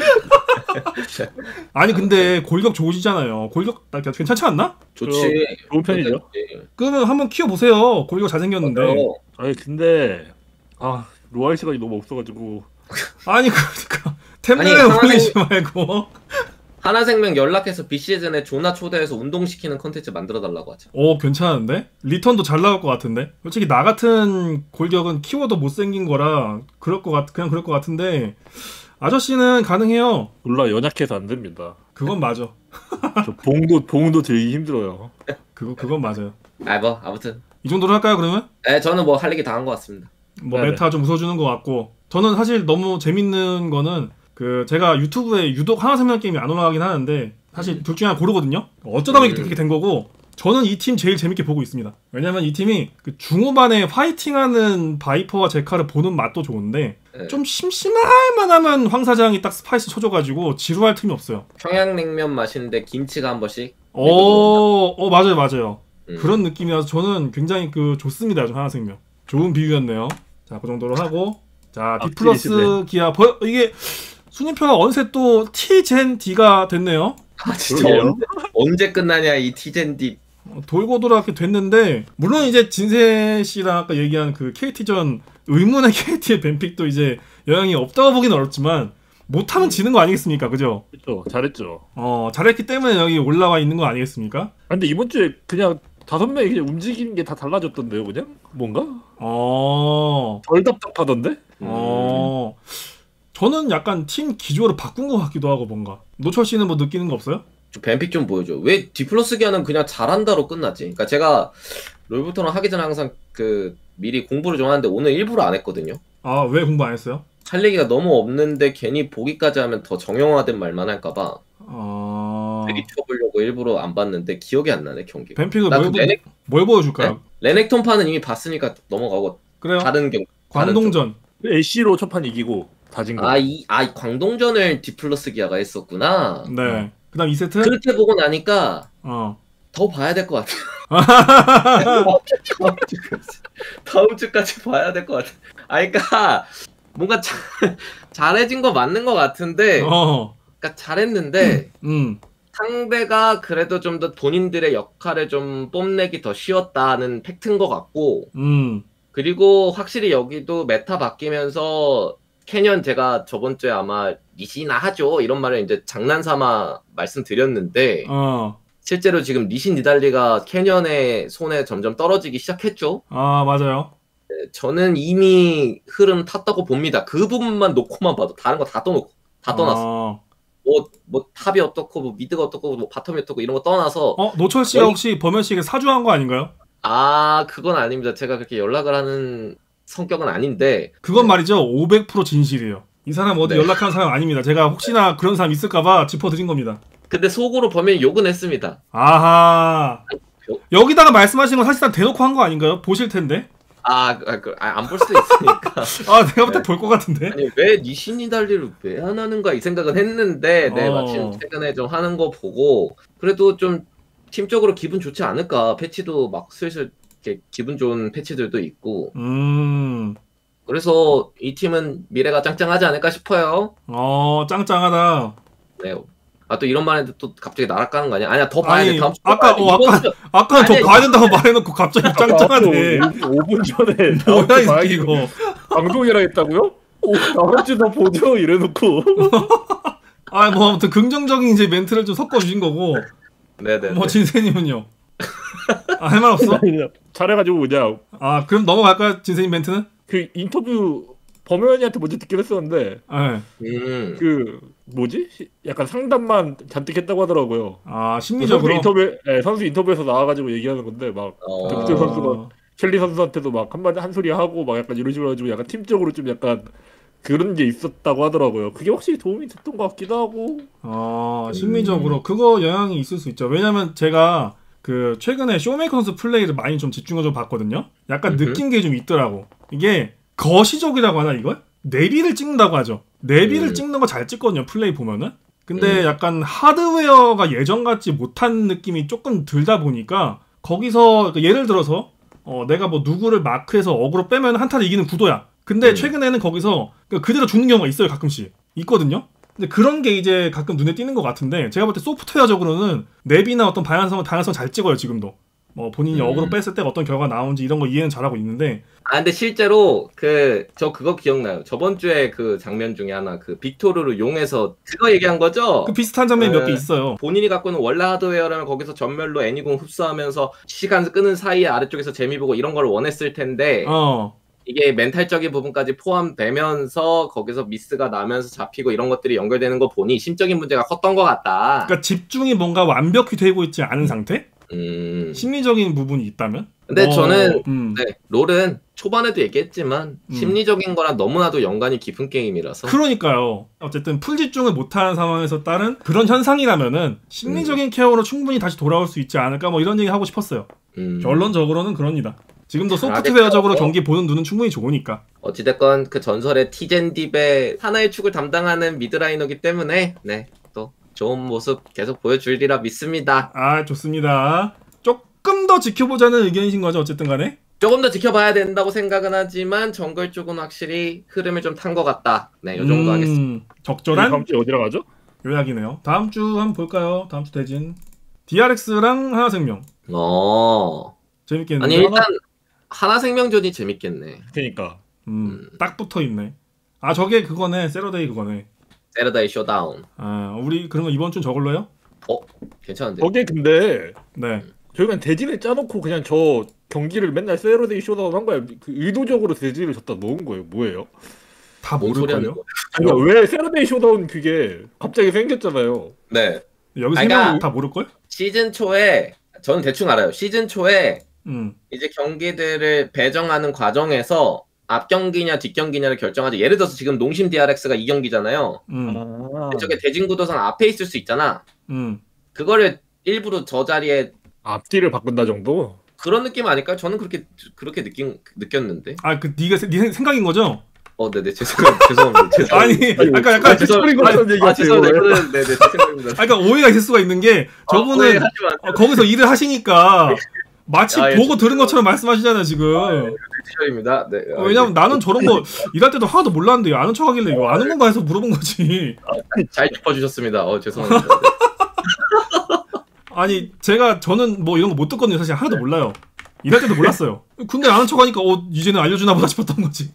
아니 근데 골격 좋으시잖아요. 골격 나 괜찮지 않나? 좋지. 좋은 편이죠. 좋지. 그러면 한번 키워보세요. 골격 잘생겼는데. 어, 아니 근데 아 로알 시간이 너무 없어가지고. 아니 그러니까 템레에 아니, 올리지 말고. 하나생명 연락해서 비시즌에 조나 초대해서 운동시키는 컨텐츠 만들어달라고 하자. 오 괜찮은데? 리턴도 잘 나올 것 같은데? 솔직히 나 같은 골격은 키워도 못생긴 거라 그럴 것 같, 그냥 그럴 것 같은데 아저씨는 가능해요. 몰라 연약해서 안 됩니다. 그건 맞아. 저 봉도 봉도 들기 힘들어요. 그거 그건 맞아요. 아 뭐 아무튼 이 정도로 할까요 그러면? 네, 저는 뭐 할 얘기 다 한 것 같습니다. 뭐 네네. 메타 좀 웃어주는 것 같고 저는 사실 너무 재밌는 거는 그 제가 유튜브에 유독 하나생명 게임이 안 올라가긴 하는데 사실 둘 중에 하나 고르거든요. 어쩌다 보니 음. 그렇게 된 거고 저는 이 팀 제일 재밌게 보고 있습니다. 왜냐면 이 팀이 그 중후반에 화이팅하는 바이퍼와 제카를 보는 맛도 좋은데 네. 좀 심심할 만하면 황 사장이 딱 스파이스 쳐줘가지고 지루할 틈이 없어요. 평양냉면 마시는데 김치가 한 번씩. 어, 어 맞아요 맞아요. 음. 그런 느낌이라서 저는 굉장히 그 좋습니다. 저 하나생명. 좋은 비유였네요. 자, 그 정도로 하고 자, D 플러스 확실히시네. 기아 벌 이게 순위표가 어느새 또 T젠 D가 됐네요. 아 진짜 그러게요. 언제, 언제 끝나냐 이 티젠디. 어, 돌고 돌아 이렇게 됐는데 물론 이제 진세 씨랑 아까 얘기한 그 케이티전 의문의 케이티의 뱀픽도 이제 영향이 없다고 보기는 어렵지만 못하면 지는 거 아니겠습니까? 그죠? 그렇죠. 잘했죠. 어, 잘했기 때문에 여기 올라와 있는 거 아니겠습니까? 아, 근데 이번 주에 그냥 다섯 명이 그냥 움직이는 게 다 달라졌던데요, 그냥 뭔가 어, 덜 답답하던데. 어, 저는 약간 팀 기조를 바꾼 것 같기도 하고 뭔가 노철 씨는 뭐 느끼는 거 없어요? 좀 뱀픽 좀 보여줘. 왜 디플러스 기아는 그냥 잘한다로 끝났지? 그러니까 제가 롤부터는 하기 전에 항상 그 미리 공부를 좀 하는데 오늘 일부러 안 했거든요. 아, 왜 공부 안 했어요? 할 얘기가 너무 없는데 괜히 보기까지 하면 더 정형화된 말만 할까봐 어, 미리 쳐보려고 일부러 안 봤는데 기억이 안 나네 경기. 뱀픽을 나그 뭘, 보- 레넥 뭘 보여줄까요? 레넥톤파는 이미 봤으니까 넘어가고 그래요? 다른 경 광동전. 애쉬로 첫판 이기고 다진 거. 아이 아 광동전을 디플러스 기아가 했었구나. 네. 그다음 이 세트? 그렇게 보고 나니까 어. 더 봐야 될 것 같아. 다음 주까지, 다음 주까지 봐야 될 것 같아. 아, 그러니까 뭔가 자, 잘해진 거 맞는 것 같은데, 어. 그러니까 잘했는데 음. 상대가 그래도 좀 더 본인들의 역할을 좀 뽐내기 더 쉬웠다는 팩트인 것 같고, 음. 그리고 확실히 여기도 메타 바뀌면서 캐년 제가 저번 주에 아마 리시나 하죠 이런 말을 이제 장난삼아 말씀드렸는데. 어. 실제로 지금 리신 니달리가 캐년의 손에 점점 떨어지기 시작했죠. 아, 맞아요. 저는 이미 흐름 탔다고 봅니다. 그 부분만 놓고만 봐도 다른 거 다 떠놓고 다 떠났어. 어. 뭐, 뭐 탑이 어떻고 뭐 미드가 어떻고 뭐 바텀이 어떻고 이런 거 떠나서 어, 노철 씨가 여기- 혹시 범현 씨에게 사주한 거 아닌가요? 아 그건 아닙니다. 제가 그렇게 연락을 하는 성격은 아닌데 그건 말이죠. 오백 퍼센트 진실이에요. 이 사람 어디 네. 연락하는 사람 아닙니다. 제가 혹시나 그런 사람 있을까봐 짚어드린 겁니다. 근데 속으로 보면 욕은 했습니다. 아하. 여기다가 말씀하신 건 사실상 대놓고 한 거 아닌가요? 보실 텐데. 아안 볼 수도 있으니까. 아, 내가 볼 때 네. 볼 것 같은데. 아니 왜 리신 니달리를 왜 안 하는가 이 생각은 했는데 네 어. 마침 최근에 좀 하는 거 보고 그래도 좀 팀적으로 기분 좋지 않을까. 패치도 막 슬슬 이렇게 기분 좋은 패치들도 있고 음. 그래서 이 팀은 미래가 짱짱하지 않을까 싶어요. 어, 짱짱하다. 네. 아 또 이런 말인데 또 갑자기 날아가는 거 아니야? 아니야 더 봐야 아니, 돼. 다음 주 아까- 어, 이번 아까- 주- 아까는 더 아니, 봐야 된다고 말해놓고 갑자기 짱짱하네. 오 분 전에 뭐야, 이 새끼 이거. 방송이라 했다고요? 오, 다음 주 더 보죠 이래놓고. 아, 뭐 아무튼 긍정적인 이제 멘트를 좀 섞어주신 거고. 네네. 뭐 진세님은요? 아, 할 말 없어? 잘해가지고 그냥 아, 그럼 넘어갈까요? 진세님 멘트는? 그 인터뷰 범현이한테 먼저 듣긴 했었는데 네. 음. 그 뭐지? 시- 약간 상담만 잔뜩 했다고 하더라고요. 아, 그 선수 심리적으로. 인터뷰, 예, 선수 인터뷰에서 나와가지고 얘기하는 건데 막 어. 득점 선수가 켈리 선수한테도 막 한마디 한 소리 하고 막 약간 이런 식으로 해가지고 약간 팀적으로 좀 약간 그런 게 있었다고 하더라고요. 그게 확실히 도움이 됐던 것 같기도 하고. 어, 심리적으로 그거 영향이 있을 수 있죠. 왜냐면 제가 그 최근에 쇼메이커 선수 플레이를 많이 좀 집중해서 봤거든요. 약간 음흠. 느낀 게 좀 있더라고. 이게 거시적이라고 하나 이걸? 내비를 찍는다고 하죠. 내비를 음. 찍는 거 잘 찍거든요. 플레이 보면은. 근데 음. 약간 하드웨어가 예전 같지 못한 느낌이 조금 들다 보니까 거기서 그 예를 들어서 어, 내가 뭐 누구를 마크해서 어그로 빼면 한타를 이기는 구도야. 근데 음. 최근에는 거기서 그 그대로 죽는 경우가 있어요. 가끔씩. 있거든요. 근데 그런 게 이제 가끔 눈에 띄는 것 같은데 제가 볼 때 소프트웨어적으로는 랩이나 어떤 방향성, 방향성 잘 찍어요. 지금도. 뭐 본인이 음. 어그로 뺐을 때 어떤 결과가 나오는지 이런 거 이해는 잘하고 있는데 아 근데 실제로 그 저 그거 기억나요. 저번 주에 그 장면 중에 하나 그 빅토르를 용해서 그거 얘기한 거죠. 그 비슷한 장면이 몇 개 네. 있어요. 본인이 갖고 있는 원래 하드웨어라면 거기서 전멸로 애니공 흡수하면서 시간 끄는 사이에 아래쪽에서 재미 보고 이런 걸 원했을 텐데 어. 이게 멘탈적인 부분까지 포함되면서 거기서 미스가 나면서 잡히고 이런 것들이 연결되는 거 보니 심적인 문제가 컸던 것 같다. 그러니까 집중이 뭔가 완벽히 되고 있지 않은 상태? 음. 심리적인 부분이 있다면? 근데 어, 저는 음. 네, 롤은 초반에도 얘기했지만 음. 심리적인 거랑 너무나도 연관이 깊은 게임이라서 그러니까요. 어쨌든 풀 집중을 못하는 상황에서 따른 그런 현상이라면은 심리적인 음. 케어로 충분히 다시 돌아올 수 있지 않을까 뭐 이런 얘기 하고 싶었어요. 음. 결론적으로는 그럽니다. 지금도 잘하겠다. 소프트웨어적으로 경기 보는 눈은 충분히 좋으니까. 어찌됐건 그 전설의 티젠딥의 하나의 축을 담당하는 미드라이너기 때문에 네, 또 좋은 모습 계속 보여주리라 믿습니다. 아 좋습니다. 조금 더 지켜보자는 의견이신 거죠 어쨌든 간에? 조금 더 지켜봐야 된다고 생각은 하지만 정글 쪽은 확실히 흐름을 좀 탄 것 같다. 네, 이 정도 음, 하겠습니다. 적절한 다음 주에 어디로 가죠? 요약이네요. 다음 주 한번 볼까요? 다음 주 대진 디알엑스랑 하나생명 어. 재밌겠는데? 아니 일단 하나생명전이 재밌겠네. 그러니까 음, 딱 붙어 있네. 아 저게 그거네. 세러데이 그거네. 세러데이 쇼다운. 아 우리 그런 거 이번 주 저걸로요? 괜찮은데. 거기에 근데 네. 저희가 대진을 짜놓고 그냥 저 경기를 맨날 세러데이 쇼다운 한 거예요. 그 의도적으로 대진을 졌다 놓은 거예요. 뭐예요? 다 뭔 소리 하는 모를걸요? 거야? 아니 왜 세러데이 쇼다운 그게 갑자기 생겼잖아요. 네. 여기 세 그러니까- 명은 다 모를걸? 시즌 초에 저는 대충 알아요. 시즌 초에 음. 이제 경기들을 배정하는 과정에서 앞 경기냐 뒷 경기냐를 결정하죠. 예를 들어서 지금 농심 디알엑스가 이 경기잖아요. 음. 아, 저게 대진 구도상 앞에 있을 수 있잖아. 음. 그거를 일부러 저 자리에 앞뒤를 바꾼다 정도? 그런 느낌 아닐까요? 저는 그렇게 그렇게 느낀 느꼈는데. 아 그 네가 세- 네 생각인 거죠? 어, 네네 죄송합니다. 죄송합니다. 죄송합니다. 아니 약간 약간 죄송합니다. 것처럼 아, 얘기하세요. 죄송합니다. 이거는 네네 죄송합니다. 아, 그러니까 오해가 있을 수가 있는 게 저분은 아, 오해하지 마세요. 어, 거기서 일을 하시니까 마치 아, 예, 보고 들은 것처럼 말씀하시잖아요 지금. 티셔입니다. 네. 어, 왜냐면 나는 저런 거 일할 때도 하나도 몰랐는데 아는 척하길래 이거 아는 건가 해서 물어본 거지. 잘 짚어주셨습니다. 어 죄송합니다. 아니 제가 저는 뭐 이런 거 못 듣거든요. 사실 하나도 몰라요. 일할 때도 몰랐어요. 근데 아는 척하니까 어 이제는 알려주나 보다 싶었던 거지.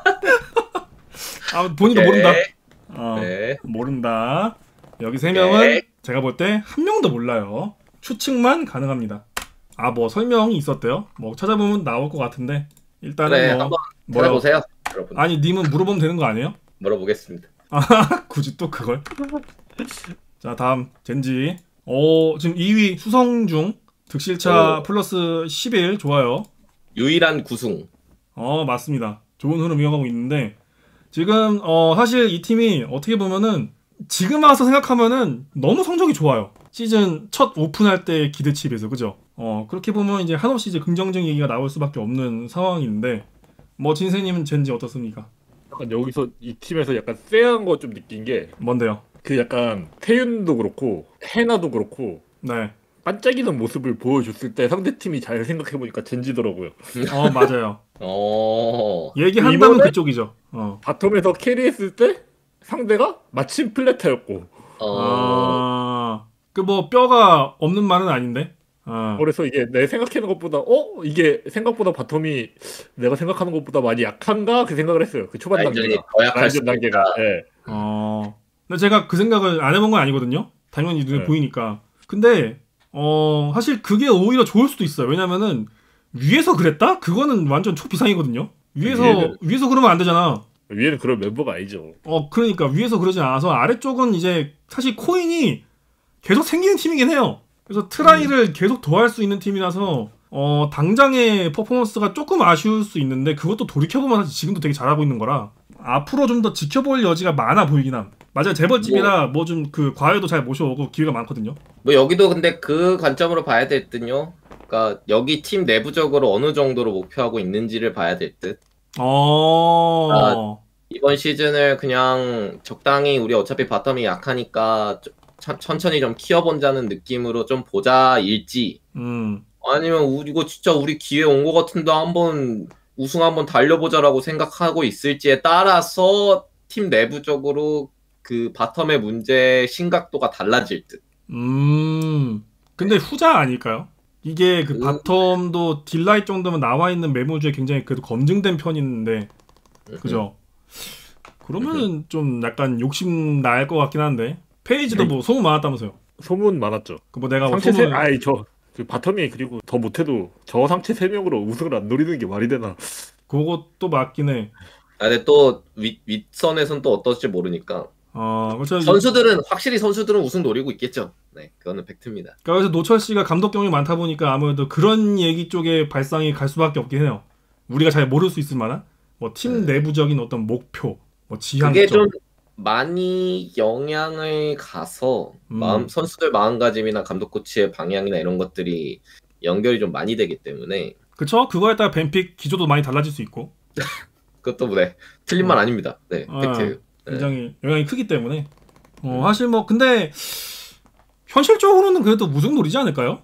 아 본인도 오케이. 모른다. 어, 네. 모른다. 여기 세 명은 오케이. 제가 볼 때 한 명도 몰라요. 추측만 가능합니다. 아 뭐 설명이 있었대요. 뭐 찾아보면 나올 것 같은데 일단은 네, 뭐 한번 뭐라고- 찾아보세요, 여러분. 아니 님은 물어보면 되는 거 아니에요? 물어보겠습니다. 굳이 또 그걸? 자 다음 젠지. 어 지금 이 위 수성중 득실차 오. 플러스 십일 좋아요. 유일한 구승. 어 맞습니다. 좋은 흐름 이어가고 있는데 지금 어 사실 이 팀이 어떻게 보면은 지금 와서 생각하면은 너무 성적이 좋아요. 시즌 첫 오픈할 때 기대치에 비해서 그죠? 어 그렇게 보면 이제 한없이 이제 긍정적인 얘기가 나올 수밖에 없는 상황인데 뭐 진세님은 젠지 어떻습니까? 약간 여기서 이 팀에서 약간 쎄한 거 좀 느낀 게 그 뭔데요? 약간 태윤도 그렇고 해나도 그렇고 네. 반짝이는 모습을 보여줬을 때 상대 팀이 잘 생각해 보니까 젠지더라고요. 어 맞아요. 어. 얘기한다면 이번에- 그쪽이죠. 어. 바텀에서 캐리했을 때 상대가 마침 플레타였고 어. 아, 그 뭐 뼈가 없는 말은 아닌데. 아, 그래서 이게 내 생각하는 것보다 어 이게 생각보다 바텀이 내가 생각하는 것보다 많이 약한가 그 생각을 했어요. 그 초반 완전히 단계가 더 약할 라인전 수 단계가. 있다. 예. 어. 근데 제가 그 생각을 안 해본 건 아니거든요. 당연히 눈에 네. 보이니까. 근데 어 사실 그게 오히려 좋을 수도 있어요. 왜냐면은 위에서 그랬다? 그거는 완전 초비상이거든요. 위에서 위에는- 위에서 그러면 안 되잖아. 위에는 그런 멤버가 아니죠. 어 그러니까 위에서 그러지 않아서 아래쪽은 이제 사실 코인이 계속 생기는 팀이긴 해요. 그래서 트라이를 계속 더 할 수 있는 팀이라서 어 당장의 퍼포먼스가 조금 아쉬울 수 있는데 그것도 돌이켜보면 사실 지금도 되게 잘하고 있는 거라 앞으로 좀 더 지켜볼 여지가 많아 보이긴 함. 맞아요. 재벌집이라 뭐 좀 그 과외도 잘 모셔오고 기회가 많거든요. 뭐 여기도 근데 그 관점으로 봐야 될 듯요. 그러니까 여기 팀 내부적으로 어느 정도로 목표하고 있는지를 봐야 될 듯. 어. 이번 시즌을 그냥 적당히 우리 어차피 바텀이 약하니까 좀 천- 천천히 좀 키워본다는 느낌으로 좀 보자일지 음. 아니면 우리 이거 진짜 우리 기회 온 것 같은데 한번 우승 한번 달려보자라고 생각하고 있을지에 따라서 팀 내부적으로 그 바텀의 문제 심각도가 달라질 듯. 음. 근데 후자 아닐까요? 이게 그 음. 바텀도 딜라이 정도면 나와 있는 매물 중에 굉장히 그래도 검증된 편인데 그죠? 그러면은 좀 약간 욕심 날 것 같긴 한데 페이지도 뭐 소문 많았다면서요? 소문 많았죠. 그 뭐 내가 뭐 상체 세 소문 아이 저그 바텀이 그리고 더 못해도 저 상체 세 명으로 우승을 안 노리는 게 말이 되나? 그것도 맞긴 해. 아, 근데 또 윗, 윗선에선 또 어떨지 모르니까. 어, 그렇죠. 선수들은 확실히 선수들은 우승 노리고 있겠죠. 네, 그거는 팩트입니다. 그러니까 그래서 노철 씨가 감독 경험이 많다 보니까 아무래도 그런 얘기 쪽에 발상이 갈 수밖에 없긴 해요. 우리가 잘 모를 수 있을 만한 뭐 팀 네. 내부적인 어떤 목표, 뭐 그게 지향점. 좀 많이 영향을 가서 음. 마음 선수들 마음가짐이나 감독 코치의 방향이나 이런 것들이 연결이 좀 많이 되기 때문에 그쵸? 그거에 따라 벤픽 기조도 많이 달라질 수 있고 그것도 네, 틀린 말 아닙니다. 네, 어, 팩트예요. 네. 굉장히 영향이 크기 때문에 어, 음. 사실 뭐 근데 현실적으로는 그래도 우승 노리지 않을까요?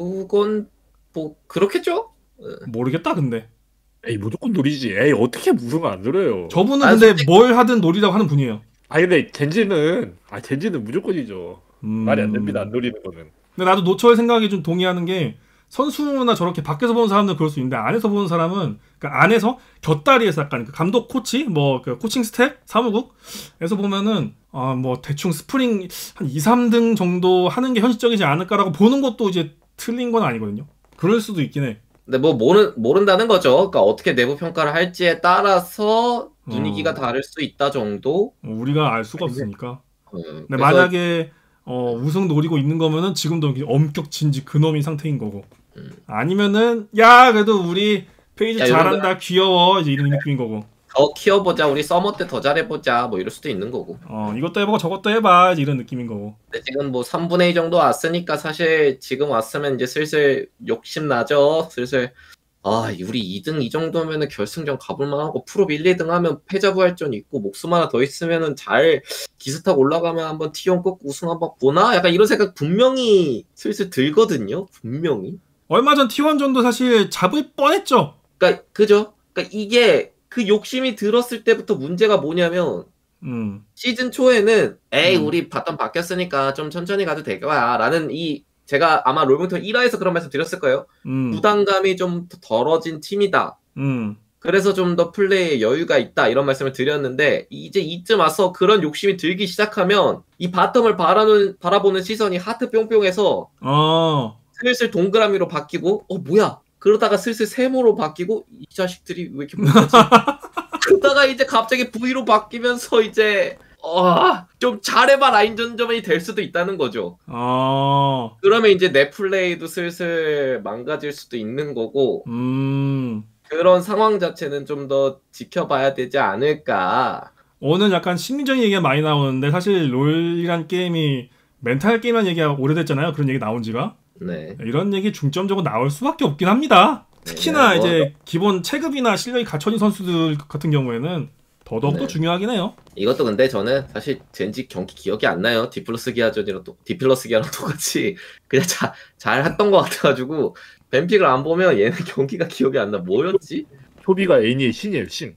그건 뭐 그렇겠죠? 모르겠다 근데 에이 무조건 노리지. 에이 어떻게 무승을 안 노려요. 저분은 아, 근데 솔직히- 뭘 하든 노리라고 하는 분이에요. 아 근데 젠지는 아 젠지는 무조건이죠. 음... 말이 안 됩니다. 안 노리는 거는. 근데 나도 노철 생각에 좀 동의하는 게 선수나 저렇게 밖에서 보는 사람들은 그럴 수 있는데 안에서 보는 사람은 그러니까 안에서 곁다리에서 약간 그 감독 코치 뭐 그 코칭 스텝 사무국에서 보면은 아 뭐 대충 스프링 한 이, 삼 등 정도 하는 게 현실적이지 않을까라고 보는 것도 이제 틀린 건 아니거든요. 그럴 수도 있긴 해. 근데 뭐 모르, 모른다는 거죠. 그러니까 어떻게 내부 평가를 할지에 따라서 분위기가 어. 다를 수 있다 정도. 어, 우리가 알 수가 없으니까. 음, 근데 그래서 만약에 어, 우승 노리고 있는 거면은 지금도 엄격 진지 근엄인 상태인 거고. 음. 아니면은 야 그래도 우리 페이지 야, 잘한다 귀여워 이제 이런 느낌인 거고. 더 키워보자, 우리 서머 때 더 잘해보자, 뭐 이럴 수도 있는 거고. 어 이것도 해보고 저것도 해봐 이제 이런 느낌인 거고. 근데 지금 뭐 삼분의 이 정도 왔으니까 사실 지금 왔으면 이제 슬슬 욕심 나죠. 슬슬 아 우리 이 등 이 정도면은 결승전 가볼 만하고 프로 일, 이 등 하면 패자부활전 있고 목숨 하나 더 있으면은 잘 기스 타고 올라가면 한번 티원 꺾고 우승 한번 보나? 약간 이런 생각 분명히 슬슬 들거든요. 분명히. 얼마 전 티원전도 사실 잡을 뻔했죠. 그러니까 그죠? 그러니까 이게 그 욕심이 들었을 때부터 문제가 뭐냐면 음. 시즌 초에는 에이 음. 우리 바텀 바뀌었으니까 좀 천천히 가도 될 거야 라는 이 제가 아마 롤링턴 일 화에서 그런 말씀 드렸을 거예요. 음. 부담감이 좀 덜어진 팀이다. 음. 그래서 좀 더 플레이에 여유가 있다 이런 말씀을 드렸는데 이제 이쯤 와서 그런 욕심이 들기 시작하면 이 바텀을 바라는, 바라보는 시선이 하트 뿅뿅해서 어. 슬슬 동그라미로 바뀌고 어 뭐야 그러다가 슬슬 세모로 바뀌고 이 자식들이 왜 이렇게 못하지? 그러다가 이제 갑자기 V로 바뀌면서 이제 어, 좀 잘해봐 라인 전점이 될 수도 있다는 거죠. 어. 그러면 이제 내 플레이도 슬슬 망가질 수도 있는 거고 음. 그런 상황 자체는 좀 더 지켜봐야 되지 않을까. 오늘 약간 심리적인 얘기가 많이 나오는데 사실 롤이란 게임이 멘탈 게임이란 얘기가 오래됐잖아요. 그런 얘기 나온 지가. 네. 이런 얘기 중점적으로 나올 수밖에 없긴 합니다. 특히나 네, 뭐, 이제 기본 체급이나 실력이 갖춰진 선수들 같은 경우에는 더더욱더 네. 중요하긴 해요. 이것도 근데 저는 사실 젠지 경기 기억이 안 나요. 디플러스 기아전이랑 또 디플러스 기아랑 똑같이 그냥 자, 잘 했던 것 같아가지고 뱀픽을 안 보면 얘는 경기가 기억이 안 나. 뭐였지? 효비가 애니의 신이에요 신.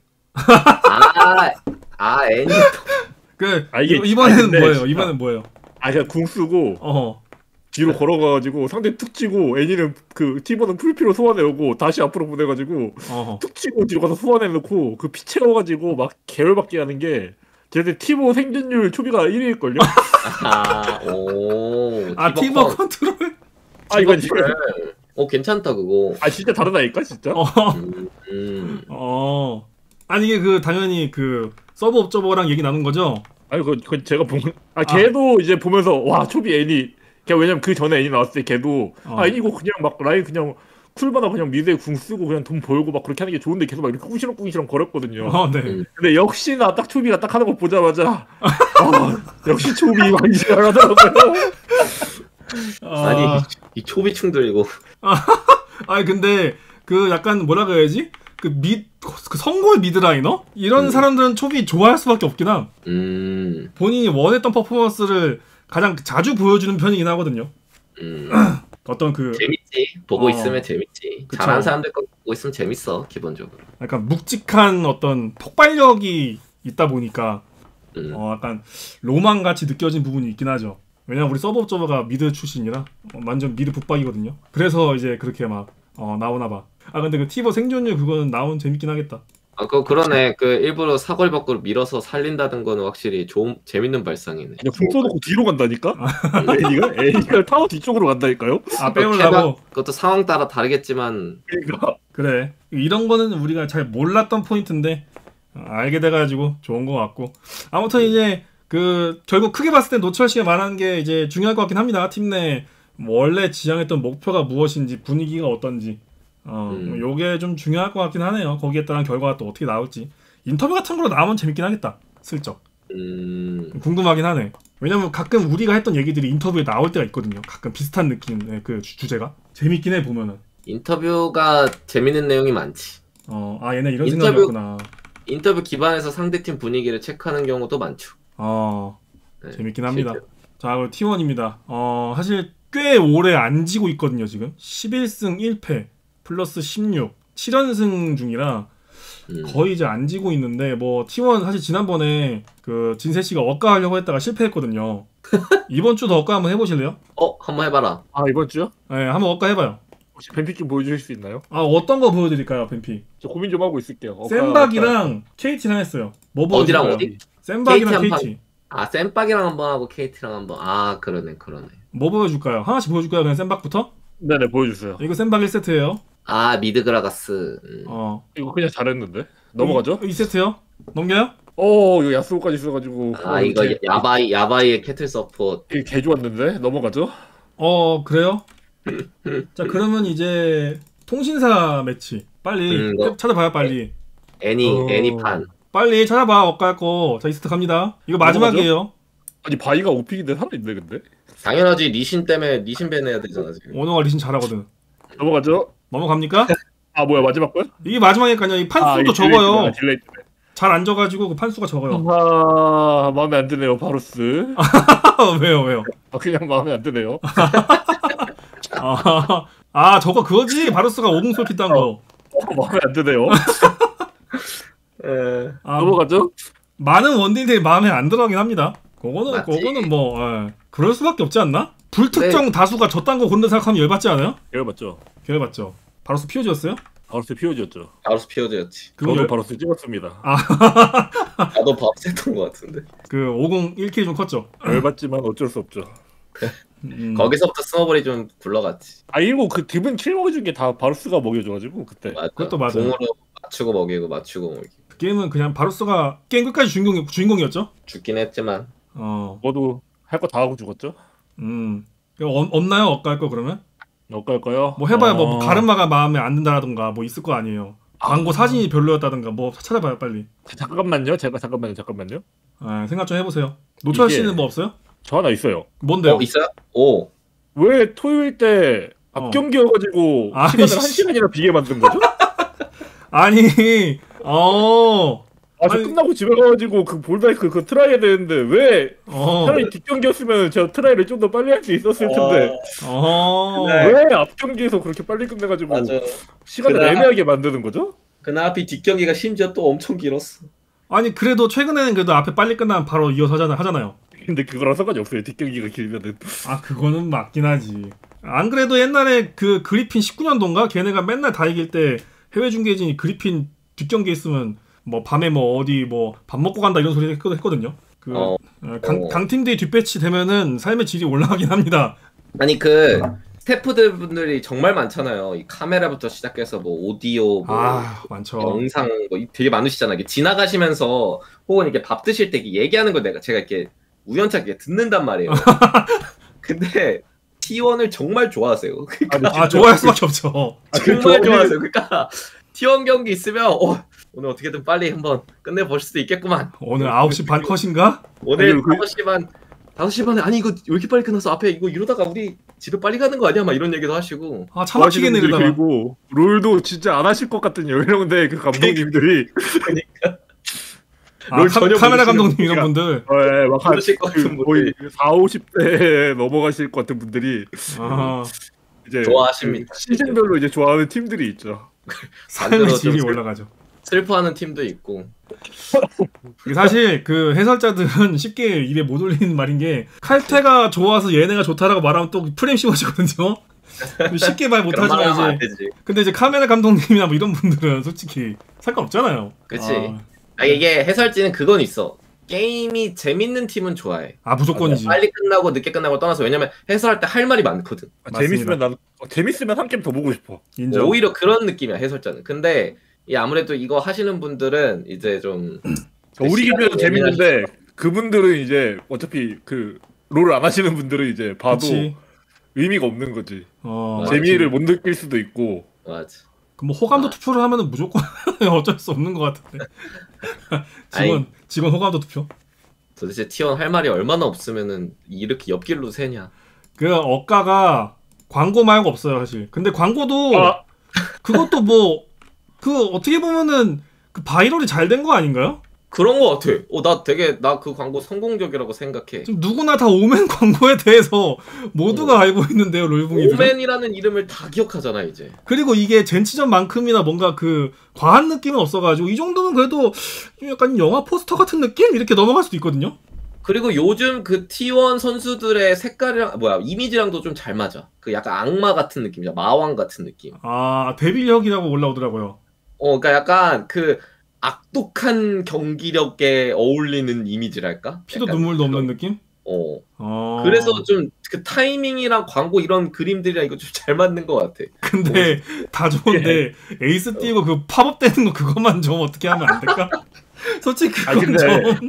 아, 아 애니. 그 아, 이게- 이- 이번에는 아, 근데 뭐예요? 진짜- 이번엔 뭐예요? 아 그냥 궁 쓰고 어. 뒤로 걸어가가지고 상대 툭 치고 애니는 그 티버는 풀피로 소환해오고 다시 앞으로 보내가지고 어. 툭 치고 뒤로 가서 소환해놓고 그 피 채워가지고 막 계열받게 하는 게 걔네 티버 생존율 초비가 일 위일걸요? 아, 오. 아 티버 티버 컨. 컨트롤. 아 이건 지금 티버컨. 어 괜찮다 그거. 아 진짜 다르다니까 진짜? 어. 음, 음. 어. 아니 이게 그 당연히 그 서브 옵저버랑 얘기 나눈 거죠. 아니 그건, 그건 제가 본 아 걔도 이제 보면서 와 초비 애니 걔 왜냐면 그 전에 애니 나왔을 때 걔도 어. 아 이거 그냥 막 라인 그냥 쿨바나 그냥 미드에 궁 쓰고 그냥 돈 벌고 막 그렇게 하는 게 좋은데 계속 막 이렇게 꾸시렁꾸시렁 거렸거든요. 어, 네. 음. 근데 역시나 딱 초비가 딱 하는 거 보자마자 아, 역시 초비 많이 잘하더라고요. 아, 아니 이 초비충들 이거. 아니 근데 그 약간 뭐라 그래야지? 그 미, 그 성골 미드라이너? 이런 음. 사람들은 초비 좋아할 수밖에 없긴 함. 음. 본인이 원했던 퍼포먼스를 가장 자주 보여주는 편이긴 하거든요. 음. 어떤 그 재밌지. 보고 어. 있으면 재밌지. 그쵸. 잘하는 사람들 거 보고 있으면 재밌어 기본적으로. 약간 묵직한 어떤 폭발력이 있다 보니까 음. 어 약간 로망 같이 느껴진 부분이 있긴 하죠. 왜냐면 우리 서브 옵저버가 미드 출신이라 어, 완전 미드 붙박이거든요. 그래서 이제 그렇게 막 어, 나오나 봐. 아 근데 그 티버 생존율 그거는 나온 재밌긴 하겠다. 아, 그 그러네. 그 일부러 사거리 밖으로 밀어서 살린다는 거는 확실히 좋은 재밌는 발상이네. 그냥 궁 쏘놓고 뒤로 간다니까? 애니가? 애니가 타워 뒤쪽으로 간다니까요? 아 그 빼오려고. 캐나- 그것도 상황 따라 다르겠지만 그러니까 그래. 이런 거는 우리가 잘 몰랐던 포인트인데 어, 알게 돼가지고 좋은 것 같고. 아무튼 이제 그 결국 크게 봤을 때 노철 씨가 말하는 게 이제 중요할 것 같긴 합니다. 팀 내 뭐 원래 지향했던 목표가 무엇인지 분위기가 어떤지. 어, 음. 요게 좀 중요할 것 같긴 하네요. 거기에 따른 결과가 또 어떻게 나올지. 인터뷰 같은 거로 나오면 재밌긴 하겠다. 슬쩍. 음, 궁금하긴 하네. 왜냐면 가끔 우리가 했던 얘기들이 인터뷰에 나올 때가 있거든요. 가끔 비슷한 느낌의 그 주- 주제가. 재밌긴 해 보면은. 인터뷰가 재밌는 내용이 많지. 어, 아 얘네 이런 인터뷰- 생각이었구나. 인터뷰 기반에서 상대팀 분위기를 체크하는 경우도 많죠. 어, 네, 재밌긴 합니다. 실제로. 자, 그리고 티원입니다. 어, 사실 꽤 오래 안 지고 있거든요, 지금. 십일 승 일 패 플러스 십육, 칠 연승 중이라 음. 거의 이제 안 지고 있는데 뭐 티원 사실 지난번에 그 진세 씨가 억까 하려고 했다가 실패했거든요. 이번 주도 억까 한번 해보실래요? 어, 한번 해봐라. 아 이번 주요? 네, 한번 억까 해봐요. 혹시 뱀픽 좀 보여주실 수 있나요? 아, 어떤 거 보여드릴까요, 뱀피? 저 고민 좀 하고 있을게요. 어까- 센박이랑 케이티랑 했어요. 뭐 어디랑 보여드릴까요? 어디? 센박이랑 케이티 한 케이티. 아, 센박이랑 한번 하고 케이티랑 한번. 아, 그러네, 그러네. 뭐 보여줄까요? 하나씩 보여줄까요? 그냥 센박부터? 네네 보여주세요. 이거 센박 일 세트예요. 아, 미드그라가스. 음. 어. 이거 그냥 잘했는데 넘어가죠? 이 세트요? 넘겨요? 어 이거 야스오까지 있어가지고 아, 이거 개, 야바이, 야바이의 캐틀 서포트. 개, 개 좋았는데 넘어가죠? 어, 그래요? 자, 그러면 이제 통신사 매치. 빨리 음, 이거- 찾아봐요, 빨리. 애니, 어. 애니판. 빨리 찾아봐, 엇갈 거. 자, 이 세트 갑니다. 이거 마지막이에요. 아니 바이가 오픽인데 살아있네 근데 당연하지, 리신 때문에 리신 밴해야 되잖아, 지금. 오너가 리신 잘하거든. 넘어가죠? 넘어갑니까? 아 뭐야 마지막 거야? 이게 마지막이니까요. 이 판수도 이거 적어요. 딜레이 딜레이. 잘 앉아가지고 그 판수가 적어요. 아 마음에 안 드네요 바루스. 왜요, 왜요? 아 그냥 마음에 안 드네요. 아, 아, 저거 그거지? 바루스가 오공솔 핏단 거. 어, 마음에 안 드네요. 에... 아, 넘어가죠? 많은 원딜들이 마음에 안 들어가긴 합니다. 그거는, 맞지. 그거는 뭐, 예. 그럴 수밖에 없지 않나? 불특정 다수가 저딴 거 고른다 생각하면 열받지 않아요? 열받죠. 열받죠. 바루스 피오지였어요? 바루스 피오지였죠. 바로스 피오즈였지. 그거 저도 열, 바루스 찍었습니다. 나도 밥했던 것 같은데. 그 오공 일 킬이 좀 컸죠. 열받지만 어쩔 수 없죠. 음. 거기서부터 스노볼이 좀 굴러갔지. 아 이거 그 드분 킬 먹여준 게 다 바루스가 먹여줘가지고 그때. 맞아. 그것도 맞아요. 공으로 맞추고 먹이고 맞추고 먹이고. 그 게임은 그냥 바루스가 게임 끝까지 주인공 주인공이었죠. 죽긴 했지만. 어, 뭐도 할 거 다 하고 죽었죠? 음. 이거 없- 없나요? 엇갈 거 그러면? 어떨까요? 뭐 해봐요. 뭐 어... 가르마가 마음에 안 든다라던가 뭐 있을 거 아니에요. 광고 사진이 별로였다던가 뭐 찾아봐요 빨리. 잠깐만요. 제가 잠깐만요. 잠깐만요. 아, 생각 좀 해보세요. 노철 이게- 씨는 뭐 없어요? 저 하나 있어요. 뭔데요? 어, 있어요? 오. 왜 토요일 때 어. 앞경기여가지고 아니, 시간을 씨. 한 시간이나 비게 만든 거죠? 아니, 어, 아 저 아니. 끝나고 집에 가가지고 그 볼다이크 그 트라이 해야 되는데 왜 어, 차라리 뒷경기였으면 제가 트라이를 좀 더 빨리 할 수 있었을 텐데 어. 네. 왜 앞경기에서 그렇게 빨리 끝내가지고 맞아. 시간을 그날- 애매하게 만드는 거죠? 그날 앞이 뒷경기가 심지어 또 엄청 길었어. 아니 그래도 최근에는 그래도 앞에 빨리 끝나면 바로 이어서 하잖아, 하잖아요. 근데 그거랑 상관이 없어요. 뒷경기가 길면은. 아 그거는 맞긴 하지. 안 그래도 옛날에 그 그리핀 십구 년도인가 걔네가 맨날 다 이길 때 해외 중계진이 그리핀 뒷경기 있으면 뭐 밤에 뭐 어디 뭐 밥 먹고 간다 이런 소리 했거- 했거든요. 그 어. 어, 강, 어. 강팀들이 뒷배치 되면은 삶의 질이 올라가긴 합니다. 아니 그 스태프들 분들이 정말 많잖아요. 이 카메라부터 시작해서 뭐 오디오, 뭐 아 많죠. 영상 뭐 되게 많으시잖아요. 이게 지나가시면서 혹은 이렇게 밥 드실 때 이렇게 얘기하는 걸 내가 제가 이렇게 우연찮게 듣는단 말이에요. 근데 티원을 정말 좋아하세요. 그러니까 아 좋아할 수밖에 없죠. 정말 좋아하세요. 그러니까 티원 경기 있으면 어, 오늘 어떻게든 빨리 한번 끝내볼 수도 있겠구만. 오늘 아홉 시 반 컷인가? 오늘 아니, 그- 다섯 시 반 다섯 시 반에 아니 이거 왜 이렇게 빨리 끝났어? 앞에 이거 이러다가 우리 집에 빨리 가는 거 아니야? 막 이런 얘기도 하시고. 아 차 막히겠네 하시는 분들이 이러다가. 그리고 롤도 진짜 안 하실 것 같은 요령인데 그 감독님들이 아, 롤 카, 전혀 카메라 모르시는 감독님 분이라. 이런 분들. 네, 막 한, 모르실 것 같은 그 거의 분들이. 사, 오십 대 넘어가실 것 같은 분들이 아, 이제 좋아하십니다. 그 시즌별로 이제 좋아하는 팀들이 있죠. 삶의 반대로 질이 좀 올라가죠. 슬퍼하는 팀도 있고. 이게 사실 그 해설자들은 쉽게 입에 못 올리는 말인 게 칼퇴가 좋아서 얘네가 좋다라고 말하면 또 프레임 씌워지거든요. 쉽게 말 그런 말 못하지만 하면 안 이제 되지. 근데 이제 카메라 감독님이나 뭐 이런 분들은 솔직히 상관없잖아요. 그치. 아, 아, 이게 해설지는 그건 있어. 게임이 재밌는 팀은 좋아해. 아 무조건이지. 빨리 끝나고 늦게 끝나고 떠나서 왜냐면 해설할 때 할 말이 많거든. 아, 맞습니다. 재밌으면 나도 어, 재밌으면 한 게임 더 보고 싶어. 인정. 오히려 그런 느낌이야 해설자는. 근데 이 아무래도 이거 하시는 분들은 이제 좀 우리 시간이 기준에서 재밌는데 그분들은 이제 어차피 그 롤을 안 하시는 분들은 이제 봐도 그치. 의미가 없는 거지. 어, 맞아. 재미를 못 느낄 수도 있고. 맞아. 그럼 뭐 호감도 아. 투표를 하면은 무조건 어쩔 수 없는 것 같은데. 직원 직원 호감도 투표. 도대체 티원 할 말이 얼마나 없으면은 이렇게 옆길로 새냐. 그 억가가 광고 말고 없어요 사실. 근데 광고도 아. 그것도 뭐 그 어떻게 보면은 그 바이럴이 잘 된 거 아닌가요? 그런 거 같아. 어, 나 되게 나 그 광고 성공적이라고 생각해. 지금 누구나 다 오멘 광고에 대해서 모두가 알고 있는데요 롤붕이들은. 오맨이라는 이름을 다 기억하잖아 이제. 그리고 이게 젠치전만큼이나 뭔가 그 과한 느낌은 없어가지고 이 정도면 그래도 좀 약간 영화 포스터 같은 느낌 이렇게 넘어갈 수도 있거든요. 그리고 요즘 그 티원 선수들의 색깔이랑 뭐야 이미지랑도 좀 잘 맞아. 그 약간 악마 같은 느낌이야. 마왕 같은 느낌. 아 데빌력이라고 올라오더라고요. 어, 그러니까 약간 그 악독한 경기력에 어울리는 이미지랄까? 피도 약간 눈물도 그런- 없는 느낌? 어. 어. 그래서 좀 그 타이밍이랑 광고 이런 그림들이랑 이거 좀 잘 맞는 것 같아. 근데 다 좋은데 에이스 띄고 그 팝업 되는 거 그것만 좀 어떻게 하면 안 될까? 솔직히 그건 아, 근데- 좀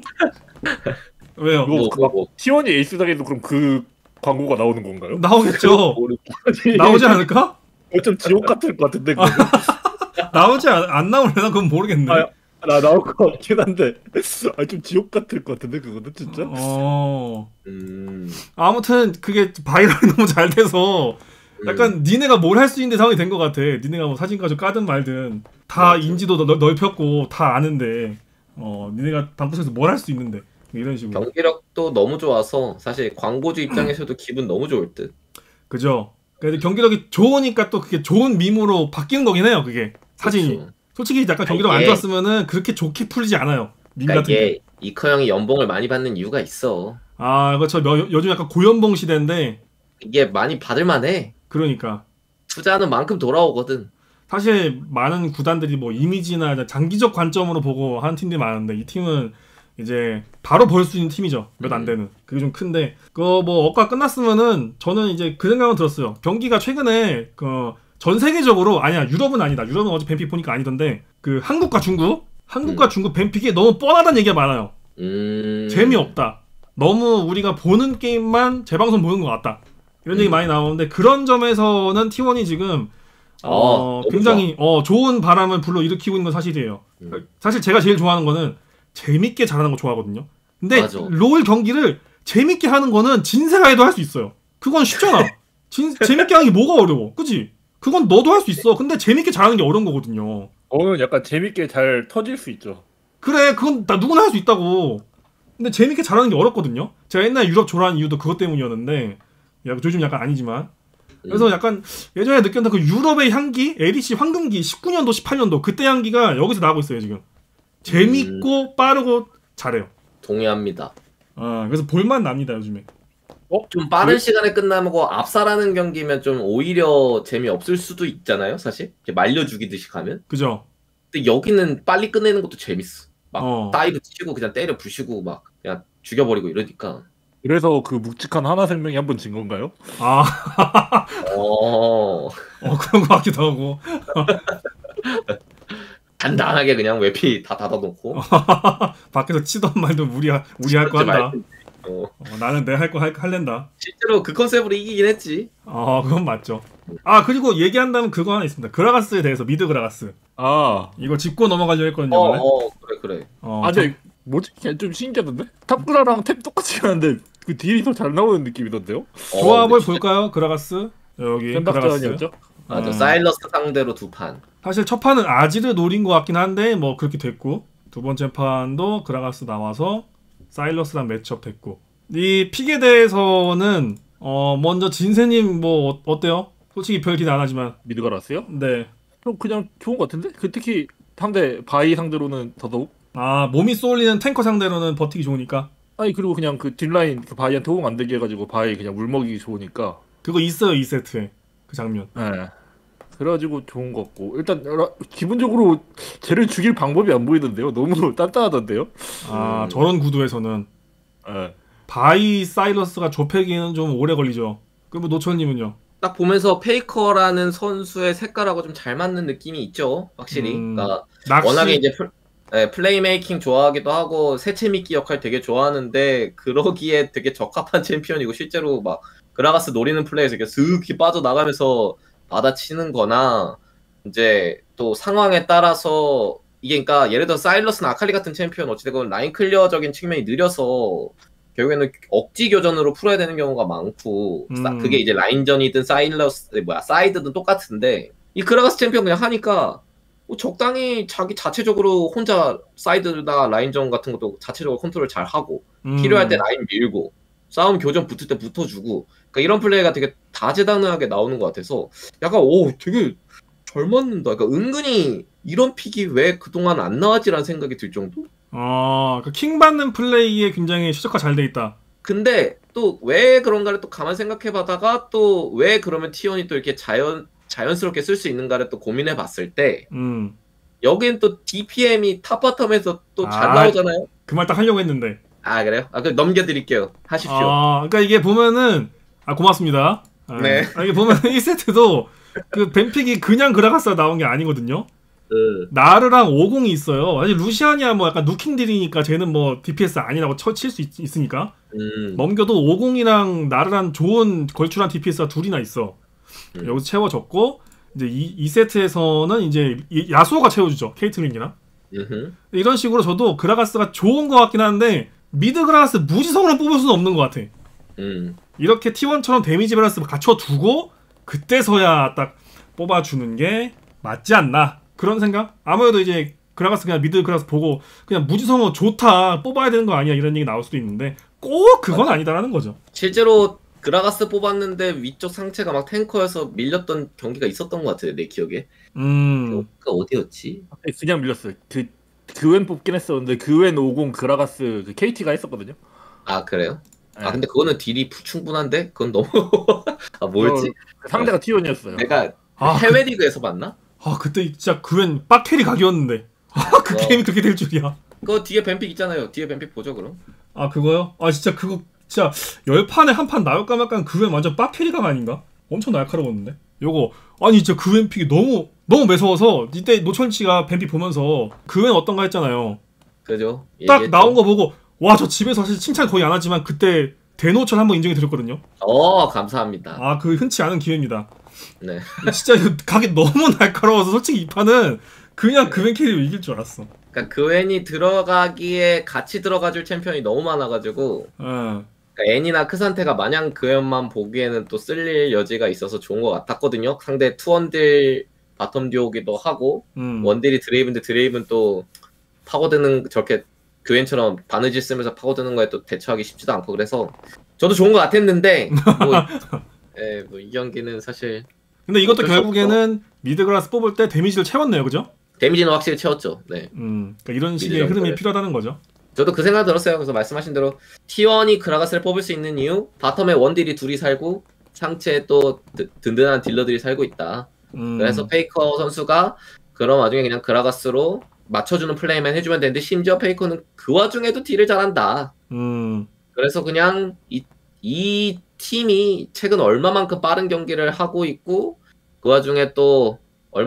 왜요? 이거 뭐, 그 뭐, 막 뭐. 티원이 에이스닥에도 그럼 그 광고가 나오는 건가요? 나오겠죠. 모르- 나오지 않을까? 좀 지옥 같을 것 같은데 그거. 나오지 않, 안 나올래나 그건 모르겠네. 아, 나 나올 것 같긴 한데 아, 좀 지옥 같을 것 같은데 그거는 진짜. 어. 음. 아무튼 그게 바이럴이 너무 잘 돼서 약간 니네가 뭘 할 수 있는 상황이 된 것 같아. 니네가 뭐 사진 가지고 까든 말든 다 맞아. 인지도 넓- 넓혔고 다 아는데 어 니네가 방구석에서 뭘 할 수 있는데 이런 식으로. 경기력도 너무 좋아서 사실 광고주 입장에서도 기분 너무 좋을 듯. 그죠? 그래도 경기력이 좋으니까 또 그게 좋은 밈으로 바뀌는 거긴 해요. 그게 사진이. 그렇죠. 솔직히 약간 경기력 아, 안 이게- 좋았으면은 그렇게 좋게 풀리지 않아요. 밈 그러니까 같은 게. 이게 이커 형이 연봉을 많이 받는 이유가 있어. 아, 이거 저 여- 요즘 약간 고연봉 시대인데 이게 많이 받을만해. 그러니까 투자하는 만큼 돌아오거든. 사실 많은 구단들이 뭐 이미지나 장기적 관점으로 보고 하는 팀들이 많은데 이 팀은 이제 바로 볼 수 있는 팀이죠. 몇 안 음. 되는. 그게 좀 큰데 그거 뭐 억가 끝났으면은 저는 이제 그 생각은 들었어요. 경기가 최근에 그 전 세계적으로 아니야 유럽은 아니다. 유럽은 어제 뱀픽 보니까 아니던데 그 한국과 중국 한국과 음. 중국 뱀픽이 너무 뻔하다는 얘기가 많아요. 음. 재미없다. 너무 우리가 보는 게임만 재방송 보는 것 같다. 이런 얘기 음. 많이 나오는데 그런 점에서는 티원이 지금 어, 어, 너무 굉장히 어, 좋은 바람을 불러 일으키고 있는 건 사실이에요. 음. 사실 제가 제일 좋아하는 거는 재밌게 잘하는 거 좋아하거든요. 근데 맞아. 롤 경기를 재밌게 하는 거는 진세가 해도 할 수 있어요. 그건 쉽잖아. 진, 재밌게 하는 게 뭐가 어려워. 그지? 그건 너도 할 수 있어. 근데 재밌게 잘하는 게 어려운 거거든요. 저는 약간 재밌게 잘 터질 수 있죠. 그래, 그건 나 누구나 할 수 있다고. 근데 재밌게 잘하는 게 어렵거든요. 제가 옛날 유럽 좋아하는 이유도 그것 때문이었는데, 야, 요즘 약간 아니지만. 그래서 음. 약간 예전에 느꼈던 그 유럽의 향기, 엘이씨 황금기, 십구 년도, 십팔 년도 그때 향기가 여기서 나오고 있어요 지금. 재밌고 빠르고 잘해요. 동의합니다. 아, 그래서 볼만 납니다 요즘에. 좀 빠른 시간에 끝나고 압살하는 경기면 좀 오히려 재미없을 수도 있잖아요, 사실. 이렇게 말려 죽이듯이 가면. 그죠? 근데 여기는 빨리 끝내는 것도 재밌어. 막 어. 다이브 치고 그냥 때려 부시고 막 그냥 죽여버리고 이러니까. 그래서 그 묵직한 하나생명이 한 번 진 건가요? 아, 어. 어, 그런 거 같기도 하고. 간단하게 그냥 웹피 다 닫아놓고. 밖에서 치던 말도 우리 우리 할 거 한다. 어. 어, 나는 내 할 거 할랜다. 실제로 그 컨셉으로 이기긴 했지. 어, 그건 맞죠. 아, 그리고 얘기한다면 그거 하나 있습니다. 그라가스에 대해서 미드 그라가스. 아, 이거 짚고 넘어가려고 했거든요. 어, 원래. 어, 그래, 그래. 어, 아, 저- 근데 뭐지? 그냥 좀 신기하던데? 탑구라랑 탭 똑같이 하는데 그 딜이 더 잘 나오는 느낌이던데요? 조합을 어, 근데 볼까요? 그라가스. 여기 그라가스. 샌박전이었죠? 맞아. 어. 사일러스 상대로 두 판. 사실 첫 판은 아지를 노린 것 같긴 한데 뭐 그렇게 됐고 두 번째 판도 그라가스 나와서 사일러스랑 매치업 됐고 이 픽에 대해서는 어 먼저 진세님 뭐 어- 어때요? 솔직히 별 기대 안 하지만 미드가라스요? 네. 좀 그냥 좋은 것 같은데? 그 특히 상대 바이 상대로는 더더욱. 아 몸이 쏠리는 탱커 상대로는 버티기 좋으니까 아니 그리고 그냥 그 딜라인 그 바이한테 호응 안 되게 해가지고 바이 그냥 물먹이기 좋으니까. 그거 있어요 이 세트에. 그 장면. 네. 그래가지고 좋은 것 같고 일단 라- 기본적으로 쟤를 죽일 방법이 안 보이던데요. 너무 단단하던데요. 아 음. 저런 구도에서는 네. 바이 사이러스가 좁히기는 좀 오래 걸리죠. 그럼 노철님은요? 딱 보면서 페이커라는 선수의 색깔하고 좀 잘 맞는 느낌이 있죠. 확실히. 음, 그러니까 낚시. 워낙에 이제 플, 예, 플레이메이킹 좋아하기도 하고 새채미끼 역할 되게 좋아하는데 그러기에 되게 적합한 챔피언이고 실제로 막 그라가스 노리는 플레이에서 이렇게 슥 빠져나가면서 받아치는 거나 이제 또 상황에 따라서 이게 그러니까 예를 들어 사일러스나 아칼리 같은 챔피언 어찌되건 라인 클리어적인 측면이 느려서 결국에는 억지 교전으로 풀어야 되는 경우가 많고 음. 사- 그게 이제 라인전이든 사일러스 뭐야 사이드든 똑같은데 이 그라가스 챔피언 그냥 하니까 뭐 적당히 자기 자체적으로 혼자 사이드나 라인전 같은 것도 자체적으로 컨트롤 잘 하고 음. 필요할 때 라인 밀고 싸움 교전 붙을 때 붙어주고 그러니까 이런 플레이가 되게 다재다능하게 나오는 것 같아서 약간 오 되게 잘 맞는다. 그러니까 은근히 이런 픽이 왜 그동안 안 나왔지라는 생각이 들 정도? 어, 그 킹 받는 플레이에 굉장히 최적화 잘 돼 있다. 근데 또 왜 그런가를 또 가만 생각해봐다가 또 왜 그러면 티원이 또 이렇게 자연 자연스럽게 쓸 수 있는가를 또 고민해봤을 때 음, 여긴 또 디피엠이 탑바텀에서 또 잘 아, 나오잖아요. 그 말 딱 하려고 했는데. 아 그래요? 아 그럼 넘겨드릴게요. 하십시오. 아, 그러니까 이게 보면은 아 고맙습니다. 아, 네. 아, 이게 보면 이 세트도 그 뱀픽이 그냥 그라가스가 나온 게 아니거든요. 그, 나르랑 오공이 있어요. 사실 루시안이야 뭐 약간 누킹딜이니까 쟤는 뭐 디피에스 아니라고 칠 수 있으니까 음, 넘겨도 오공이랑 나르랑 좋은 걸출한 디피에스가 둘이나 있어. 음. 여기서 채워졌고 이제 이, 이 세트에서는 이제 이- 야수호가 채워주죠. 케이틀린이랑 음흠. 이런 식으로 저도 그라가스가 좋은 것 같긴 한데 미드 그라가스 무지성으로 뽑을 수는 없는 것 같아. 음. 이렇게 티원처럼 데미지 밸런스 갖춰두고 그때서야 딱 뽑아주는 게 맞지 않나 그런 생각? 아무래도 이제 그라가스 그냥 미드 그라가스 보고 그냥 무지성어 좋다 뽑아야 되는 거 아니야 이런 얘기 나올 수도 있는데 꼭 그건 아니다라는 거죠. 실제로 그라가스 뽑았는데 위쪽 상체가 막 탱커여서 밀렸던 경기가 있었던 것 같아요. 내 기억에. 음, 그 어디였지? 그냥 밀렸어요. 그 그웬 뽑긴 했었는데 그웬 오공 그라가스 그 케이티가 했었거든요. 아 그래요? 네. 아 근데 그거는 딜이 푸- 충분한데? 그건 너무 아 뭐였지? 그 상대가 티원이었어요. 내가 아, 해외 리그에서 봤나? 아 그때 진짜 그웬 빡캐리 각이었는데 아, 그 어. 게임이 그렇게 될 줄이야. 그거 뒤에 뱀픽 있잖아요. 뒤에 뱀픽 보죠 그럼. 아 그거요? 아 진짜 그거 진짜 열 판에 한 판 나올까 말까 그웬 완전 빡캐리각 아닌가? 엄청 날카로웠는데 요거 아니 진짜 그웬 픽이 너무 너무 매서워서 이때 노천치가 뱀픽 보면서 그웬 어떤가 했잖아요. 그죠? 딱 얘기했죠. 나온 거 보고 와 저 집에서 사실 칭찬 거의 안 하지만 그때 대노천 한번 인정해 드렸거든요. 어 감사합니다. 아 그 흔치 않은 기회입니다. 네. 진짜 이거 각이 너무 날카로워서 솔직히 이 판은 그냥 그웬 캐리로 이길 줄 알았어. 그러니까 그웬이 들어가기에 같이 들어가줄 챔피언이 너무 많아가지고 어. 그러니까 애니나 크산테가 마냥 그웬만 보기에는 또 쓸릴 여지가 있어서 좋은 것 같았거든요. 상대 투원딜 바텀 듀오기도 하고 음. 원딜이 드레이브인데 드레이브는 또 파고드는 저렇게 그웬처럼 바느질 쓰면서 파고드는 거에 또 대처하기 쉽지도 않고 그래서 저도 좋은 것 같았는데 뭐, 예, 뭐 이 경기는 사실 근데 이것도 어쩔 수 결국에는 미드그라스 뽑을 때 데미지를 채웠네요, 그죠? 데미지는 확실히 채웠죠. 네. 음, 그러니까 이런 식의 미드 흐름이 정도를. 필요하다는 거죠. 저도 그 생각 들었어요. 그래서 말씀하신 대로 티원이 그라가스를 뽑을 수 있는 이유 바텀에 원딜이 둘이 살고 상체에 또 드- 든든한 딜러들이 살고 있다. 음. 그래서 페이커 선수가 그런 와중에 그냥 그라가스로 맞춰주는 플레이만 해주면 되는데 심지어 페이커는 그 와중에도 딜을 잘한다. 음, 그래서 그냥 이, 이 팀이 최근 얼마만큼 빠른 경기를 하고 있고 그 와중에 또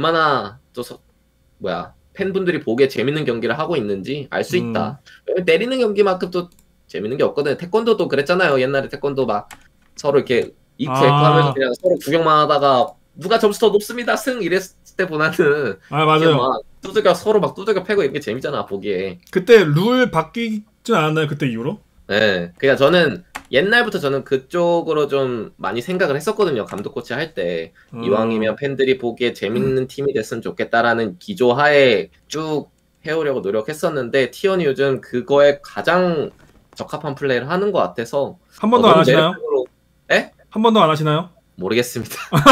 얼마나 또 서- 뭐야 팬분들이 보기에 재밌는 경기를 하고 있는지 알 수 음. 있다. 왜냐면 때리는 경기만큼 또 재밌는 게 없거든. 태권도도 그랬잖아요. 옛날에 태권도 막 서로 이렇게 이프 아. 에프 하면서 그냥 서로 구경만 하다가 누가 점수 더 높습니다 승 이랬을 때보다는 아 이게 맞아요. 막 두들겨 서로 막 두들겨 패고 이게 재밌잖아 보기에. 그때 룰 바뀌지 않았나요? 그때 이후로? 네, 그러니까 저는 옛날부터 저는 그쪽으로 좀 많이 생각을 했었거든요. 감독 코치 할 때. 음. 이왕이면 팬들이 보기에 재밌는 팀이 됐으면 좋겠다라는 기조하에 쭉 해오려고 노력했었는데 티원이 요즘 그거에 가장 적합한 플레이를 하는 것 같아서 한 번도 안 너무 하시나요? 매력적으로- 에? 한 번도 안 하시나요? 모르겠습니다.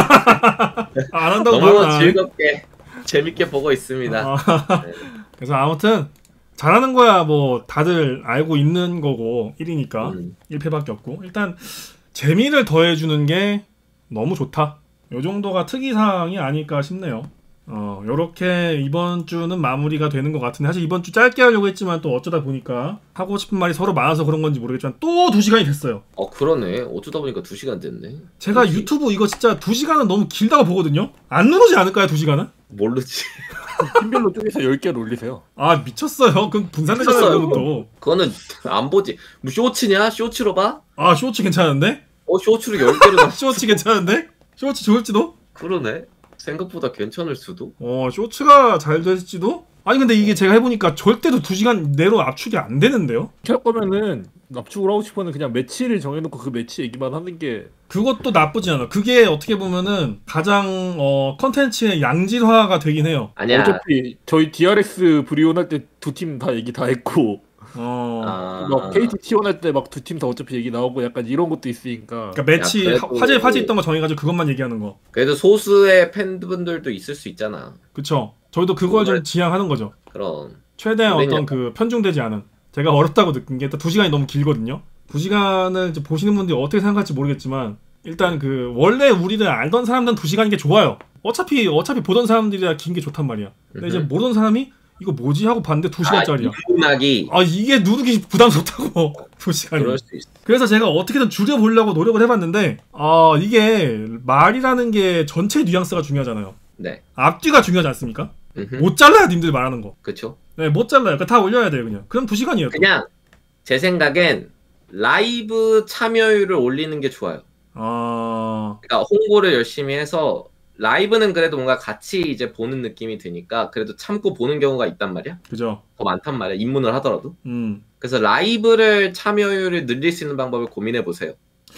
아, 안 한다고 너무 말은 안 해. 즐겁게 재밌게 보고 있습니다. 아, 네. 그래서 아무튼 잘하는 거야 뭐 다들 알고 있는 거고 일 위니까 음. 일 패밖에 없고 일단 재미를 더해주는 게 너무 좋다. 요 정도가 특이사항이 아닐까 싶네요. 어, 요렇게 이번 주는 마무리가 되는 것 같은데 사실 이번 주 짧게 하려고 했지만 또 어쩌다 보니까 하고 싶은 말이 서로 많아서 그런 건지 모르겠지만 또 두 시간이 됐어요. 어 그러네. 어쩌다 보니까 두 시간 됐네. 제가 그치? 유튜브 이거 진짜 두 시간은 너무 길다고 보거든요. 안 누르지 않을까요, 두 시간은? 모르지. 팀별로 쪼개서 열 개를 올리세요. 아 미쳤어요. 그럼 분산되잖아요, 미쳤어요. 그러면 또. 그거는 안 보지. 뭐 쇼츠냐? 쇼츠로 봐? 아 쇼츠 괜찮은데? 어 쇼츠로 열 개를 다. 쇼츠 괜찮은데? 쇼츠 좋을지도? 그러네. 생각보다 괜찮을 수도. 어 쇼츠가 잘 될지도? 아니 근데 이게 제가 해보니까 절대로 두 시간 내로 압축이 안 되는데요? 할 거면은 납축을 하고 싶으면 그냥 매치를 정해놓고 그 매치 얘기만 하는 게 그것도 나쁘지 않아. 그게 어떻게 보면은 가장 어 컨텐츠의 양질화가 되긴 해요. 아니야. 어차피 저희 디알엑스 브리온 할 때 두 팀 다 얘기 다 했고 어. 아, 막 케이티 티원 할 때 막 두 팀 다 어차피 얘기 나오고 약간 이런 것도 있으니까 그러니까 매치 야, 하- 그래도- 화제 화제 있던 거 정해가지고 그것만 얘기하는 거. 그래도 소수의 팬분들도 있을 수 있잖아. 그쵸? 저희도 그걸 좀 정말- 지향하는 거죠. 그럼. 최대한 우리는 어떤 그 편중되지 않은. 제가 어렵다고 느낀 게 일단 두 시간이 너무 길거든요. 두 시간을 이제 보시는 분들이 어떻게 생각할지 모르겠지만 일단 그 원래 우리를 알던 사람들은 두 시간인 게 좋아요. 어차피 어차피 보던 사람들이라 긴 게 좋단 말이야. 근데 이제 음흠. 모르는 사람이 이거 뭐지 하고 봤는데 두 시간짜리야. 인문학이 아 이게 누르기 부담스럽다고 두 시간이. 그럴 수 있어. 그래서 제가 어떻게든 줄여보려고 노력을 해봤는데 아 이게 말이라는 게 전체 뉘앙스가 중요하잖아요. 네. 앞뒤가 중요하지 않습니까? 음흠. 못 잘라요 님들 말하는 거. 그쵸. 네, 못 잘라요. 그러니까 다 올려야 돼요 그냥. 그럼 두 시간이에요. 또. 그냥 제 생각엔 라이브 참여율을 올리는 게 좋아요. 아 그러니까 홍보를 열심히 해서 라이브는 그래도 뭔가 같이 이제 보는 느낌이 드니까 그래도 참고 보는 경우가 있단 말이야. 그죠. 더 많단 말이야. 입문을 하더라도. 음 그래서 라이브를 참여율을 늘릴 수 있는 방법을 고민해 보세요.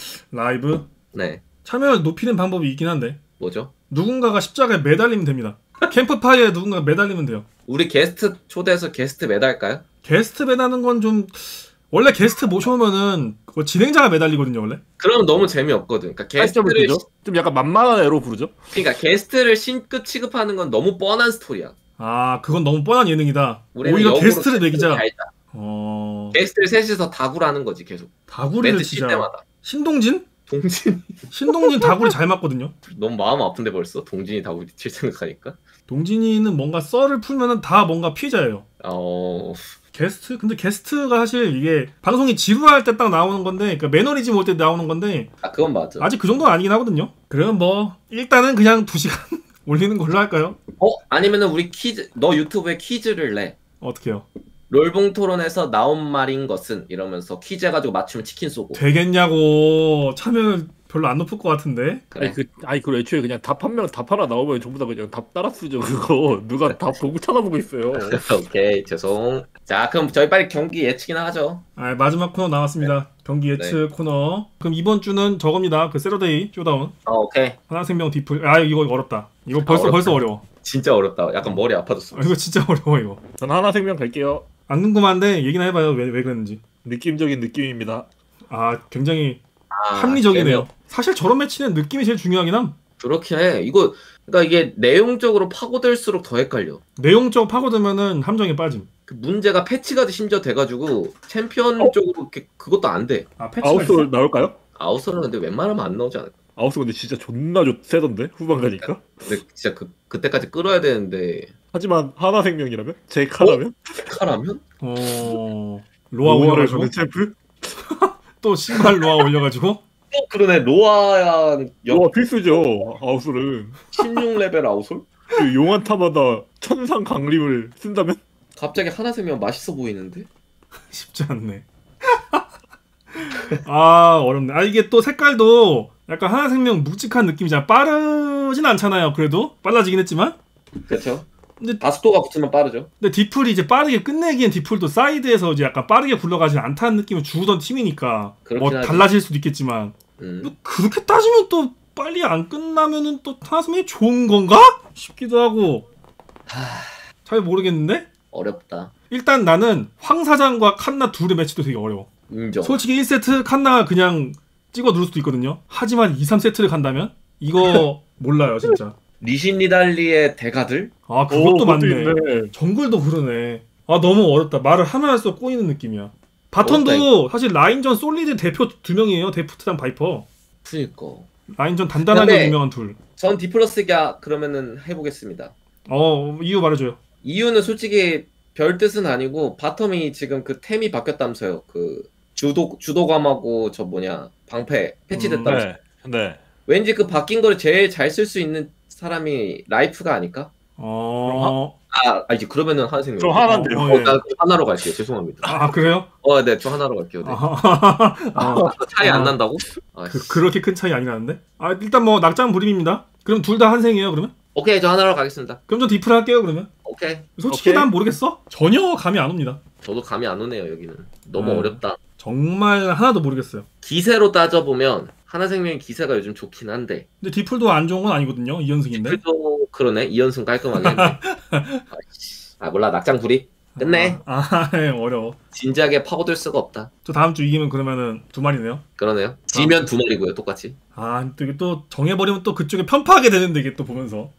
라이브 네. 참여를 높이는 방법이 있긴 한데 뭐죠? 누군가가 십자가에 매달리면 됩니다. 캠프파이어에 누군가가 매달리면 돼요. 우리 게스트 초대해서 게스트 매달까요? 게스트 매다는 건 좀 원래 게스트 모셔오면은 그거 진행자가 매달리거든요 원래. 그러면 너무 재미없거든. 그러니까 게스트를 게스트를 부르죠? 좀 약간 만만한 애로 부르죠? 그러니까 게스트를 신급 취급하는 건 너무 뻔한 스토리야. 아 그건 너무 뻔한 예능이다. 우리는 오히려 역으로 게스트를 매기자. 달자. 어 게스트를 셋이서 다구라는 거지 계속. 다구리를 멘트 칠 진짜. 때마다. 신동진? 동진 신동진 다구리 잘 맞거든요. 너무 마음 아픈데 벌써 동진이 다구리 칠 생각하니까. 동진이는 뭔가 썰을 풀면은 다 뭔가 피해자예요. 어 게스트? 근데 게스트가 사실 이게 방송이 지루할 때 딱 나오는 건데 그러니까 매너리즘 올 때 나오는 건데 아 그건 맞아. 아직 그 정도는 아니긴 하거든요. 그럼 뭐 일단은 그냥 두 시간 올리는 걸로 할까요? 어 아니면은 우리 퀴즈 너 유튜브에 퀴즈를 내. 어떻게 해요? 롤봉 토론에서 나온 말인 것은 이러면서 퀴즈 해가지고 맞추면 치킨 쏘고. 되겠냐고. 참여율 별로 안 높을 것 같은데. 그래. 아니 그 아니 그 애초에 그냥 답 한 명 답 하나 나오면 전부 다 그냥 답 따라 쓰죠 그거 누가 답 보고 찾아보고 있어요. 오케이 죄송. 자 그럼 저희 빨리 경기 예측이나 하죠. 아, 마지막 코너 나왔습니다. 경기 예측 코너. 그럼 이번 주는 저겁니다. 그 세러데이 쇼다운. 어 오케이. 하나생명 디플. 아 이거 어렵다. 이거 벌써 어렵다. 벌써 어려워. 진짜 어렵다. 약간 머리 아파졌어. 아, 이거 진짜 어려워 이거. 전 하나생명 갈게요. 안 궁금한데 얘기나 해봐요. 왜 왜 그랬는지. 느낌적인 느낌입니다. 아 굉장히 아, 합리적이네요. 재미없- 사실 저런 매치는 느낌이 제일 중요하긴 함. 그렇긴 해. 이거 그러니까 이게 내용적으로 파고들수록 더 헷갈려. 내용적 파고들면은 함정에 빠짐. 그 문제가 패치가 심지어 돼가지고 챔피언 어? 쪽으로 이렇게 그것도 안 돼. 아 패치가 있어? 아웃솔 나올까요? 아웃솔은 근데 웬만하면 안 나오지 않을까? 아웃솔 근데 진짜 존나 좋 세던데 후반 가니까. 근데 진짜 그 그때까지 끌어야 되는데 하지만 하나생명이라면 제 카라면 카라면? 어 로아 로아를 올려가지고 가는 챔프. 또 신발 로아 올려가지고 어 그러네. 로아야 로아 필수죠. 아웃솔은 십육 레벨 아웃솔? 그 용한타마다 천상 강림을 쓴다면 갑자기 하나 세면 맛있어 보이는데? 쉽지 않네. 아 어렵네. 아 이게 또 색깔도 약간 하나생명 묵직한 느낌이잖아. 빠르진 않잖아요. 그래도 빨라지긴 했지만. 그렇죠. 근데- 다스토가 붙으면 빠르죠. 근데 디플이 이제 빠르게 끝내기엔 디플도 사이드에서 이제 약간 빠르게 굴러가지 않다는 느낌을 주던 팀이니까 그렇긴 뭐 하지. 달라질 수도 있겠지만 음. 또 그렇게 따지면 또 빨리 안 끝나면은 또 하나생명이 좋은 건가? 싶기도 하고 잘 모르겠는데 어렵다. 일단 나는 황 사장과 칸나 둘의 매치도 되게 어려워. 인정. 솔직히 일 세트 칸나가 그냥 찍어 누를 수도 있거든요. 하지만 이, 삼 세트를 간다면 이거 몰라요 진짜. 리신 리달리의 대가들? 아 그것도 오, 맞네. 있네. 정글도 그러네. 아 너무 어렵다. 말을 하면 할수록 꼬이는 느낌이야. 바텀도 어렵다, 사실 라인전 솔리드 대표 두 명이에요. 데프트랑 바이퍼. 그니까. 라인전 단단하게 근데- 유명한 둘. 전 디플러스가 그러면은 해보겠습니다. 어 이유 말해줘요. 이유는 솔직히 별 뜻은 아니고 바텀이 지금 그 템이 바뀌었다면서요. 그 주도 주도감하고 저 뭐냐 방패 패치됐다면서. 네. 네. 왠지 그 바뀐 거를 제일 잘 쓸 수 있는 사람이 라이프가 아닐까? 어. 아, 아 이제 그러면은 하나생님. 저 하나인데요. 어, 어, 예. 나 하나로 갈게요. 죄송합니다. 아 그래요? 어, 네, 저 하나로 갈게요. 네. 아, 어, 차이 안 아. 난다고? 아, 그, 씨. 그렇게 큰 차이 아니 나는데? 아 일단 뭐 낙장 불임입니다. 그럼 둘 다 한생이에요 그러면? 오케이, 저 하나로 가겠습니다. 그럼 저 디플 할게요 그러면. 오케이. 솔직히 오케이. 난 모르겠어. 전혀 감이 안 옵니다. 저도 감이 안 오네요, 여기는. 너무 음. 어렵다. 정말 하나도 모르겠어요. 기세로 따져보면 하나생명의 기세가 요즘 좋긴 한데. 근데 디플도 안 좋은 건 아니거든요. 이 연승인데. 그래도 그러네. 이연승 깔끔하게 했네. 아, 씨. 아, 몰라. 낙장 불이. 끝내. 아, 아 예, 어려워. 진지하게 파고들 수가 없다. 저 다음 주 이기면 그러면은 두 마리네요. 그러네요. 지면 두 마리고요, 똑같이. 아, 또 이게 또 정해버리면 또 그쪽에 편파하게 되는데 이게 또 보면서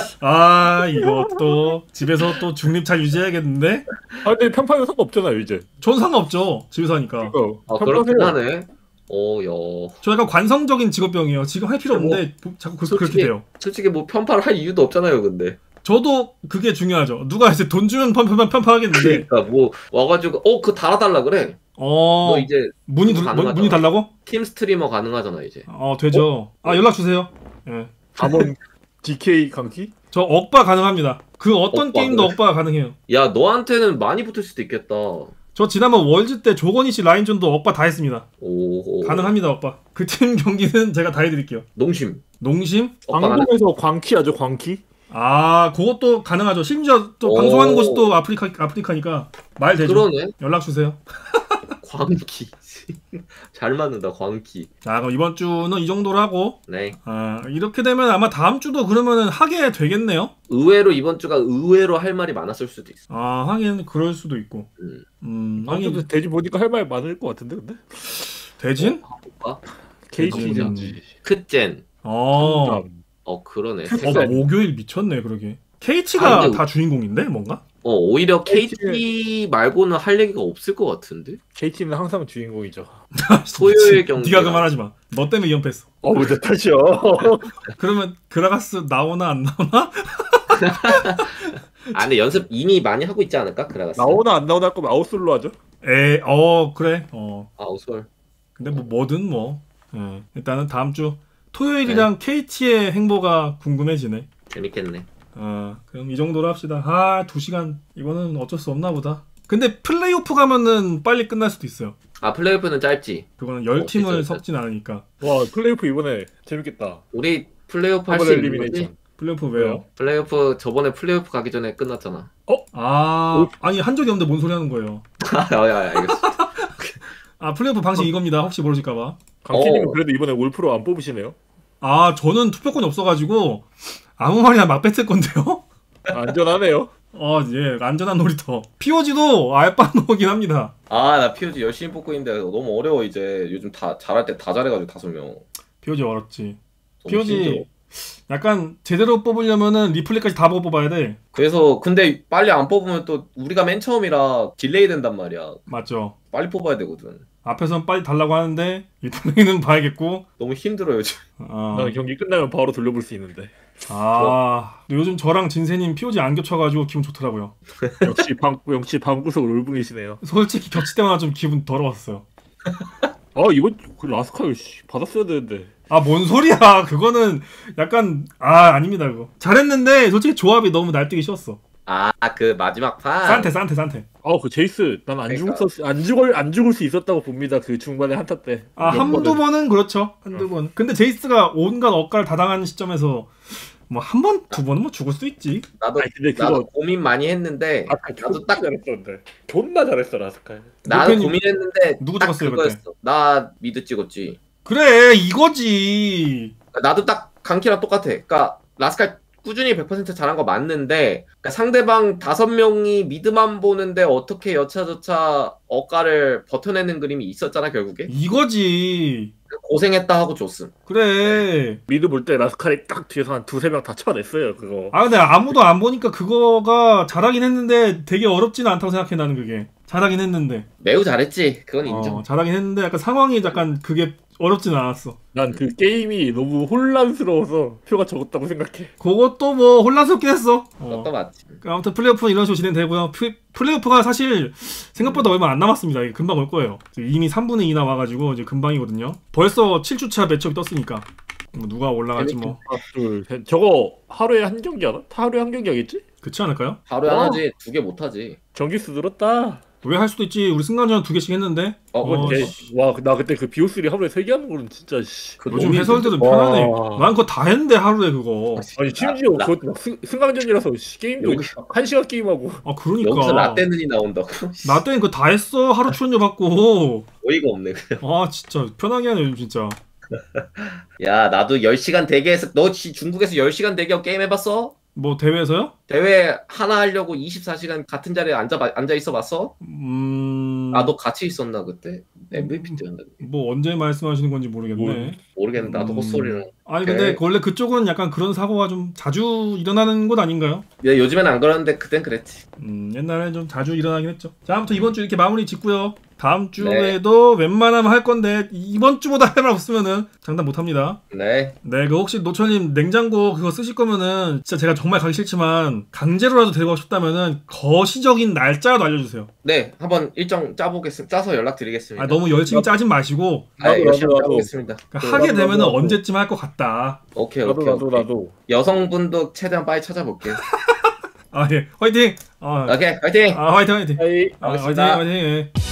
아 이거 또 집에서 또 중립 잘 유지해야겠는데? 아 근데 편파는 상관없잖아요 이제. 전 상관없죠. 집에서 하니까. 어, 아, 그렇긴 하네. 오, 여. 저 약간 관성적인 직업병이에요. 지금 할 필요 없는데 뭐, 자꾸 그, 그렇게 솔직히- 돼요. 솔직히 뭐 편파를 할 이유도 없잖아요, 근데. 저도 그게 중요하죠. 누가 이제 돈 주면 편, 편, 편파하겠는데 그러니까 뭐 와가지고 어 그 달아달라 그래. 어 너 이제 문의 누, 가능하잖아. 문의 달라고? 팀 스트리머 가능하잖아 이제. 어 되죠. 아 연락 주세요. 예. 담원 디케이 강키? 저 억바 가능합니다. 그 어떤 억바, 게임도 그래. 억바가 가능해요. 야 너한테는 많이 붙을 수도 있겠다. 저 지난번 월즈 때 조건희 씨 라인전도 억바 다 했습니다. 오. 가능합니다, 억바. 그 팀 경기는 제가 다 해드릴게요. 농심. 농심? 오빠 가능. 방송에서 광키 하죠 광키? 아, 그것도 가능하죠. 심지어 또 오. 방송하는 곳이 또 아프리카 아프리카니까 말 되죠. 그러네. 연락 주세요. 광기. 잘 맞는다 광기. 자, 그럼 이번 주는 이 정도로 하고 네. 아, 이렇게 되면 아마 다음 주도 그러면은 하게 되겠네요. 의외로 이번 주가 의외로 할 말이 많았을 수도 있어. 아, 하긴 그럴 수도 있고. 음. 음, 아무도 하긴 대지 보니까 할 말 많을 것 같은데 근데? 대진? 오빠. 케이티전지. 크젠. 어. 어 그러네. 어, 색깔. 목요일 미쳤네, 그러게. 케이티가 아, 근데- 다 주인공인데 뭔가? 어 오히려 케이티. 케이티 말고는 할 얘기가 없을 것 같은데. 케이티는 항상 주인공이죠. 토요일 경기. 네가 그만하지 마. 너 때문에 이연패했어. 어, 내 탓이요. 그러면 그라가스 나오나 안 나오나? 아 근데 연습 이미 많이 하고 있지 않을까? 그라가스. 나오나 안 나오나 할 거면 아웃솔로 하죠. 에, 어 그래. 어. 아 오솔. 근데 뭐 뭐든 뭐. 예. 일단은 다음 주 토요일이랑 케이티의 행보가 궁금해지네. 재밌겠네. 아, 그럼 이 정도로 합시다. 아, 두 시간 이거는 어쩔 수 없나 보다. 근데 플레이오프 가면은 빨리 끝날 수도 있어요. 아 플레이오프는 짧지. 그거는 열 어, 팀을 진짜. 섞진 않으니까. 와 플레이오프 이번에 재밌겠다. 우리 플레이오프 할 수 더블 있는 거지? 엘리미네이션. 플레이오프 왜요? 플레이오프 저번에 플레이오프 가기 전에 끝났잖아. 아, 아니 한 적이 없는데 뭔 소리 하는 거예요? 야야 알겠어. 아, 플레이오프 방식 이겁니다. 혹시 모르실까봐. 강키님은 어. 그래도 이번에 올프로 안 뽑으시네요. 아, 저는 투표권이 없어가지고 아무 말이나 막 뱉을 건데요. 안전하네요. 어, 예, 안전한 놀이터. 피오지도 알바 노긴 합니다. 아 나 피오지 열심히 뽑고 있는데 너무 어려워 이제. 요즘 다 잘할 때 다 잘해가지고 다섯 명. 피오지 어렵지. 너무 피오지 힘들어. 약간 제대로 뽑으려면은 리플레이까지 다 보고 뽑아야 돼. 그래서 근데 빨리 안 뽑으면 또 우리가 맨 처음이라 딜레이 된단 말이야. 맞죠? 빨리 뽑아야 되거든. 앞에선 빨리 달라고 하는데 리플레이는 봐야겠고. 너무 힘들어 요즘. 아, 나 경기 끝나면 바로 돌려볼 수 있는데. 아 근데 요즘 저랑 진세님 피오지 안 겹쳐가지고 기분 좋더라고요. 역시 방 역시 방구석 롤분이시네요. 솔직히 겹칠 때마다 좀 기분 더러웠어요. 아 이건 그 라스칼 씨, 받았어야 되는데. 아, 뭔 소리야. 그거는 약간 아 아닙니다 그거. 잘했는데 솔직히 조합이 너무 날뛰기 쉬웠어. 아 그 마지막 판. 산테 산테 산테. 아 그 제이스 난 안 그러니까. 죽었어 안 죽을 안 죽을 수 있었다고 봅니다. 그 중반에 한타 때. 아, 몇 한두 번은. 번은 그렇죠. 한두 번. 근데 제이스가 온갖 억가를 다 당하는 시점에서 뭐 한 번, 두 번은 뭐 죽을 수도 있지. 나도 아니 근데 나도 그거 고민 많이 했는데 아 나도 나도 딱 딱 잘했었는데. 존나 잘했어 라스칼. 나도 팬이- 고민했는데 누구 딱 찍었어요, 그거였어. 나 미드 찍었지. 그래, 이거지. 나도 딱 강키랑 똑같아. 그러니까 라스칼 꾸준히 백 퍼센트 잘한 거 맞는데 그러니까 상대방 다섯 명이 미드만 보는데 어떻게 여차저차 억가를 버텨내는 그림이 있었잖아 결국에. 이거지. 고생했다 하고 줬음. 그래. 미드 볼 때 라스칼이 딱 뒤에서 한 두세 명 다 쳐냈어요 그거. 아, 근데 아무도 안 보니까 그거가 잘하긴 했는데 되게 어렵지는 않다고 생각해, 나는 그게. 잘하긴 했는데. 매우 잘했지. 그건 인정. 어, 잘하긴 했는데 약간 상황이 약간 그게 어렵진 않았어. 난 그 게임이 너무 혼란스러워서 표가 적었다고 생각해. 그것도 뭐 혼란스럽긴 했어. 어. 그것도 맞지. 아무튼 플레이오프는 이런 식으로 진행되고요. 플- 플레이오프가 사실 생각보다 얼마 안 남았습니다. 이게 금방 올 거예요. 이미 삼분의 이나 와가지고 이제 금방이거든요. 벌써 칠 주차 매치업이 떴으니까 뭐 누가 올라갈지 뭐 하나, 둘, 셋. 저거 하루에 한 경기 하나? 하루에 한 경기 하겠지? 그렇지 않을까요? 하루에 어. 하나지 두 개 못하지. 전기수 늘었다. 왜 할 수도 있지. 우리 승강전 두 개씩 했는데. 어, 어, 근데 씨. 와, 나 그때 그 비오쓰리 하루에 세 개 하는 거는 진짜 씨. 그 요즘 너무 해설들은 와. 편하네. 난 그거 다 했는데 하루에 그거. 아니 심지어 나- 그것도 막 승, 승강전이라서 씨, 게임도 여기- 한 시간 게임하고. 아 그러니까. 여기서 라떼는이 나온다고. 나 때는 그거 다 했어. 하루 출연료 받고. 어이가 없네 그냥. 아 진짜 편하게 하네 요즘 진짜. 야 나도 열 시간 대기해서 너 지- 중국에서 열 시간 대기하고 게임 해봤어? 뭐 대회에서요? 대회 하나 하려고 이십사 시간 같은 자리에 앉아 앉아 있어 봤어? 음. 아 너 같이 있었나 그때? 엠브이피 때였나? 뭐 언제 말씀하시는 건지 모르겠네. 뭐, 모르겠는데 나도 음. 헛소리는. 아니 근데 오케이. 원래 그쪽은 약간 그런 사고가 좀 자주 일어나는 곳 아닌가요? 야, 요즘엔 안 그러는데 그땐 그랬지. 음 옛날에 좀 자주 일어나긴 했죠. 자 아무튼 이번 주 이렇게 마무리 짓고요. 다음 네. 주에도 웬만하면 할 건데 이번 주보다 할 말 없으면은 장담 못 합니다. 네. 네, 그 혹시 노철님 냉장고 그거 쓰실 거면은 진짜 제가 정말 가기 싫지만 강제로라도 데리고 싶다면은 거시적인 날짜라도 알려주세요. 네, 한번 일정 짜보겠습니다. 짜서 연락드리겠습니다. 아 너무 열심히 짜진 마시고 아, 나도, 열심히 나도, 나도. 짜보겠습니다. 그러니까 그, 하게 나도, 되면은 나도. 언제쯤 할 것 같다. 오케이, 나도 오케이, 나도 오케이. 나도. 여성분도 최대한 빨리 찾아볼게요. 아 예, 화이팅. 아, 오케이, 파이팅! 아 화이팅 화이팅. 아이. 아, 화이팅 알겠습니다. 화이팅. 예.